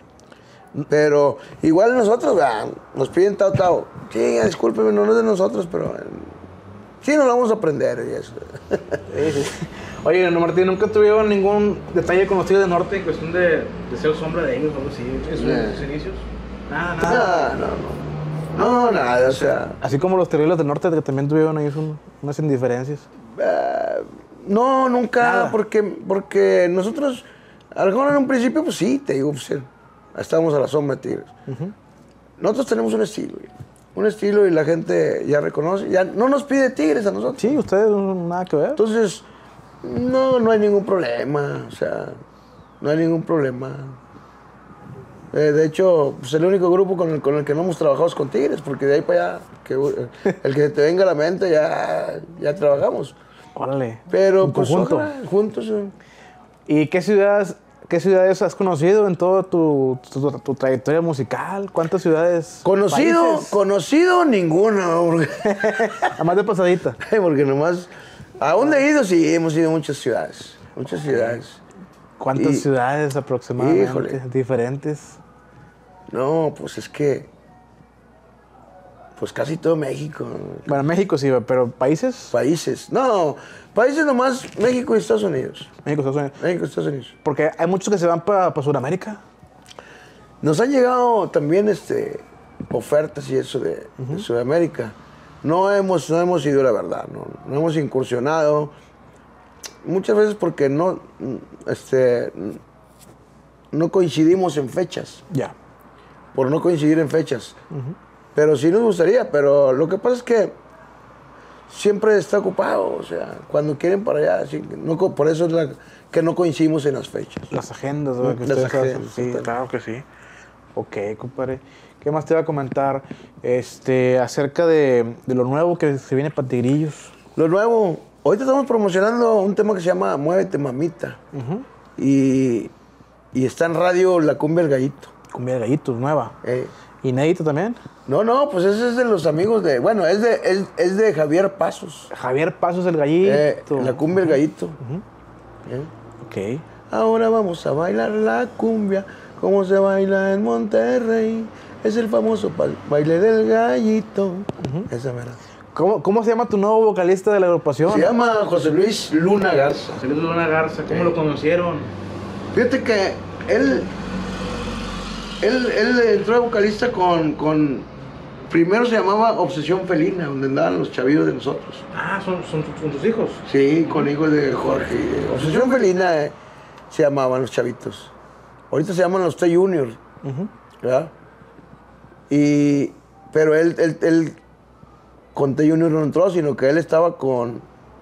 Pero igual nosotros, ah, nos piden Tao Tao. Sí, discúlpeme, no, no es de nosotros, pero eh, sí nos lo vamos a aprender y eso. Sí, sí. Oye, no, Martín, ¿nunca tuvieron ningún detalle con los Tigres del Norte en cuestión de, de ser sombra de ellos o algo así? ¿En sus, eh. sus inicios? Nada, nada. No, no, no. No, nada, o sea... Así como los Terribles del Norte, que también tuvieron ahí un, unas indiferencias. Uh, no, nunca, nada. porque porque nosotros, a lo mejor en un principio, pues sí, te digo, pues estábamos a la sombra de Tigres. Uh-huh. Nosotros tenemos un estilo, un estilo y la gente ya reconoce, ya no nos pide Tigres a nosotros. Sí, ustedes no nada que ver. Entonces, no, no hay ningún problema, o sea, no hay ningún problema. Eh, de hecho, pues el único grupo con el, con el que no hemos trabajado es con Tigres, porque de ahí para allá, que, el que te venga a la mente, ya, ya trabajamos. Órale. Pero pues ojalá, juntos. Eh. ¿Y qué ciudades, qué ciudades has conocido en toda tu, tu, tu trayectoria musical? ¿Cuántas ciudades? Conocido, países? Conocido ninguna. Porque... Además de pasadita. Porque nomás, ¿a dónde he ido? Sí, hemos ido a muchas ciudades, muchas okay. ciudades. ¿Cuántas y, ciudades aproximadamente? Híjole. Diferentes. No, pues es que... Pues casi todo México. Bueno, México sí, pero ¿países? Países. No, países nomás México y Estados Unidos. México y Estados Unidos. México y Estados Unidos. Porque hay muchos que se van para pa Sudamérica. Nos han llegado también este, ofertas y eso de, uh-huh. de Sudamérica. No hemos, no hemos ido, la verdad. No, no hemos incursionado. Muchas veces porque no, este, no coincidimos en fechas. Ya. Yeah. Por no coincidir en fechas. Uh-huh. Pero sí nos gustaría, pero lo que pasa es que siempre está ocupado, o sea, cuando quieren para allá, así, no, co- por eso es la, que no coincidimos en las fechas. Las agendas, ¿verdad? Que Las ustedes hacen. agendas, Sí, total. claro que sí. Ok, compadre. ¿Qué más te iba a comentar? Este, acerca de, de lo nuevo que se viene para Tigrillos. Lo nuevo, ahorita estamos promocionando un tema que se llama Muévete Mamita, Ujú. y, y está en radio La Cumbia del Gallito. Cumbia de gallitos, nueva. Eh, ¿Inédito también? No, no, pues ese es de los amigos de, bueno, es de, es, es de Javier Pasos, Javier Pasos el Gallito. eh, La Cumbia del Gallito. Ok. Eh. Ahora vamos a bailar la cumbia, como se baila en Monterrey. Es el famoso pa- baile del gallito. Esa verdad. ¿Cómo, ¿Cómo se llama tu nuevo vocalista de la agrupación? Se llama José Luis Luna Garza. José Luis Luna Garza. ¿Cómo lo conocieron? Fíjate que él, él, él entró de vocalista con, con, primero se llamaba Obsesión Felina, donde andaban los chavillos de nosotros. Ah, son, son, son tus hijos. Sí, con hijos de Jorge. Obsesión Felina eh, se llamaban los chavitos. Ahorita se llaman los T Junior, ¿verdad? Y, pero él, él, él con T Junior no entró, sino que él estaba con,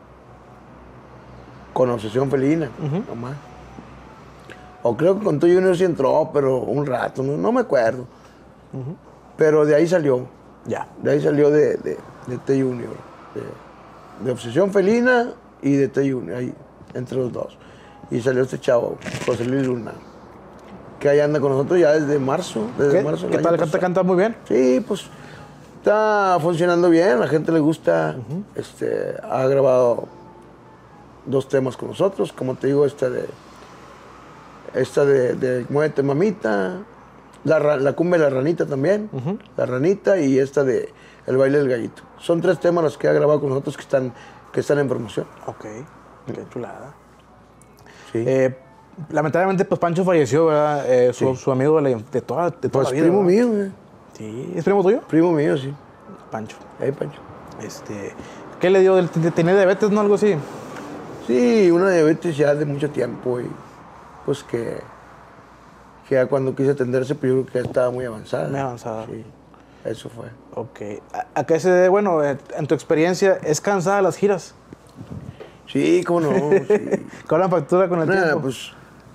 con Obsesión Felina, nomás. O creo que con T Junior sí entró, pero un rato, no, no me acuerdo. Pero de ahí salió, Ya. de ahí salió de, de, de T Junior, de, de Obsesión Felina y de T Junior, ahí, entre los dos. Y salió este chavo, José Luis Luna, que ahí anda con nosotros ya desde marzo. Desde ¿Qué, marzo del ¿qué año tal? ¿Canta, pasado. canta muy bien? Sí, pues está funcionando bien, a la gente le gusta. este, ha grabado dos temas con nosotros, como te digo, esta de esta de, de Muévete Mamita, la, ra- la cumbia de la ranita también, la ranita, y esta de El baile del gallito. Son tres temas los que ha grabado con nosotros que están, que están en promoción. Ok. Qué chulada. Sí. Eh, lamentablemente, pues Pancho falleció, ¿verdad? Eh, su, Sí. su amigo de, la- de toda, de toda pues la vida. primo ¿verdad? mío, eh. Sí. ¿Es primo tuyo? primo mío, sí. Pancho. Ahí, Pancho. Este, ¿qué le dio? Del- ¿Tenía diabetes, no? Algo así. Sí, una diabetes ya de mucho tiempo, y pues que, que ya cuando quise atenderse, pues yo creo que ya estaba muy avanzada. Muy avanzada. Sí, eso fue. Ok. ¿A, a qué se debe? Bueno, eh, en tu experiencia, ¿es cansada las giras? Sí, cómo no, sí. ¿Cobran factura con el Nada, tiempo? pues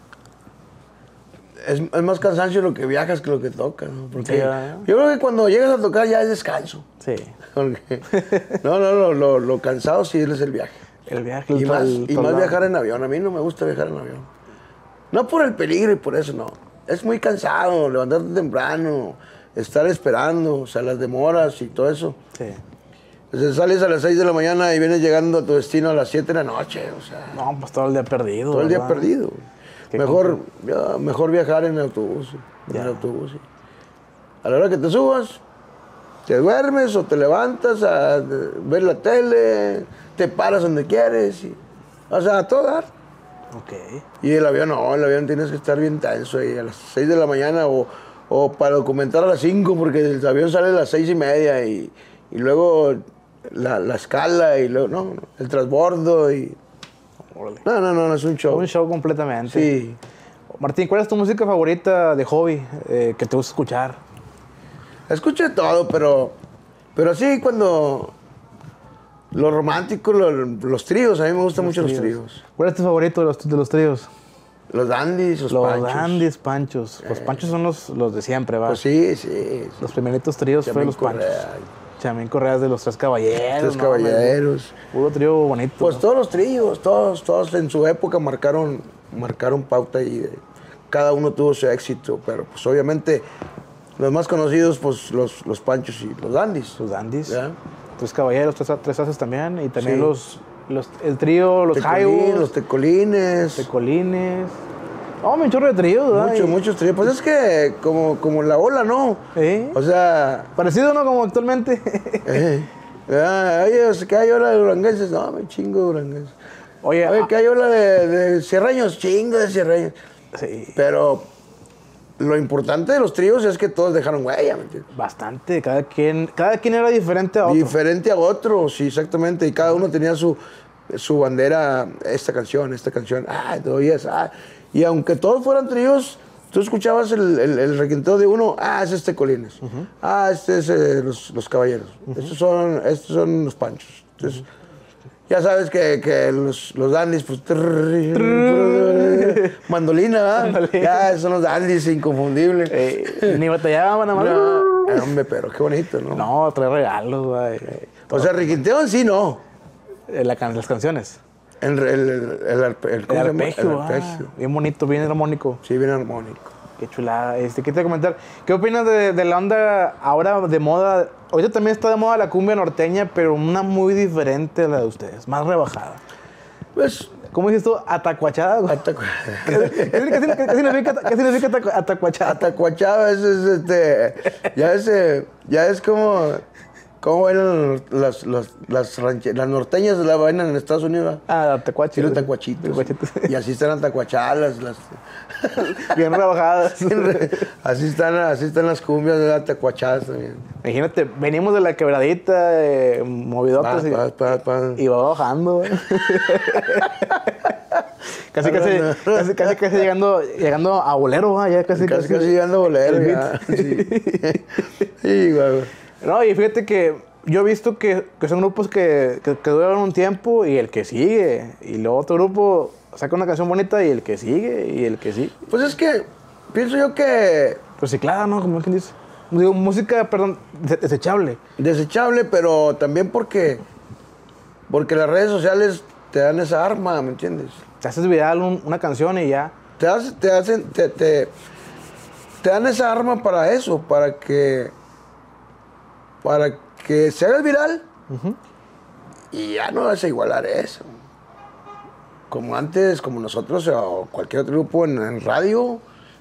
es, es más cansancio lo que viajas que lo que tocas, ¿no? Porque Sí, ¿verdad? yo creo que cuando llegas a tocar ya es descanso. Sí. Porque, no, no, lo, lo, lo cansado sí es el viaje. El viaje, el Y más, el y más traslado. viajar en avión. A mí no me gusta viajar en avión. No por el peligro y por eso, no. Es muy cansado, levantarte temprano, estar esperando, o sea, las demoras y todo eso. Sí. O sea, sales a las seis de la mañana y vienes llegando a tu destino a las siete de la noche, o sea, No, pues todo el día perdido. todo el día ¿verdad? perdido. Qué Mejor, ya, mejor viajar en autobús, en Ya. el autobús. Sí. A la hora que te subas, te duermes o te levantas a ver la tele, te paras donde quieres, y, o sea, a todo dar. Ok. Y el avión no, el avión tienes que estar bien tenso ahí a las seis de la mañana o, o para documentar a las cinco porque el avión sale a las seis y media y, y luego la, la escala y luego, no, no, el transbordo y... Órale. No, no, no, no es un show. Un show completamente. Sí. Martín, ¿cuál es tu música favorita de hobby eh, que te gusta escuchar? Escucho de todo, pero, pero sí cuando... Lo romántico, lo- los tríos, a mí me gustan mucho los tríos. ¿Cuál es tu favorito de los, de los tríos? Los dandies, los, Los panchos. dandies panchos. Los panchos son los, los de siempre, ¿va? Pues sí, sí. Los primeritos tríos fueron Chamín los panchos. Correa, Chamín Correas de los Tres Caballeros. Tres ¿no? Caballeros. Puro trío bonito. Pues ¿no? todos los tríos, todos, todos en su época marcaron, marcaron pauta y de- cada uno tuvo su éxito, pero pues obviamente los más conocidos, pues los, los panchos y los dandies. Los dandies. ¿Ya? Tres Caballeros, Tres, tres Haces también. Y también Sí. los, los... El trío, los Tecolín, Jaivos, los tecolines, Tecolines. No, me un chorro de tríos, ¿verdad? muchos, Y- muchos tríos. Pues es que como, como la ola, ¿no? ¿Eh? O sea, Parecido, ¿no? Como actualmente. eh, ah, oye, o sea, que hay ola de duranguenses, no, me chingo de duranguenses. Oye, Oye, ah, que hay ola de, de cierreños, chingo de cierreños. sí, Pero lo importante de los tríos es que todos dejaron huella, ¿me entiendes? bastante. Cada quien, cada quien era diferente a otro. Diferente a otro, sí, exactamente. Y cada uno tenía su, su bandera, esta canción, esta canción, ah, te oías, ah. Y aunque todos fueran tríos, Tú escuchabas el, el, el requinteo de uno, ah, es este Colines, uh-huh. ah, este es eh, los, los Caballeros, uh-huh. estos, son, estos son los Panchos. Entonces, uh-huh. ya sabes que, que los, los dandies, pues, trrr, trrr, mandolina, ¿verdad? Ya son los dandies inconfundibles. Eh, ni batallaban, nada más. No, hombre, pero qué bonito, ¿no? No, trae regalos, güey. O sea, requinteo en sí, no. La can las canciones. El, el, el, el, arpe, el, el arpegio, el arpegio. Ah, bien bonito, bien armónico. Sí, bien armónico. Qué chulada. Este, ¿qué te voy a comentar? ¿Qué opinas de, de la onda ahora de moda? Ahorita también está de moda la cumbia norteña, pero una muy diferente a la de ustedes, más rebajada. Pues, ¿cómo dices tú? ¿Atacuachada? Atacuachada. ¿Qué, qué, qué, qué significa, qué significa atacuachada? Atacuachada es, es este, ya es, ya es como... ¿Cómo bailan las, las, las, ranche, las norteñas la bailan en Estados Unidos? Ah, tacuachitos. Sí, los tacuachitos. Y así están las tacuachalas. Las... Bien rebajadas. así, están, así están las cumbias de las tacuachadas también. Imagínate, venimos de la quebradita, eh, movidotas. Pa, pa, pa, pa. Y va bajando, güey. Casi, casi, casi, casi, casi llegando, llegando a bolero, ¿va? Ya casi, casi, casi, casi llegando a bolero. Ya. Sí, sí, güey. No, y fíjate que yo he visto que, que son grupos que, que, que duran un tiempo y el que sigue. Y luego otro grupo saca una canción bonita y el que sigue y el que sigue. Pues es que pienso yo que... Reciclada, ¿no? Como quien dice. Digo, música, perdón, desechable. Desechable, pero también porque... Porque las redes sociales te dan esa arma, ¿me entiendes? Te haces viral un, una canción y ya. Te, hace, te hacen... Te, te, te dan esa arma para eso, para que... Para que se haga viral uh-huh. y ya no vas a igualar eso. Como antes, como nosotros o cualquier otro grupo en, en radio,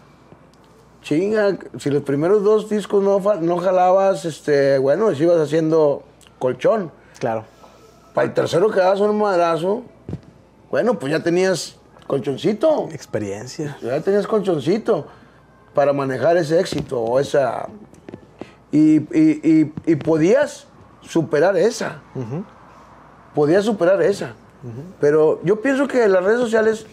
chinga, si los primeros dos discos no, no jalabas, este, bueno, si ibas haciendo colchón. Claro. Para el tercero que dabas un madrazo, bueno, pues ya tenías colchoncito. Experiencia. Ya tenías colchoncito para manejar ese éxito o esa... Y, y, y, y podías superar esa. Uh-huh. Podías superar esa. Uh-huh. Pero yo pienso que las redes sociales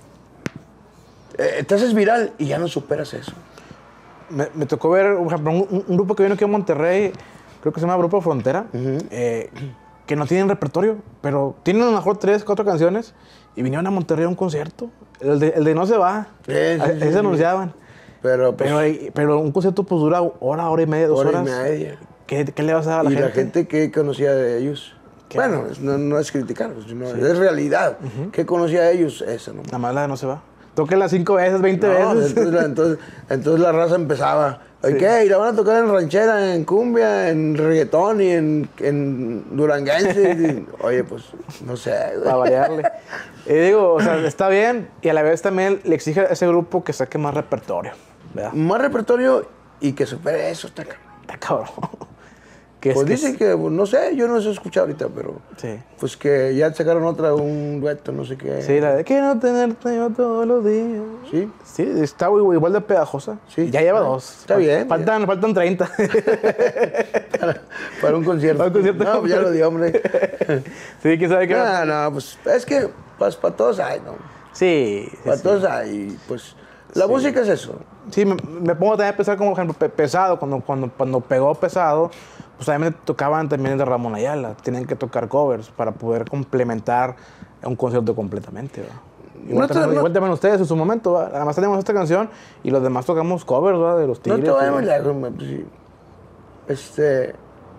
eh, te haces viral y ya no superas eso. Me, me tocó ver, por ejemplo, un, un grupo que vino aquí a Monterrey, creo que se llama Grupo Frontera, uh-huh. eh, que no tienen repertorio, pero tienen a lo mejor tres, cuatro canciones y vinieron a Monterrey a un concierto. El de, el de No se va. Sí, sí, ahí sí, se anunciaban. Pero, pues, pero, pero un concierto pues dura hora, hora y media, dos hora horas. Hora y media. ¿Qué, ¿Qué le vas a dar a la y gente? Y la gente que conocía de ellos. Bueno, no, no es criticar, no, sí. es realidad. Uh-huh. ¿Qué conocía de ellos? Esa no. Nada más la de No se va. Tóquenla cinco veces, veinte no, veces. Entonces la, entonces, entonces la raza empezaba. Sí. ¿Qué? Y la van a tocar en ranchera, en cumbia, en reggaetón y en, en duranguense. Y, oye, pues, no sé. Para variarle. Y digo, o sea, está bien. Y a la vez también le exige a ese grupo que saque más repertorio. ¿Verdad? Más repertorio y que supere eso, está cabrón. Está cabrón. Pues es dicen que, que, no sé, yo no los he escuchado ahorita, pero... Sí. Pues que ya sacaron otra, un dueto, no sé qué. Sí, la de que no tenerte yo todos los días. Sí. Sí, está igual de pegajosa. Sí. Ya lleva ah, dos. Está bien. Faltan, faltan treinta. para, para un concierto. Para un concierto. No, pues ya lo di, hombre. Sí, ¿quién sabe qué? No, no, pues es que pues, para todos hay, ¿no? Sí. sí para sí. todos hay, pues... La sí. música es eso. Sí, me, me pongo también a pensar como, por ejemplo, pesado. Cuando, cuando, cuando pegó pesado, pues también tocaban también de Ramón Ayala. Tienen que tocar covers para poder complementar un concierto completamente, ¿verdad? Igual, no te, también, no, igual también ustedes en su momento, ¿verdad? Además tenemos esta canción y los demás tocamos covers, ¿verdad? De los Tigres. No te vayas muy lejos, sí. Este...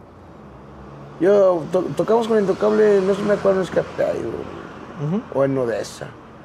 Yo to, tocamos con Intocable, no sé si me acuerdo, en Escape uh-huh. o en Odessa.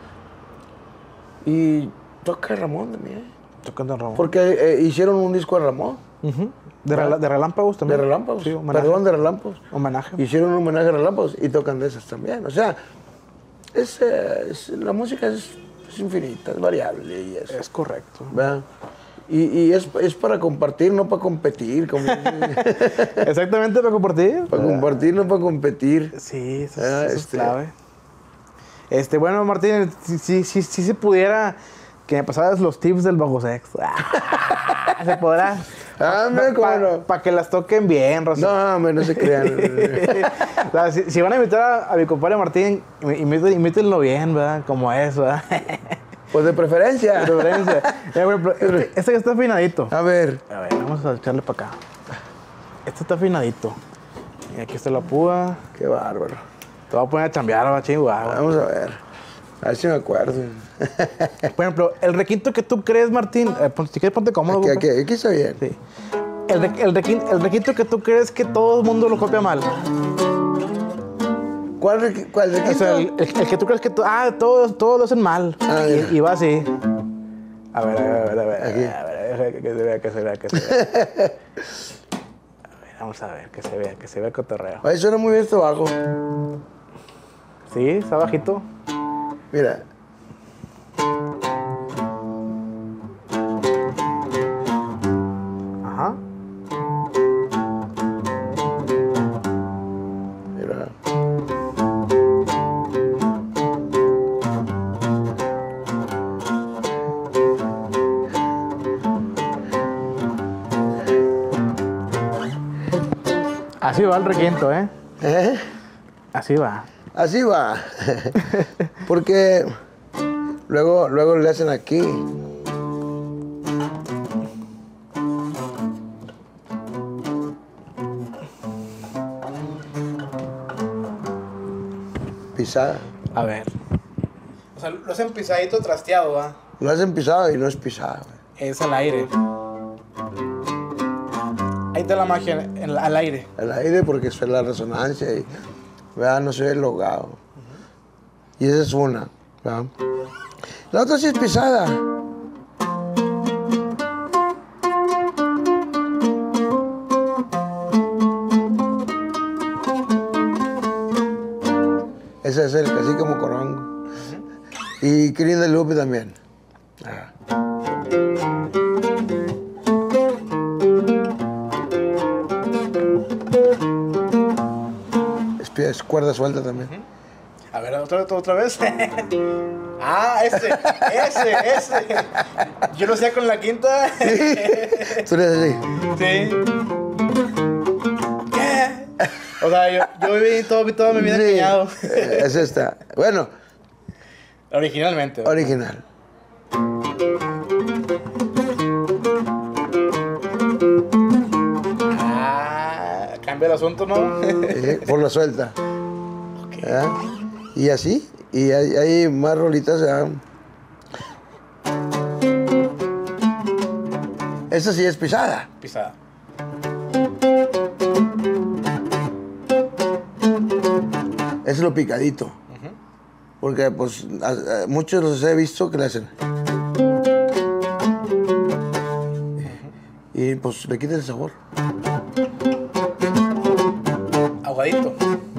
Y... Toca Ramón también. Tocan de Ramón. Porque eh, hicieron un disco de Ramón. Uh-huh. De, rel de Relámpagos también. De Relámpagos. Sí, Perdón, de Relámpagos. Homenaje. Hicieron un homenaje a Relámpagos y tocan de esas también. O sea, es, eh, es, la música es, es infinita, es variable. Y es, es correcto. ¿verdad? Y, y es, es para compartir, no para competir. Como... Exactamente, para compartir. Para compartir, no para competir. Sí, eso, ah, eso este... es clave. Este, bueno, Martín, si, si, si, si se pudiera... Que me pasaras los tips del bajo sexo. Ah, ¿se podrá? Ah, pa, Para no. pa que las toquen bien, Rosy. No, hombre, no se crean. O sea, si, si van a invitar a, a mi compadre Martín, imítenlo bien, ¿verdad? Como es, ¿verdad? Pues de preferencia. De preferencia. Ya, bueno, pero este, este ya está afinadito. A ver. A ver, vamos a echarle para acá. Este está afinadito. Y aquí está la púa. Qué bárbaro. Te voy a poner a chambear, va chingo. Vamos a ver. A ver si me acuerdo. Por ejemplo, el requinto que tú crees, Martín, eh, si quieres ponte cómodo. Aquí, aquí, aquí está bien. Sí. El, re, el, requinto, el requinto que tú crees que todo el mundo lo copia mal. ¿Cuál, requ cuál requinto? O sea, el, el, el que tú crees que to, ah, todos, todos lo hacen mal. Ah, y, y va así. A ver, a ver, a ver, a ver. Aquí. A ver, a ver, que se vea, que se vea, que se vea. A ver, vamos a ver, que se vea, que se vea el cotorreo. Ay, suena muy bien esto abajo. Sí, está bajito. Mira. Ajá. Mira. Así va el requinto, ¿eh? ¿Eh? Así va. Así va. Porque luego, luego le hacen aquí. Pisada. A ver. O sea, lo hacen pisadito trasteado, ¿va? Lo hacen pisado y no es pisada. Es al aire. Ahí está la magia, en, en, al aire. Al aire porque es la resonancia y ¿verdad? No se ve el logado. Uh-huh. Y esa es una. ¿Verdad? La otra sí es pisada. Ese es el así como corongo. Uh-huh. Y Kirin de Lupe también. Ah. Es cuerda suelta también. Uh-huh. A ver, otra, otra vez. Ah, ese, ese, ese. Yo lo hacía con la quinta. Sí. Tú eres así. Sí. O sea, yo, yo viví todo, toda mi vida sí. empeñado. Es esta. Bueno. Originalmente. ¿Verdad? Original. Ah, cambia el asunto, ¿no? Sí, por la suelta. Okay. ¿Verdad? Y así. Y hay, hay más rolitas. ¿Verdad? Esta sí es pisada. Pisada. Es lo picadito. Uh-huh. Porque pues a, a, muchos los he visto que le hacen. Uh-huh. Y pues le quita el sabor. Ahogadito.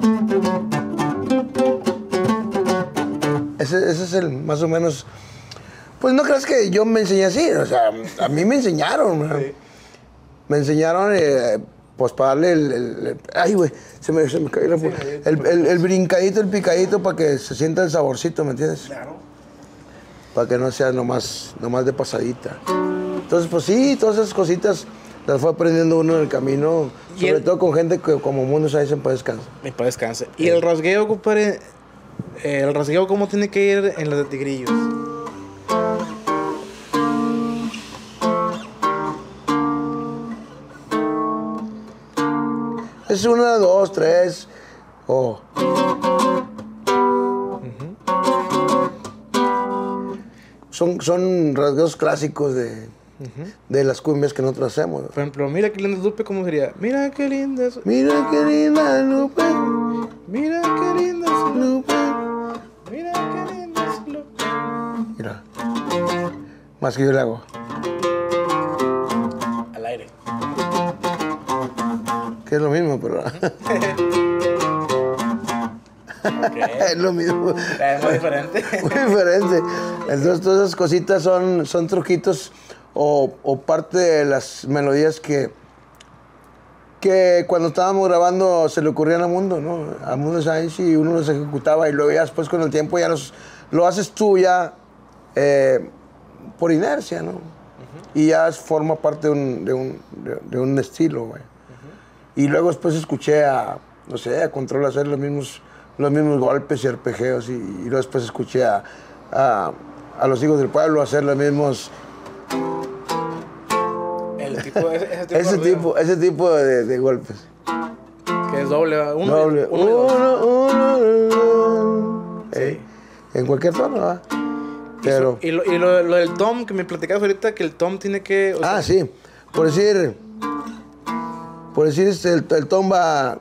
Ese, ese es el más o menos. Pues no creas que yo me enseñé así. O sea, a mí me enseñaron. Sí. Me enseñaron. Eh, Pues para darle el... el, el ay, güey, se me, se me cayó la... Sí, el, el, el brincadito, el picadito para que se sienta el saborcito, ¿me entiendes? Claro. Para que no sea nomás, nomás de pasadita. Entonces, pues sí, todas esas cositas las fue aprendiendo uno en el camino. Sobre el, todo con gente que como mundo se dice, pues descansa. Y para descanse. ¿Y el rasgueo, compadre? Eh, ¿El rasgueo cómo tiene que ir en los de tigrillos? Es una, dos, tres, o... Oh. Uh-huh. Son, son rasgueos clásicos de, uh-huh. de las cumbias que nosotros hacemos. Por ejemplo, mira qué linda es Lupe, ¿cómo sería? Mira qué linda es... Mira qué linda Lupe. Mira qué linda es Lupe. Mira qué linda es Lupe. Mira. Más que yo le hago. Al aire. Que es lo mismo, pero... Okay. Es lo mismo. Es muy diferente. Muy diferente. Entonces, todas esas cositas son, son truquitos o, o parte de las melodías que, que cuando estábamos grabando se le ocurrían a Mundo, ¿no? A Mundo Sáenz y uno los ejecutaba y luego ya después con el tiempo ya los, lo haces tú ya eh, por inercia, ¿no? Uh-huh. Y ya forma parte de un, de un, de, de un estilo, güey. Uh-huh. Y luego después escuché a, no sé, a Control hacer los mismos... los mismos golpes y arpegeos y, y luego después escuché a, a, a los hijos del pueblo a hacer los mismos... El tipo, ese, ese tipo, ese de tipo, ese tipo de, de golpes. que es doble, ¿va? Uno, Doble. uno, y dos. Uno, uno, Sí. eh, en cualquier tono, ¿va? Pero... Y, lo, y lo, lo del tom, que me platicabas ahorita, que el tom tiene que... o sea, Ah, sí. Por decir... Por decir, este, el, el tom va...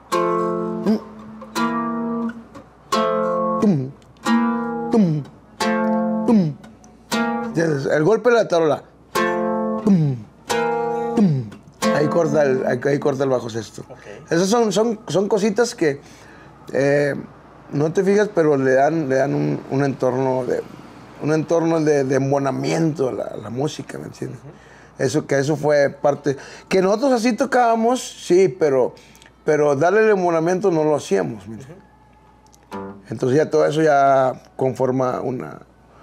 Tum, tum, tum. ¿Entiendes? El golpe de la tarola. Tum, tum. Ahí corta el, ahí, ahí corta el bajo sexto. Okay. Esas son, son, son cositas que eh, no te fijas, pero le dan, le dan un, un entorno de un entorno de, de embonamiento a la, a la música, ¿me entiendes? Uh-huh. Eso, que eso fue parte... Que nosotros así tocábamos, sí, pero, pero darle el embonamiento no lo hacíamos, ¿me entiendes? Uh-huh. Entonces ya todo eso ya conforma una,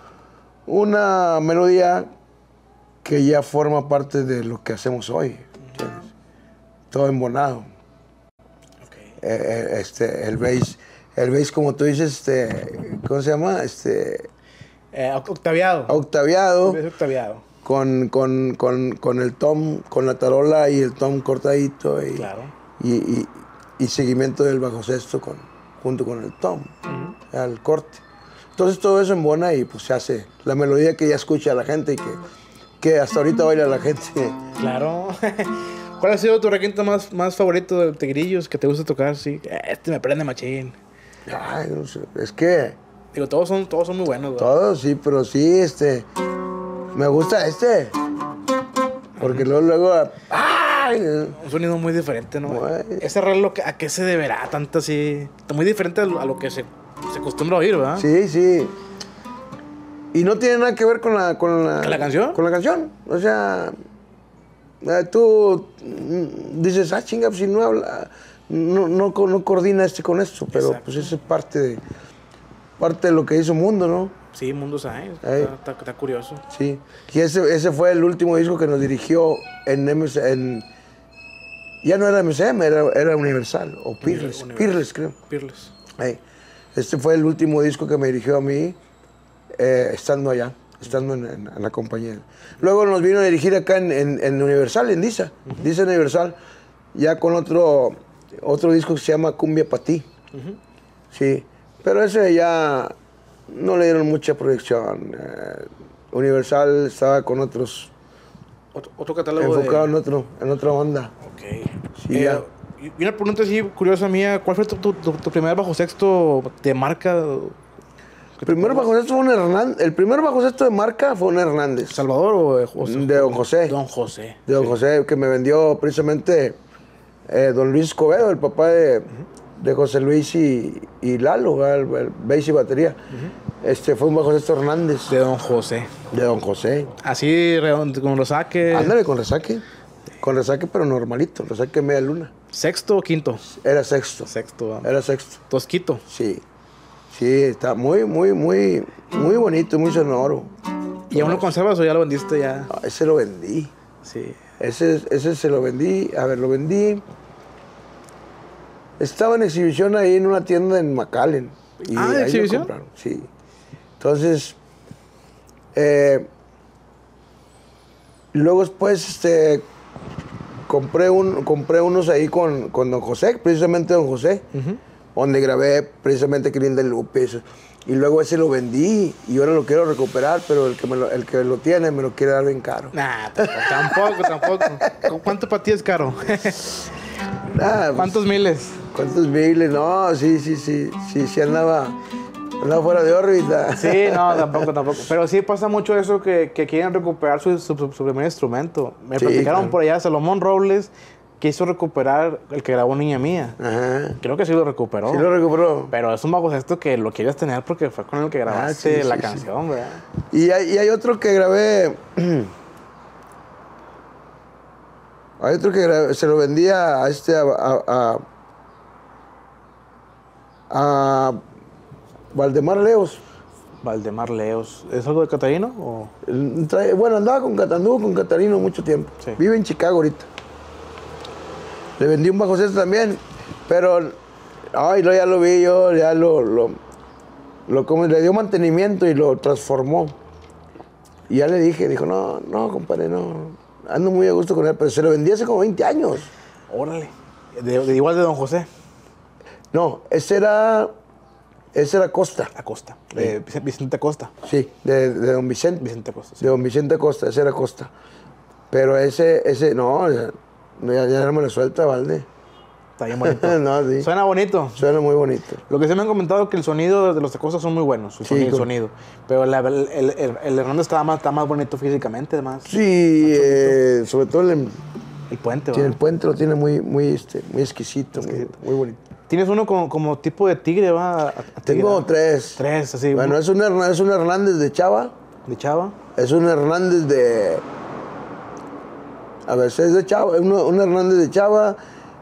una melodía que ya forma parte de lo que hacemos hoy, ¿entiendes? Todo embonado. Okay. Eh, este, el bass, el bass como tú dices, este, ¿cómo se llama? Este, eh, octaviado. Octaviado. Es octaviado. Con, con, con, con el tom, con la tarola y el tom cortadito. Y, Claro. Y, y, y seguimiento del bajo sexto con, junto con el tom, uh-huh. al corte. Entonces todo eso embona y pues se hace la melodía que ya escucha la gente y que, que hasta ahorita baila la gente. Claro. ¿Cuál ha sido tu requinto más, más favorito de Tigrillos que te gusta tocar? Sí, este me prende machín. Ay, no sé, es que... Digo, todos son, todos son muy buenos, ¿verdad? Todos, sí, pero sí, este... Me gusta este. Porque luego, luego... ¡Ay! Un sonido muy diferente, ¿no? Güey. Ese arreglo, ¿a qué se deberá tanto así? Está muy diferente a lo, a lo que se, se acostumbra a oír, ¿verdad? Sí, sí. Y no tiene nada que ver con la... ¿Con la, ¿Con la canción? Con la canción. O sea... Eh, tú mm, dices, ah, chinga, pues si no habla... No, no, no coordina este con esto. Pero Exacto. pues eso es parte de... Parte de lo que hizo Mundo, ¿no? Sí, Mundo Science. Está, está, está curioso. Sí. Y ese, ese fue el último disco que nos dirigió en... M C, en ya no era M C M, era, era Universal. O Peerless. Universal. Peerless, creo. Peerless. Hey. Este fue el último disco que me dirigió a mí, eh, estando allá, estando en, en, en la compañía. Luego nos vino a dirigir acá en, en, en Universal, en Disa, uh-huh. Disa Universal, ya con otro, otro disco que se llama Cumbia Pa' Ti. Uh-huh. Sí, pero ese ya no le dieron mucha proyección. Eh, Universal estaba con otros... Otro, otro catálogo enfocado de... en, otro, en otra onda. Ok. Sí, eh, ya. Y una pregunta así curiosa mía, ¿cuál fue tu, tu, tu, tu primer bajo sexto de marca? El primer bajo sexto fue un Hernández. El primer bajo sexto de marca fue un Hernández. ¿Salvador o de José? De Don José. Don José. De Don sí. José, que me vendió precisamente eh, Don Luis Escobedo, el papá de, uh-huh. de José Luis y, y Lalo, el, el bass y batería. Uh-huh. Este fue un bajo sexto Hernández. De Don José. De Don José. Así, con resaque. Ándale, con resaque. Con resaque, pero normalito, resaque media luna. ¿Sexto o quinto? Era sexto. Sexto, vamos. Era sexto. ¿Tosquito? Sí. Sí, está muy, muy, muy, muy bonito, muy sonoro. ¿Y aún lo conservas o ya lo vendiste ya? Ah, ese lo vendí. Sí. Ese, ese se lo vendí, a ver, lo vendí. Estaba en exhibición ahí en una tienda en McAllen. Y ah, ¿en exhibición? Sí. Entonces, eh, luego después, este... Compré, un, compré unos ahí con, con Don José, precisamente Don José, uh-huh. donde grabé precisamente Quilín de Lupe. Eso. Y luego ese lo vendí y ahora lo quiero recuperar, pero el que, me lo, el que lo tiene me lo quiere dar bien caro. Nah, tampoco, tampoco. ¿Cuánto para ti es caro? Nah, ¿Cuántos pues, miles? ¿Cuántos miles? No, sí, sí, sí, sí, sí andaba... Andaba fuera de órbita. Sí, no, tampoco, tampoco. Pero sí pasa mucho eso que, que quieren recuperar su, su, su, su primer instrumento. Me sí, platicaron claro. por allá, Salomón Robles quiso recuperar el que grabó Niña Mía. Ajá. Creo que sí lo recuperó. Sí lo recuperó. Pero es un bajo sexto que lo quieres tener porque fue con el que grabaste ah, sí, la sí, canción, sí. ¿verdad? Y hay, y hay otro que grabé... hay otro que grabé, se lo vendía a este... a, a, a, a Valdemar Leos. Valdemar Leos. ¿Es algo de Catarino? O? Bueno, andaba con, anduvo con Catarino mucho tiempo. Sí. Vive en Chicago ahorita. Le vendí un bajo sexto también, pero ay, lo, ya lo vi yo, ya lo, lo, lo como, le dio mantenimiento y lo transformó. Y ya le dije, dijo, no, no, compadre, no. Ando muy a gusto con él, pero se lo vendí hace como veinte años. Órale. De, de, igual de Don José. No, ese era, ese era Costa. Acosta. De sí. Vicente Acosta. Sí, de, de Don Vicente. Vicente Acosta, sí. De Don Vicente Acosta, ese era Costa. Pero ese, ese, no, ya, ya, ya no me lo suelta, Valde. Está bien bonito. No, sí. Suena bonito. Suena muy bonito. Lo que sí me han comentado es que el sonido de los Acosta son muy buenos, el, Sí, sonido, el con- sonido. Pero la- el, el, el, el Hernández está más, está más bonito físicamente, además. Sí, eh, sobre todo el, El puente, tiene- ¿verdad? el puente lo tiene muy, muy, este, muy exquisito, Muy, muy bonito. Tienes uno como, como tipo de tigre, ¿va? A- a- Tengo tigre. tres. Tres, así. Bueno, es un, Herna- es un Hernández de Chava, De chava. es un Hernández de... A ver, es de Chava, un, un Hernández de Chava,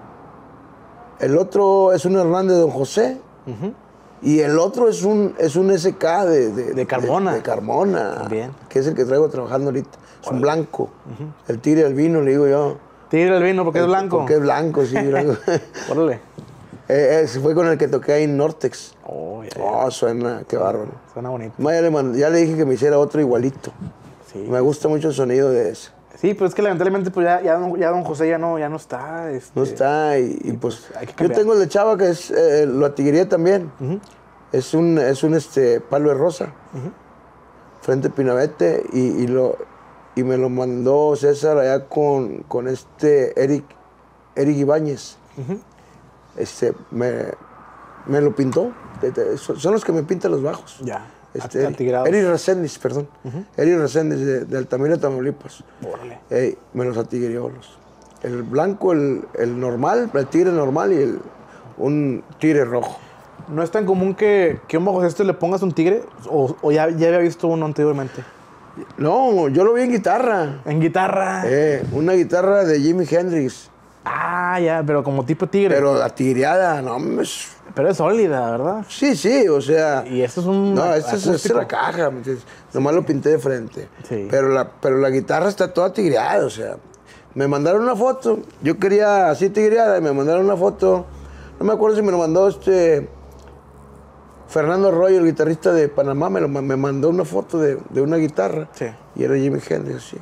el otro es un Hernández de Don José, Ujú. y el otro es un, es un S K de, de, De Carmona. De, de Carmona. También. Que es el que traigo trabajando ahorita. Es un blanco. El tigre del vino, le digo yo. Tigre del vino porque es blanco. Porque es blanco, sí, blanco. Órale. Eh, ese fue con el que toqué ahí en Nortex. Oh, ya, ya. Oh, suena, qué bárbaro. Suena bonito. Ma, Ya le, mand- ya le dije que me hiciera otro igualito. Sí. Me gusta mucho el sonido de ese. Sí, pero es que lamentablemente pues ya, ya, don, ya don José ya no, ya no está. Este, No está y, y, pues... hay que Yo cambiar. tengo el de Chava que es... eh, lo atiguería también. Es un, es un este, palo de rosa. Frente Pinabete y, y, lo, y me lo mandó César allá con, con este Eric, Eric Ibáñez. Este, me, me lo pintó. De- de- Son son los que me pintan los bajos. Ya. Este, At- Eric, atigrados. Eric Reséndiz, perdón. Eric Reséndiz de, de Altamira, Tamaulipas. Órale. Ey, me los atigrió. Los. El blanco, el, el normal, el tigre normal y el, un tigre rojo. ¿No es tan común que, que un bajo este le pongas un tigre? ¿O, o ya, ya había visto uno anteriormente? No, yo lo vi en guitarra. En guitarra. Eh, una guitarra de Jimi Hendrix. Ah, ya, pero como tipo tigre. Pero, Pero atigreada, no mames. es sólida, ¿verdad? Sí, sí, o sea. Y esto es un. No, esta es, esta es acústico. la caja, ¿me entiendes? Nomás lo pinté de frente. Sí. Pero la, pero la guitarra está toda tigreada, o sea. Me mandaron una foto, yo quería así tigreada, y me mandaron una foto. No me acuerdo si me lo mandó este. Fernando Arroyo, el guitarrista de Panamá, me, lo, ma- me mandó una foto de, de una guitarra. Sí. Y era Jimi Hendrix, sí.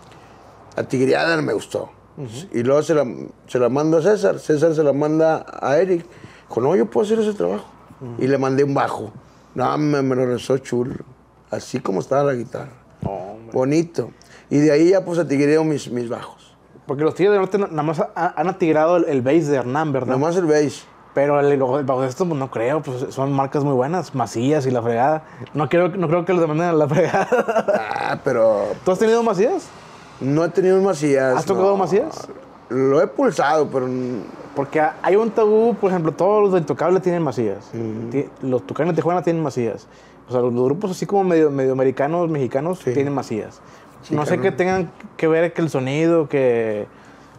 Atigreada me gustó. Y luego se la, se la mando a César. César se la manda a Eric. Dijo, no, yo puedo hacer ese trabajo. Y le mandé un bajo. No, me, me lo rezó chulo. Así como estaba la guitarra. Hombre. Bonito. Y de ahí ya pues atigreo mis, mis bajos. Porque los tigres del norte na- nada más ha- han atigrado el, el bass de Hernán, ¿verdad? Nomás el bass. Pero el, el bajo de esto, pues no creo, pues son marcas muy buenas, Macías y la fregada. No, quiero, no creo que los demanden a la fregada. Ah, pero ¿Tú has tenido Macías? no he tenido un Macías. ¿Has tocado no. Macías? Lo he pulsado, pero n- Porque hay un tabú, por ejemplo, todos los de Intocable tienen Macías. Ti- Los Tucanes de Tijuana tienen Macías. O sea, los grupos así como medio, medio americanos, mexicanos, Sí. tienen Macías. Sí, no sé carnal. qué tengan que ver que el sonido, que...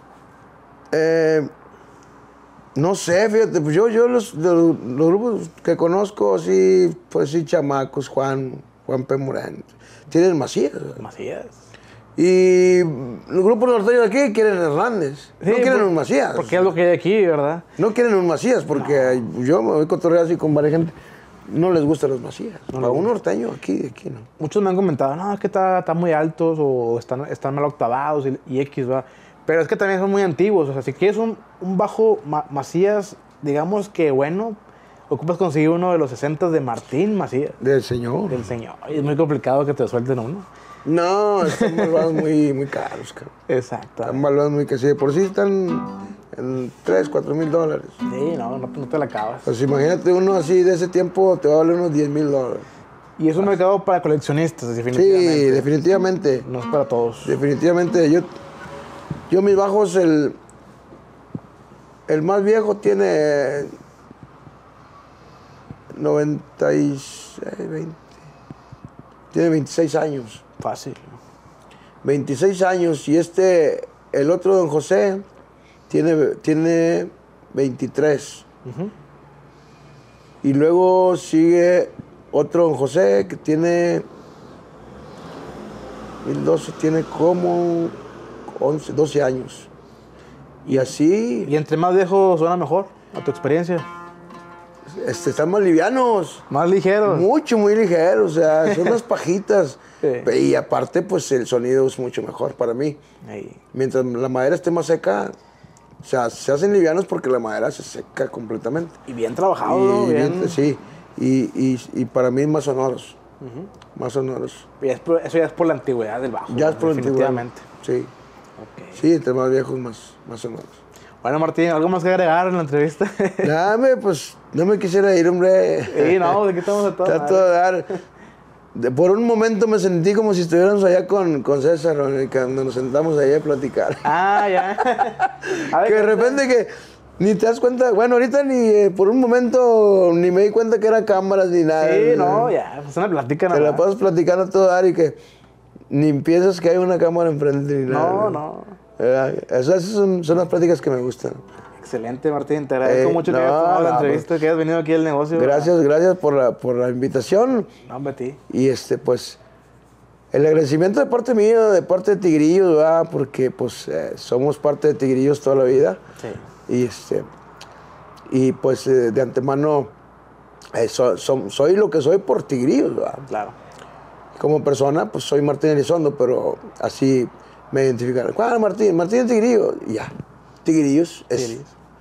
Eh, no sé, fíjate, pues yo, yo los, los, los grupos que conozco, sí, pues sí, chamacos, Juan, Juan P. Morán, tienen Macías. Macías. Y los grupos norteños de aquí quieren Hernández, no Sí, quieren por- un Macías. Porque es lo que hay aquí, ¿verdad? No quieren un Macías, porque yo me voy a cotorrear así con varias gente, no les gustan los Macías. Para un norteño aquí, de aquí no. Muchos me han comentado, no, es que está- están muy altos o están, están mal octavados y, y X, va. Pero es que también son muy antiguos. O sea, si quieres un, un bajo ma- Macías, digamos que bueno, ocupas conseguir uno de los sesenta de Martín Macías, Del señor. del señor. Y es muy complicado que te suelten uno. No, están valuados muy, muy caros, cabrón. Exacto. Están valuados muy caros. Sí, de por sí están en tres, cuatro mil dólares. Sí, no, no, no te la acabas. Pues imagínate uno así de ese tiempo, te va a valer unos diez mil dólares. Y es un mercado para coleccionistas, Sí, definitivamente. definitivamente. No es para todos. Definitivamente. Yo, yo mis bajos, el, el más viejo tiene noventa y seis, veinte. Tiene veintiséis años. Fácil. veintiséis años. Y este, el otro don José, tiene, tiene veintitrés. Ujú. Y luego sigue otro don José que tiene mil doce, tiene como once, doce años. Y así, Y entre más viejo suena mejor, a tu experiencia. este, están más livianos. Más ligeros. Mucho, muy ligeros, o sea, son unas pajitas. Sí. Y aparte, pues el sonido es mucho mejor para mí. Ahí. Mientras la madera esté más seca, o sea, se hacen livianos porque la madera se seca completamente. Y bien trabajado, Y ¿no? Bien. bien, sí, y, y, y para mí más sonoros. Uh-huh. Más sonoros. Y es por- eso ya es por la antigüedad del bajo. Ya es por definitivamente. Sí. Ok. Sí, entre más viejos, más, más sonoros. Bueno, Martín, ¿algo más que agregar en la entrevista? Dame, pues, no me quisiera ir, hombre. Sí, no, de qué estamos a toda Trato madre. de dar. de- por un momento me sentí como si estuviéramos allá con, con César, ¿no? Cuando nos sentamos allá a platicar. Ah, ya. A ver, Que de repente que ni te das cuenta, bueno, ahorita ni eh, por un momento ni me di cuenta que eran cámaras ni nada. Sí, no, ya, pues una plática Te nada la más. pasas platicando a todo dar y que ni piensas que hay una cámara enfrente ni nada. No, no. Eh, Esas son, son las pláticas que me gustan. Excelente, Martín. Te agradezco Eh, mucho que no, hayas tomado la no, entrevista, que hayas venido aquí al negocio. Gracias, gracias por la, por la invitación. No, hombre, a ti. Y este, pues, el agradecimiento de parte mía, de parte de Tigrillos, ¿verdad? Porque pues eh, somos parte de Tigrillos toda la vida. Sí. Y este, y pues eh, de antemano eh, so- so- soy lo que soy por Tigrillos, ¿verdad? Claro. Como persona, pues soy Martín Elizondo, pero así me identifican. ¿Cuál Martín? Martín Tigrillo. Y ya. Tigrillos es Tigrillos.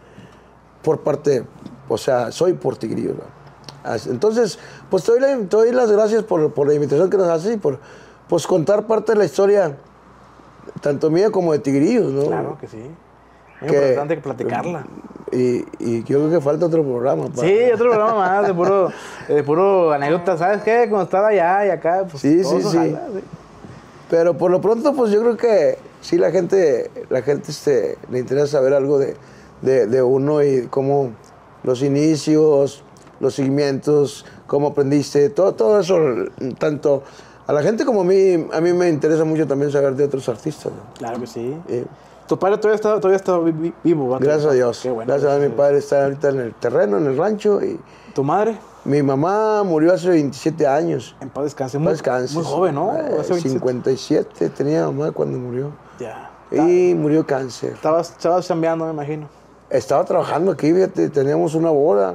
por parte, o sea, soy por Tigrillos. ¿no? Así- Entonces, pues te doy, la- te doy las gracias por, por la invitación que nos haces y por pues, contar parte de la historia, tanto mía como de Tigrillos, ¿no? Claro que sí. Muy Que- importante que platicarla. Y, y yo creo que falta otro programa. para- Sí, otro programa más de puro, de puro anécdota. ¿Sabes qué? Cuando estaba allá y acá, pues Sí, todo sí, eso sí. jala, sí. Pero por lo pronto, pues yo creo que sí la gente, la gente este, le interesa saber algo de, de, de uno y cómo los inicios, los seguimientos, cómo aprendiste, todo, todo eso, tanto a la gente como a mí, a mí me interesa mucho también saber de otros artistas. ¿no? Claro que sí. Y Tu padre todavía está, todavía está vi- vi- vivo, ¿va? gracias a Dios, Qué bueno. gracias a mi padre está ahorita en el terreno, en el rancho y ¿Tu madre? mi mamá murió hace veintisiete años. En paz descanse. En Muy, paz descanse. muy joven, ¿no? Eh, Hace veintisiete. cincuenta y siete tenía mamá cuando murió. Ya. Y murió cáncer. Estabas, estabas chambeando, me imagino. Estaba trabajando aquí, fíjate, teníamos una boda.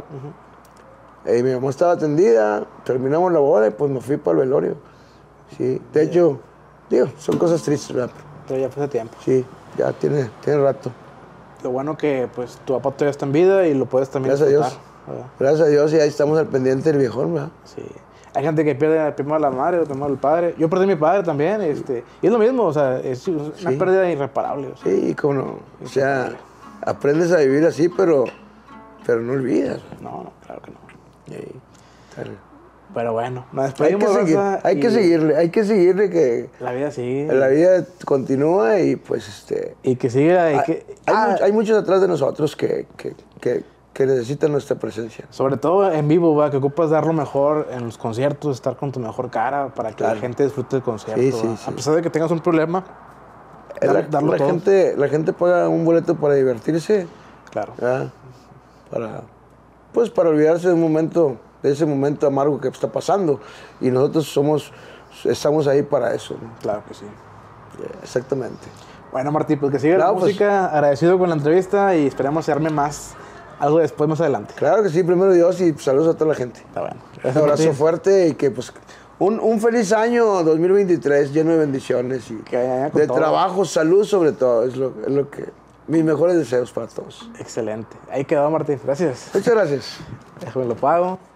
Y mi mamá estaba atendida, terminamos la boda y pues me fui para el velorio. Sí, de hecho, digo, son cosas tristes, ¿verdad? Pero ya fue hace tiempo. Sí, ya tiene, tiene rato. Lo bueno que, pues, tu papá todavía está en vida y lo puedes también Gracias a Dios. disfrutar, ¿verdad? Gracias a Dios y ahí estamos al pendiente del viejón, ¿verdad? Sí. Hay gente que pierde primero a la madre, primero al padre. Yo perdí a mi padre también, este, y es lo mismo, o sea, es una Sí. pérdida irreparable. O sea. Sí, cómo no. O sea, aprendes a vivir así, pero, pero no olvidas. No, no, claro que no. Y ahí, tal. Pero bueno, nos Hay que, despedimos, seguir, raza, hay que y seguirle, hay que seguirle que La vida sigue. la vida continúa y pues este... Y que siga. Y Hay, que, hay ah, much- hay muchos detrás de nosotros que, que, que, que necesitan nuestra presencia. sobre todo en vivo, ¿va? Que ocupas dar lo mejor en los conciertos, estar con tu mejor cara para que Claro. la gente disfrute del concierto. Sí, sí, ¿va? sí. A pesar de que tengas un problema, dar- La, darlo la todo. gente, la gente paga un boleto para divertirse, Claro. ¿verdad? Para, pues para olvidarse de un momento, de ese momento amargo que está pasando. Y nosotros somos, estamos ahí para eso. ¿no? Claro que sí. Exactamente. Bueno, Martín, pues que siga la Claro, pues. música. Agradecido con la entrevista y esperemos hacerme más algo después, más adelante. Claro que sí, primero Dios y saludos a toda la gente. Está bueno. Un Gracias, abrazo Martín. fuerte y que pues un, un feliz año dos mil veintitrés lleno de bendiciones y Que vaya con de todo. trabajo, salud sobre todo, es lo, es lo que mis mejores deseos para todos. Excelente. Ahí quedó, Martín. Gracias. Muchas gracias. Déjame lo pago.